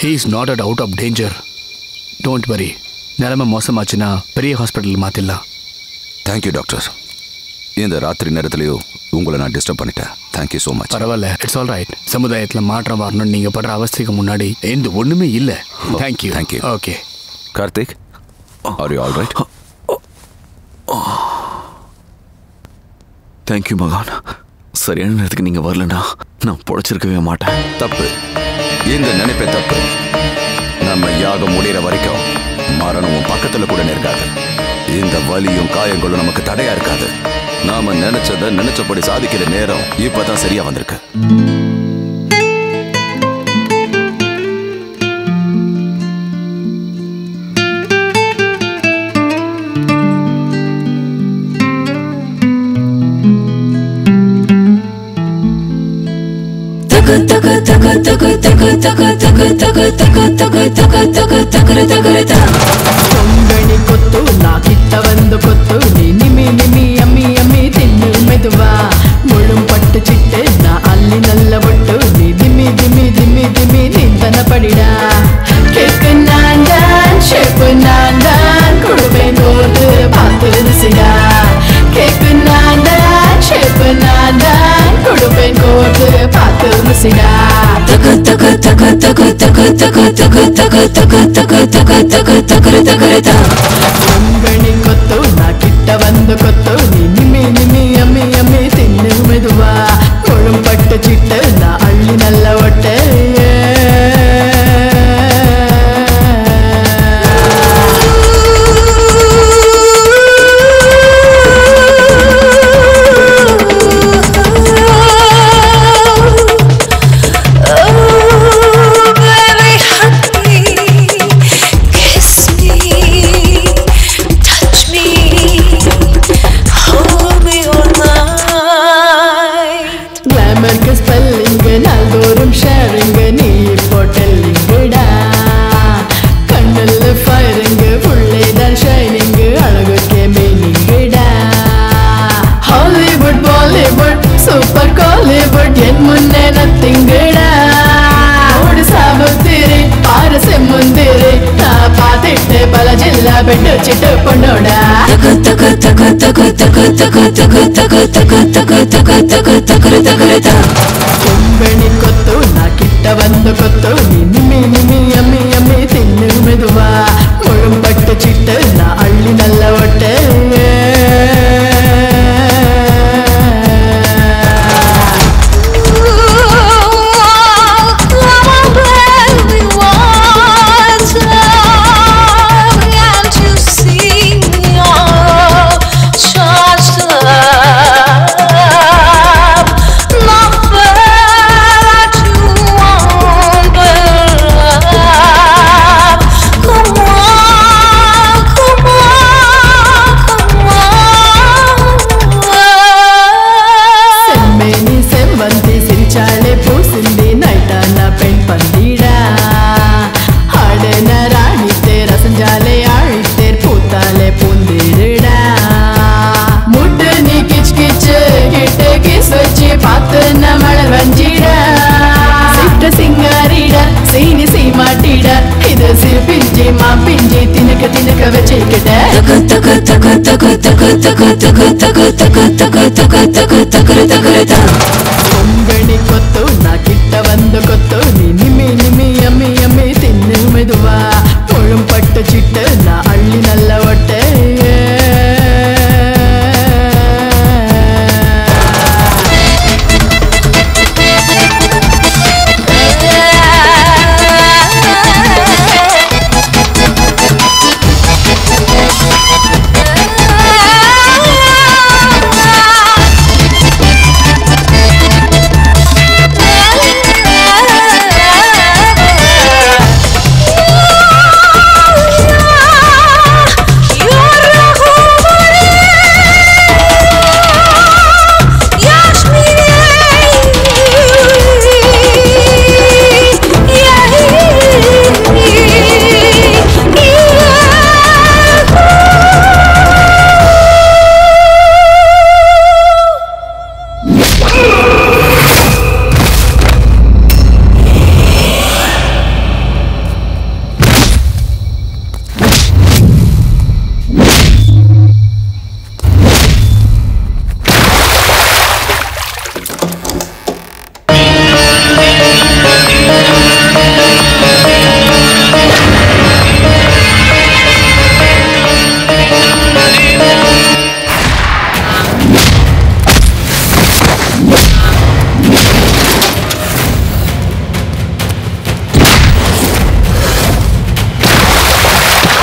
he is not at out of danger. Don't worry. நிலைமை மோசமாச்சுன்னா பெரிய ஹாஸ்பிட்டல் மாற்றிடலாம். Thank you doctor. இந்த ராத்திரி நேரத்துலையும் உங்களை நான் டிஸ்டர்ப் பண்ணிட்டேன். Thank you so much. பரவாயில்ல, இட்ஸ் ஆல் ரைட். சமுதாயத்தில் மாற்றம் வரணும்னு நீங்கள் படுற அவஸ்தைக்கு முன்னாடி எந்த ஒன்றுமே இல்லை. Thank you. Thank you. Okay Karthik, are you all right? Thank you மகான். சரியான நேரத்துக்கு நீங்கள் வரலன்னா நான் பொழைச்சிருக்கவே மாட்டேன். தப்பு, இந்த நினைப்பே தப்பு. நம்ம யாகம் முடிகிற வரைக்கும் மரணமும் பக்கத்தில் கூட நெருங்காது. இந்த வலியும் காயங்களும் நமக்கு தடையா இருக்காது. நாம நினைச்சதை நினைச்சபடி சாதிக்கிற நேரம் இப்பதான் சரியா வந்திருக்கு. కొంగణి కొత్తు నా కిట్ట వందు కొత్తు నీ నిమి నిమి అమ్మి అమ్మి తిన్ను మెదువా ముழும் பட்டு சிட்டு நான் அள்ளி நல்ல ஒட்டு நீ திமி திமி திமி திமி நிந்தன படிடா கேக்கு நான் தான் ஷேப்பு நான் தான் குடுவேன் கோர்த்து பார்த்து ருசிடா கேக்கு நான் தான் ஷேப்பு நான் தான் குடுவேன் கோர்த்து பார்த்து ருசிடா தக தக தக தக தக தக தக தக தக தக தக தக தக தக కొంగణి కొత్తు నా కిట్ట వందు కొత్తు నీ నిమి నిమి అమ్మి అమ్మి తిన్ను మెదువా ముழும் பட்டு சிட்டு நான் அள்ளி நல்ல ஒட்டு பெட்டு சிட்டு பொண்ணோடா தக தக தக தக தக தக தக தக தக தக தக தக தக தக కొంగణి కొత్తు నా కిట్ట వందు కొత్తు నీ నిమి నిమి అమ్మి అమ్మి తిన్ను మెదువా ముழும் பட்டு சிட்டு நான் அள்ளி நல்ல ஒட்டு కొంగణి కొత్తు నా కిట్ట వందు కొత్తు నీ నిమి నిమి అమ్మి అమ్మి తిన్ను మెదువా ముழும் பட்டு சிட்டு நான் அள்ளி நல்ல ஒட்டு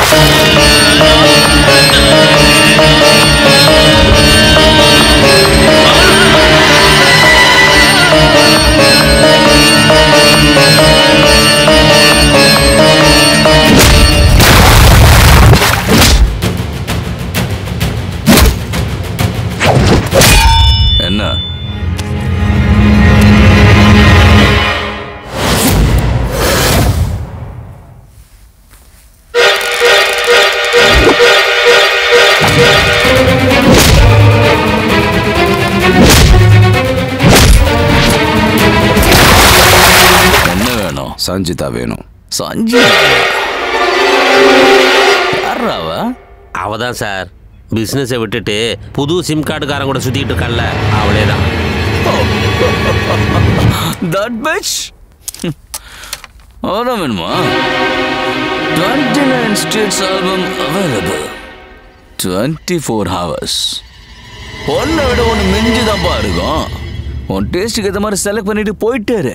என்ன என்ன வேணும்? சஞ்சிதா வேணும். சஞ்சிதா யாராவ? அவதான் சார் பிசினஸை விட்டுட்டு புது சிம் கார்டுக்காரன் கூட சுத்திட்டு இருக்கான்ல, அவளே தான். That bitch? அதான் வேணுமா? 29 states album available 24 hours. ஒன்னை விட ஒன்று மிஞ்சுதான்ப்பா இருக்கும். உன் டேஸ்ட்டுக்கு ஏற்ற மாதிரி செலக்ட் பண்ணிட்டு போயிட்டாரு.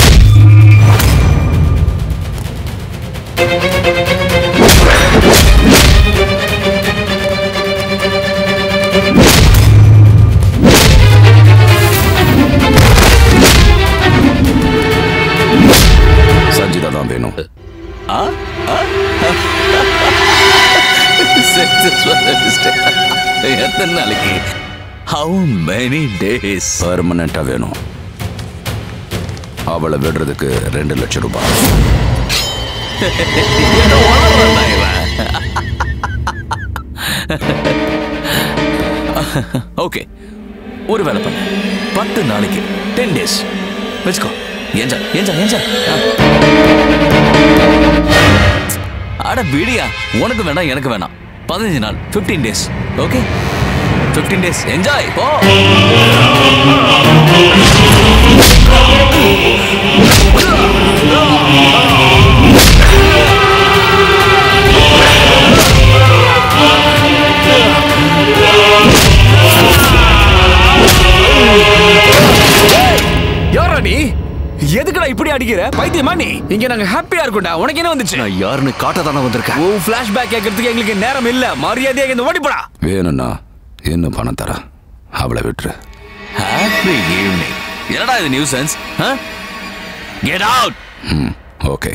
சஞ்சிதா தான் வேணும். எத்தனை நாளைக்கு? How many days? பெர்மனண்டா வேணும். அவளை விடுறதுக்கு 2 லட்சம் ரூபாய். ஓகே, ஒரு வேலை பண்ண 10 நாளைக்கு 10 days வச்சுக்கோ. ஏஞ்சா ஏஞ்சா ஏஞ்சா அட விடியா, உனக்கு வேணாம் எனக்கு வேணாம். 15 நாள் 15 days. Okay 15 days enjoy. போ. யாரா நீ? எதுக்குடா இப்படி அடிக்கிற? பைத்தியமா நீ? இங்க நாங்க ஹாப்பியா இருக்கோம்டா. உனக்கு என்ன வந்துச்சு? நான் யாருன்னு காட்ட தானே வந்திருக்கேன். ஓ ஃபிளாஷ்பேக் கேட்கறதுக்கு எங்களுக்கு நேரம் இல்ல. மரியாதையா இந்த ஓடி போடா. வேணும்னா என்ன பணம் தர, அவளை விட்டுரு. Happy evening. என்னடா இது நியூசன்ஸ்? Get out. ஓகே.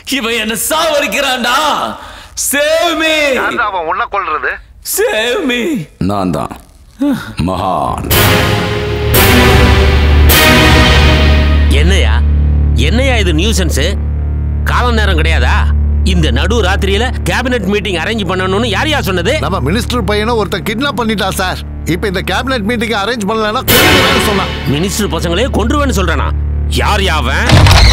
இவன் என்ன சாவடிக்கிறான்டா. Save me. அவன் உன்ன கொல்றது? Save me. நான் தான் மகான். என்னையா இது நியூசன்ஸ்? கால நேரம் கிடையாதா? இந்த நடு ராத்திரியில கேபினெட் மீட்டிங் அரேஞ்ச் பண்ணணும்னு யாரையா சொன்னது? நம்ம மினிஸ்டர் பையனை ஒருத்தன் கிட்னாப் பண்ணிட்டா சார். இப்போ இந்த கேபினெட் மீட்டிங் அரேஞ்ச் பண்ணலனா கொன்றுவேன்னு சொன்னான். மினிஸ்டர் பசங்களே கொன்றுவேன்னு சொல்றானா? யார் யாவன்?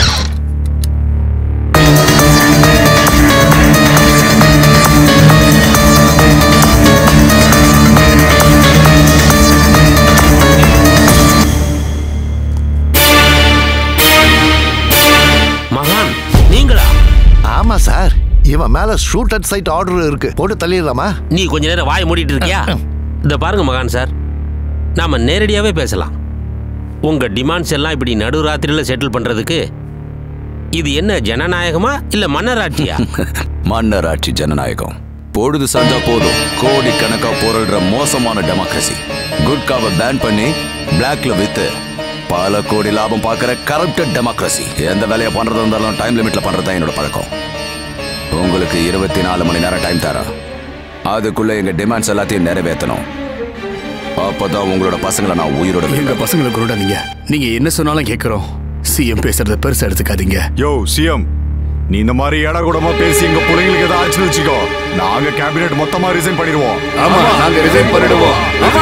மகான் நீங்களா? ஆமா சார். இவன் மேல ஷூட் அட் சைட் ஆர்டர் இருக்கு. போட்டு தள்ளிடலாமா? நீ கொஞ்ச நேரம் வாய் மூடிட்டு இருக்கியா? இந்த பாருங்க மகான் சார், நாம நேரடியாவே பேசலாம். உங்க டிமாண்ட்ஸ் எல்லாம் இப்படி நடுராத்திரியில செட்டில் பண்றதுக்கு இது என்ன ஜனநாயகமா இல்ல மன்னராட்சியா? மன்னராட்சி ஜனநாயகம். பொழுது சாஞ்சா போதும் கோடி கணக்கா பொருள்ற மோசமான டெமோக்ரஸி. குட்காவை பேன் பண்ணி பிளாக்ல வித்து பல கோடி லாபம் பார்க்கிற கரப்டட் டெமோக்ரஸி. எந்த வேலையை பண்றது இருந்தாலும் டைம் லிமிட்ல பண்றது தான் என்னோட பழக்கம். உங்களுக்கு 24 மணி நேரம் டைம் தரேன். அதுக்குள்ள எங்க டிமாண்ட்ஸ் எல்லாத்தையும் நிறைவேற்றணும். அப்பதான் உங்களோட பசங்களை நான் உயிரோட. எங்க பசங்களை குருடாதீங்க. நீங்க என்ன சொன்னாலும் கேட்கிறோம். சிஎம் பேசுறத பெருசா எடுத்துக்காதீங்க. யோ சிஎம், நீ இந்த மாதிரி ஏடா கூடமா பேசி எங்க பிள்ளைங்களுக்கு ஏதாவது ஆச்சுன்னு வச்சுக்கோ, நாங்க கேபினெட் மொத்தமா ரிசைன் பண்ணிடுவோம். ஆமா, நாங்க ரிசைன் பண்ணிடுவோம்.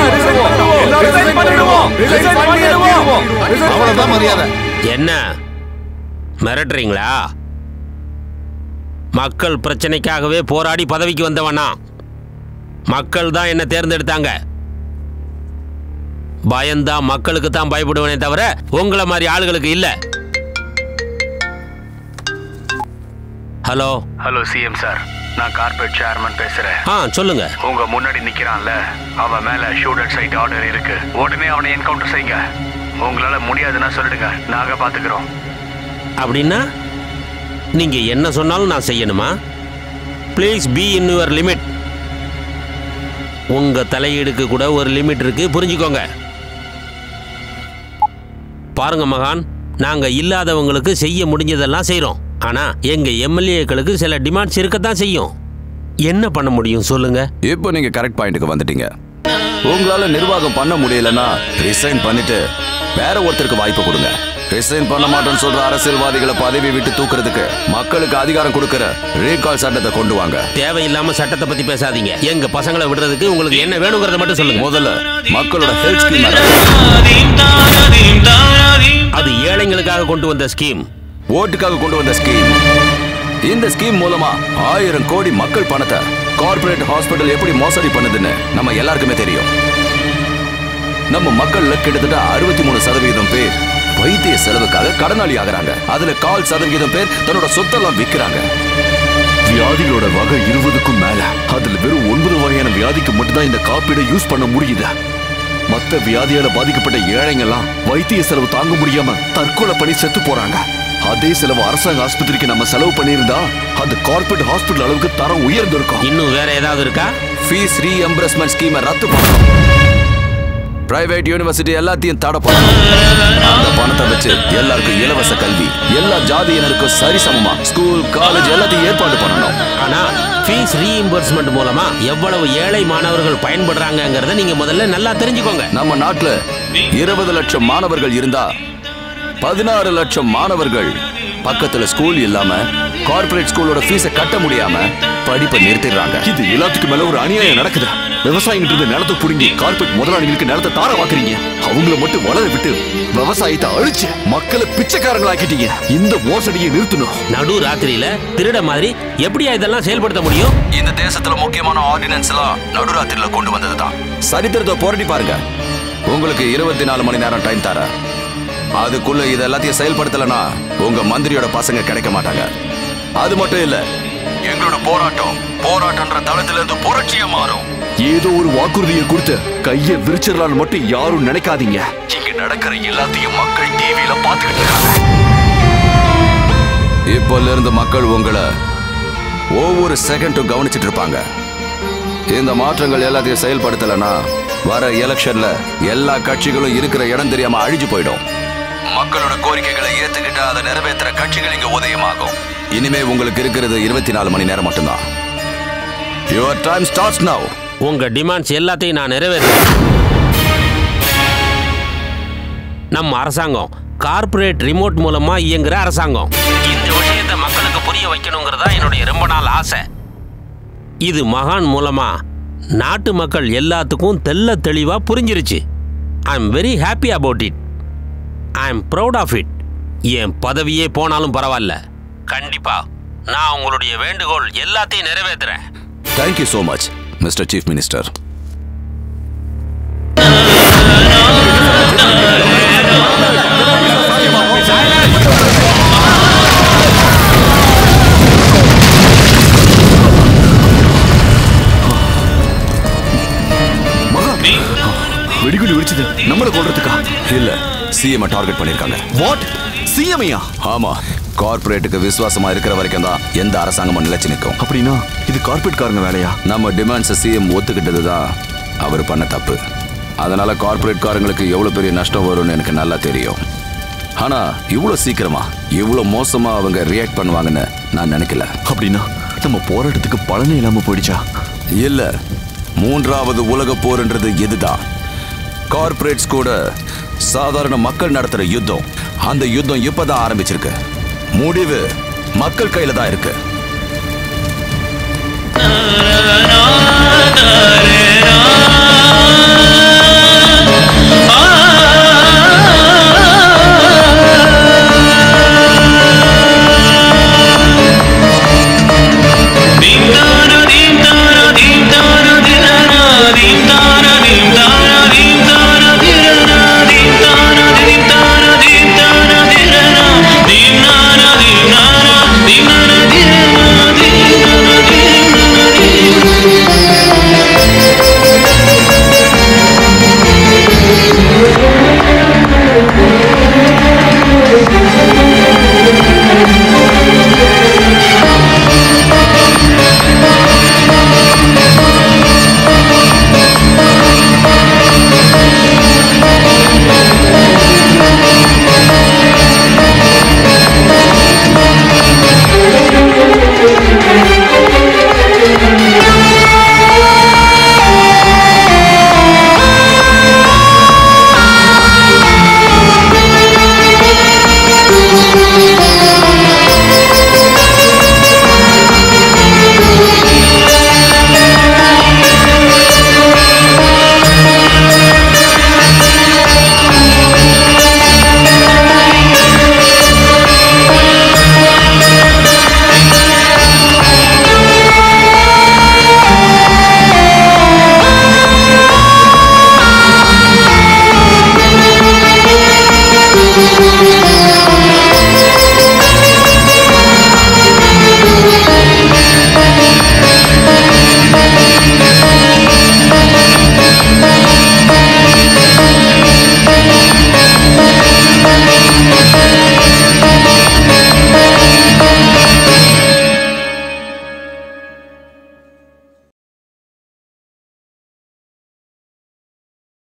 அவ்வளவுதான் மரியாதை. என்ன மிரட்டுறீங்களா? மக்கள் பிரச்சனைக்காகவே போராடி பதவிக்கு வந்தவனா? மக்கள் தான் என்ன தேர்ந்தெடுத்தாங்க. பயந்தா மக்களுக்கு தான் பயப்படுவனே தவிர உங்களை மாதிரி ஆளுகளுக்கு இல்ல. ஹலோ ஹலோ சிஎம் சார், நான் கார்பரேட் சேர்மன் பேசுறேன். சொல்லுங்க. உங்க முன்னாடி நிக்கிறான்ல, அவன் மேல ஷூட் அட் சைட் ஆர்டர் இருக்கு. உடனே அவனை என்கவுண்டர் செய்யுங்க. உங்களால முடியாதுன்னா சொல்லிடுங்க, நாங்க பாத்துக்கிறோம். அப்படின்னா நீங்க என்ன சொன்னாலும் நான் செய்யணுமா? Please be in your limit. உங்க தலையீடுக்கு கூட ஒரு லிமிட் இருக்கு, புரிஞ்சுக்கோங்க. பாருங்க மகான், நாங்க இல்லாதவங்களுக்கு செய்ய முடிஞ்சதெல்லாம் செய்றோம். ஆனா எங்க எம்எல்ஏக்களுக்கு சில டிமாண்ட்ஸ் இருக்கத்தான் செய்யும். என்ன பண்ண முடியும் சொல்லுங்க? இப்போ நீங்க கரெக்ட் பாயிண்ட்டுக்கு வந்துட்டீங்க. உங்களால நிர்வாகம் பண்ண முடியலன்னா ரிசைன் பண்ணிட்டு வேற ஒருத்தருக்கு வாய்ப்பு கொடுங்க. ரிசைன் பண்ண மாட்டேன்னு சொல்ற அரசியல்வாதிகளை பதவி விட்டு தூக்குறதுக்கு மக்களுக்கு அதிகாரம் கொடுக்கிற ரீகால் சட்டத்தை கொண்டு வாங்க. தேவையில்லாம சட்டத்தை பத்தி பேசாதீங்க. எங்க பசங்களை விடுறதுக்கு உங்களுக்கு என்ன வேணுங்கிறத மட்டும் சொல்லுங்க. முதல்ல மக்களோட ஹெல்த் ஸ்கீம். அது ஏழைங்களுக்காக கொண்டு வந்த ஸ்கீம், ஓட்டுக்காக கொண்டு வந்த ஸ்கீம். இந்த ஸ்கீம் மூலமா 1000 கோடி மக்கள் பணத்தை கார்ப்பரேட் ஹாஸ்பிட்டல் எப்படி மோசடி பண்ணுதுன்னு நம்ம எல்லாருக்குமே தெரியும். நம்ம மக்கள்ல கிட்டத்தட்ட 63% பேர் வைத்திய செலவுக்காக கடனாளி ஆகிறாங்க. அதுல 1/4% பேர் தன்னோட சொத்தெல்லாம் விற்கிறாங்க. வியாதிகளோட வகை 20க்கும் மேல. அதுல வெறும் 9 வகையான வியாதிக்கு மட்டும்தான் இந்த காப்பீடை யூஸ் பண்ண முடியுது. மத்த வியாதியால பாதிக்கப்பட்ட ஏழைங்கெல்லாம் வைத்திய செலவு தாங்க முடியாம தற்கொலை பண்ணி செத்து போறாங்க. அதே செலவு அரசாங்க ஆஸ்பத்திரிக்கு நம்ம செலவு பண்ணியிருந்தா அது கார்ப்பரேட் ஹாஸ்பிட்டல் அளவுக்கு தரம் உயர்ந்திருக்கும். இன்னும் வேற ஏதாவது இருக்கா? ஃபீஸ் ரீஎம்பர்ஸ்மென்ட் ஸ்கீமை ரத்து பண்ணணும். பிரைவேட் யூனிவர்சிட்டி எல்லாத்தையும் தடை பண்ணணும். அந்த பணத்தை வச்சு எல்லாருக்கும் இலவச கல்வி, எல்லா ஜாதியினருக்கும் சரிசமமா ஸ்கூல் காலேஜ் எல்லாத்தையும் ஏற்பாடு பண்ணணும். ஆனா ஃபீஸ் ரீஇம்பர்ஸ்மெண்ட் மூலமா எவ்வளவு ஏழை மாணவர்கள் பயன்படுறாங்கங்கறத நீங்க முதல்ல நல்லா தெரிஞ்சுக்கோங்க. நம்ம நாட்டுல 20 லட்சம் மாணவர்கள் இருந்தா 16 லட்சம் மாணவர்கள் பக்கத்துல ஸ்கூல் இல்லாம கார்ப்பரேட் ஸ்கூலோட ஃபீஸை கட்ட முடியாம படிப்பை நிறுத்திடுறாங்க. இது எல்லாத்துக்கும் மேல ஒரு அநியாயம் நடக்குது. விவசாயிகிட்ட இருந்து நிலத்தை புடுங்கி கார்ப்பரேட் முதலாளிகளுக்கு நிலத்தை தார வாக்குறீங்க. அவங்கள மட்டும் வளர விட்டு விவசாயத்தை அழிச்சு மக்களை பிச்சைக்காரங்களாக்கிட்டீங்க. இந்த மோசடியை நிறுத்தணும். நடு ராத்திரியில திருட மாதிரி எப்படியா இதெல்லாம் செயல்படுத்த முடியும்? இந்த தேசத்துல முக்கியமான ஆர்டினன்ஸ் எல்லாம் நடுராத்திரியில கொண்டு வந்ததுதான். சரித்திரத்தை புரட்டி பாருங்க. உங்களுக்கு 24 மணி நேரம் டைம் தர. அதுக்குள்ள இது எல்லாத்தையும் செயல்படுத்தலனா உங்க மந்திரியோட பசங்க கிடைக்க மாட்டாங்க. அது மட்டும் இல்ல, எங்களோட போராட்டம்ன்ற தளத்துல இருந்து புரட்சியா மாறும். ஏதோ ஒரு வாக்குறுதியை கொடுத்து கையை விரிச்சிடலான்னு மட்டும் யாரும் நினைக்காதீங்க. இங்க நடக்கிற எல்லாத்தையும் மக்கள் டிவியில பாத்துக்கிட்டு இருக்காங்க. இப்போல இருந்து மக்கள் உங்களை ஒவ்வொரு செகண்டும் கவனிச்சிட்டு இருப்பாங்க. இந்த மாற்றங்கள் எல்லாத்தையும் செயல்படுத்தலனா வர எலெக்ஷன்ல எல்லா கட்சிகளும் இருக்கிற இடம் தெரியாம அழிஞ்சு போயிடும். மக்களோட கோரிக்கைகளை ஏத்துக்கிட்டு அதை நிறைவேற்றுற கட்சிகள் இங்க உதயமாகும். இனிமே உங்களுக்கு இருக்கிறது 24 மணி நேரம் மட்டும்தான். Your time starts now. உங்க டிமாண்ட்ஸ் எல்லாத்தையும் நான் நிறைவேற்றுறேன். நம்ம அரசாங்கம் கார்ப்பரேட் ரிமோட் மூலமா இயங்குற அரசாங்கம். இந்த விஷயத்தை மக்களுக்கு புரிய வைக்கணுங்கிறதா என்னுடைய ரொம்ப நாள் ஆசை. இது மகான் மூலமா நாட்டு மக்கள் எல்லாத்துக்கும் தெல்ல தெளிவா புரிஞ்சிருச்சு. I am very happy about it. I am proud of it. என் பதவியே போனாலும் பரவாயில்ல, கண்டிப்பா நான் உங்களுடைய வேண்டுகோள் எல்லாத்தையும் நிறைவேற்றுறேன். Thank you so much, Mr. Chief Minister. வெடிகுண்டு வெடிச்சது நம்மள கொல்றதுக்கா? இல்ல, சிஎம் டார்கெட் பண்ணிருக்காங்க. வாட்? சிஎம்ஐயா? ஆமா, கார்ப்பரேட்டுக்கு விசுவாசமா இருக்கிற வரைக்கும் தான் எந்த அரசாங்கமும் நிலைச்சு நிற்கும். அப்படின்னா இது கார்ப்பரேட்காரங்க வேலையா? நம்ம டிமாண்ட்ஸை சிஎம் ஒத்துக்கிட்டது தான் அவர் பண்ண தப்பு. அதனால கார்ப்பரேட்காரங்களுக்கு எவ்வளவு பெரிய நஷ்டம் வரும்னு எனக்கு நல்லா தெரியும். ஆனா இவ்வளவு சீக்கிரமா இவ்வளவு மோசமா அவங்க ரியாக்ட் பண்ணுவாங்கன்னு நான் நினைக்கல. அப்படின்னா நம்ம போராட்டத்துக்கு பலனே இல்லாம போயிடுச்சா? இல்ல, 3வது உலக போர்ன்றது இதுதான். கார்ப்பரேட்ஸ் கூட சாதாரண மக்கள் நடத்துற யுத்தம். அந்த யுத்தம் இப்பதான் ஆரம்பிச்சிருக்கு. முடிவு மக்கள் கையில தான் இருக்கு.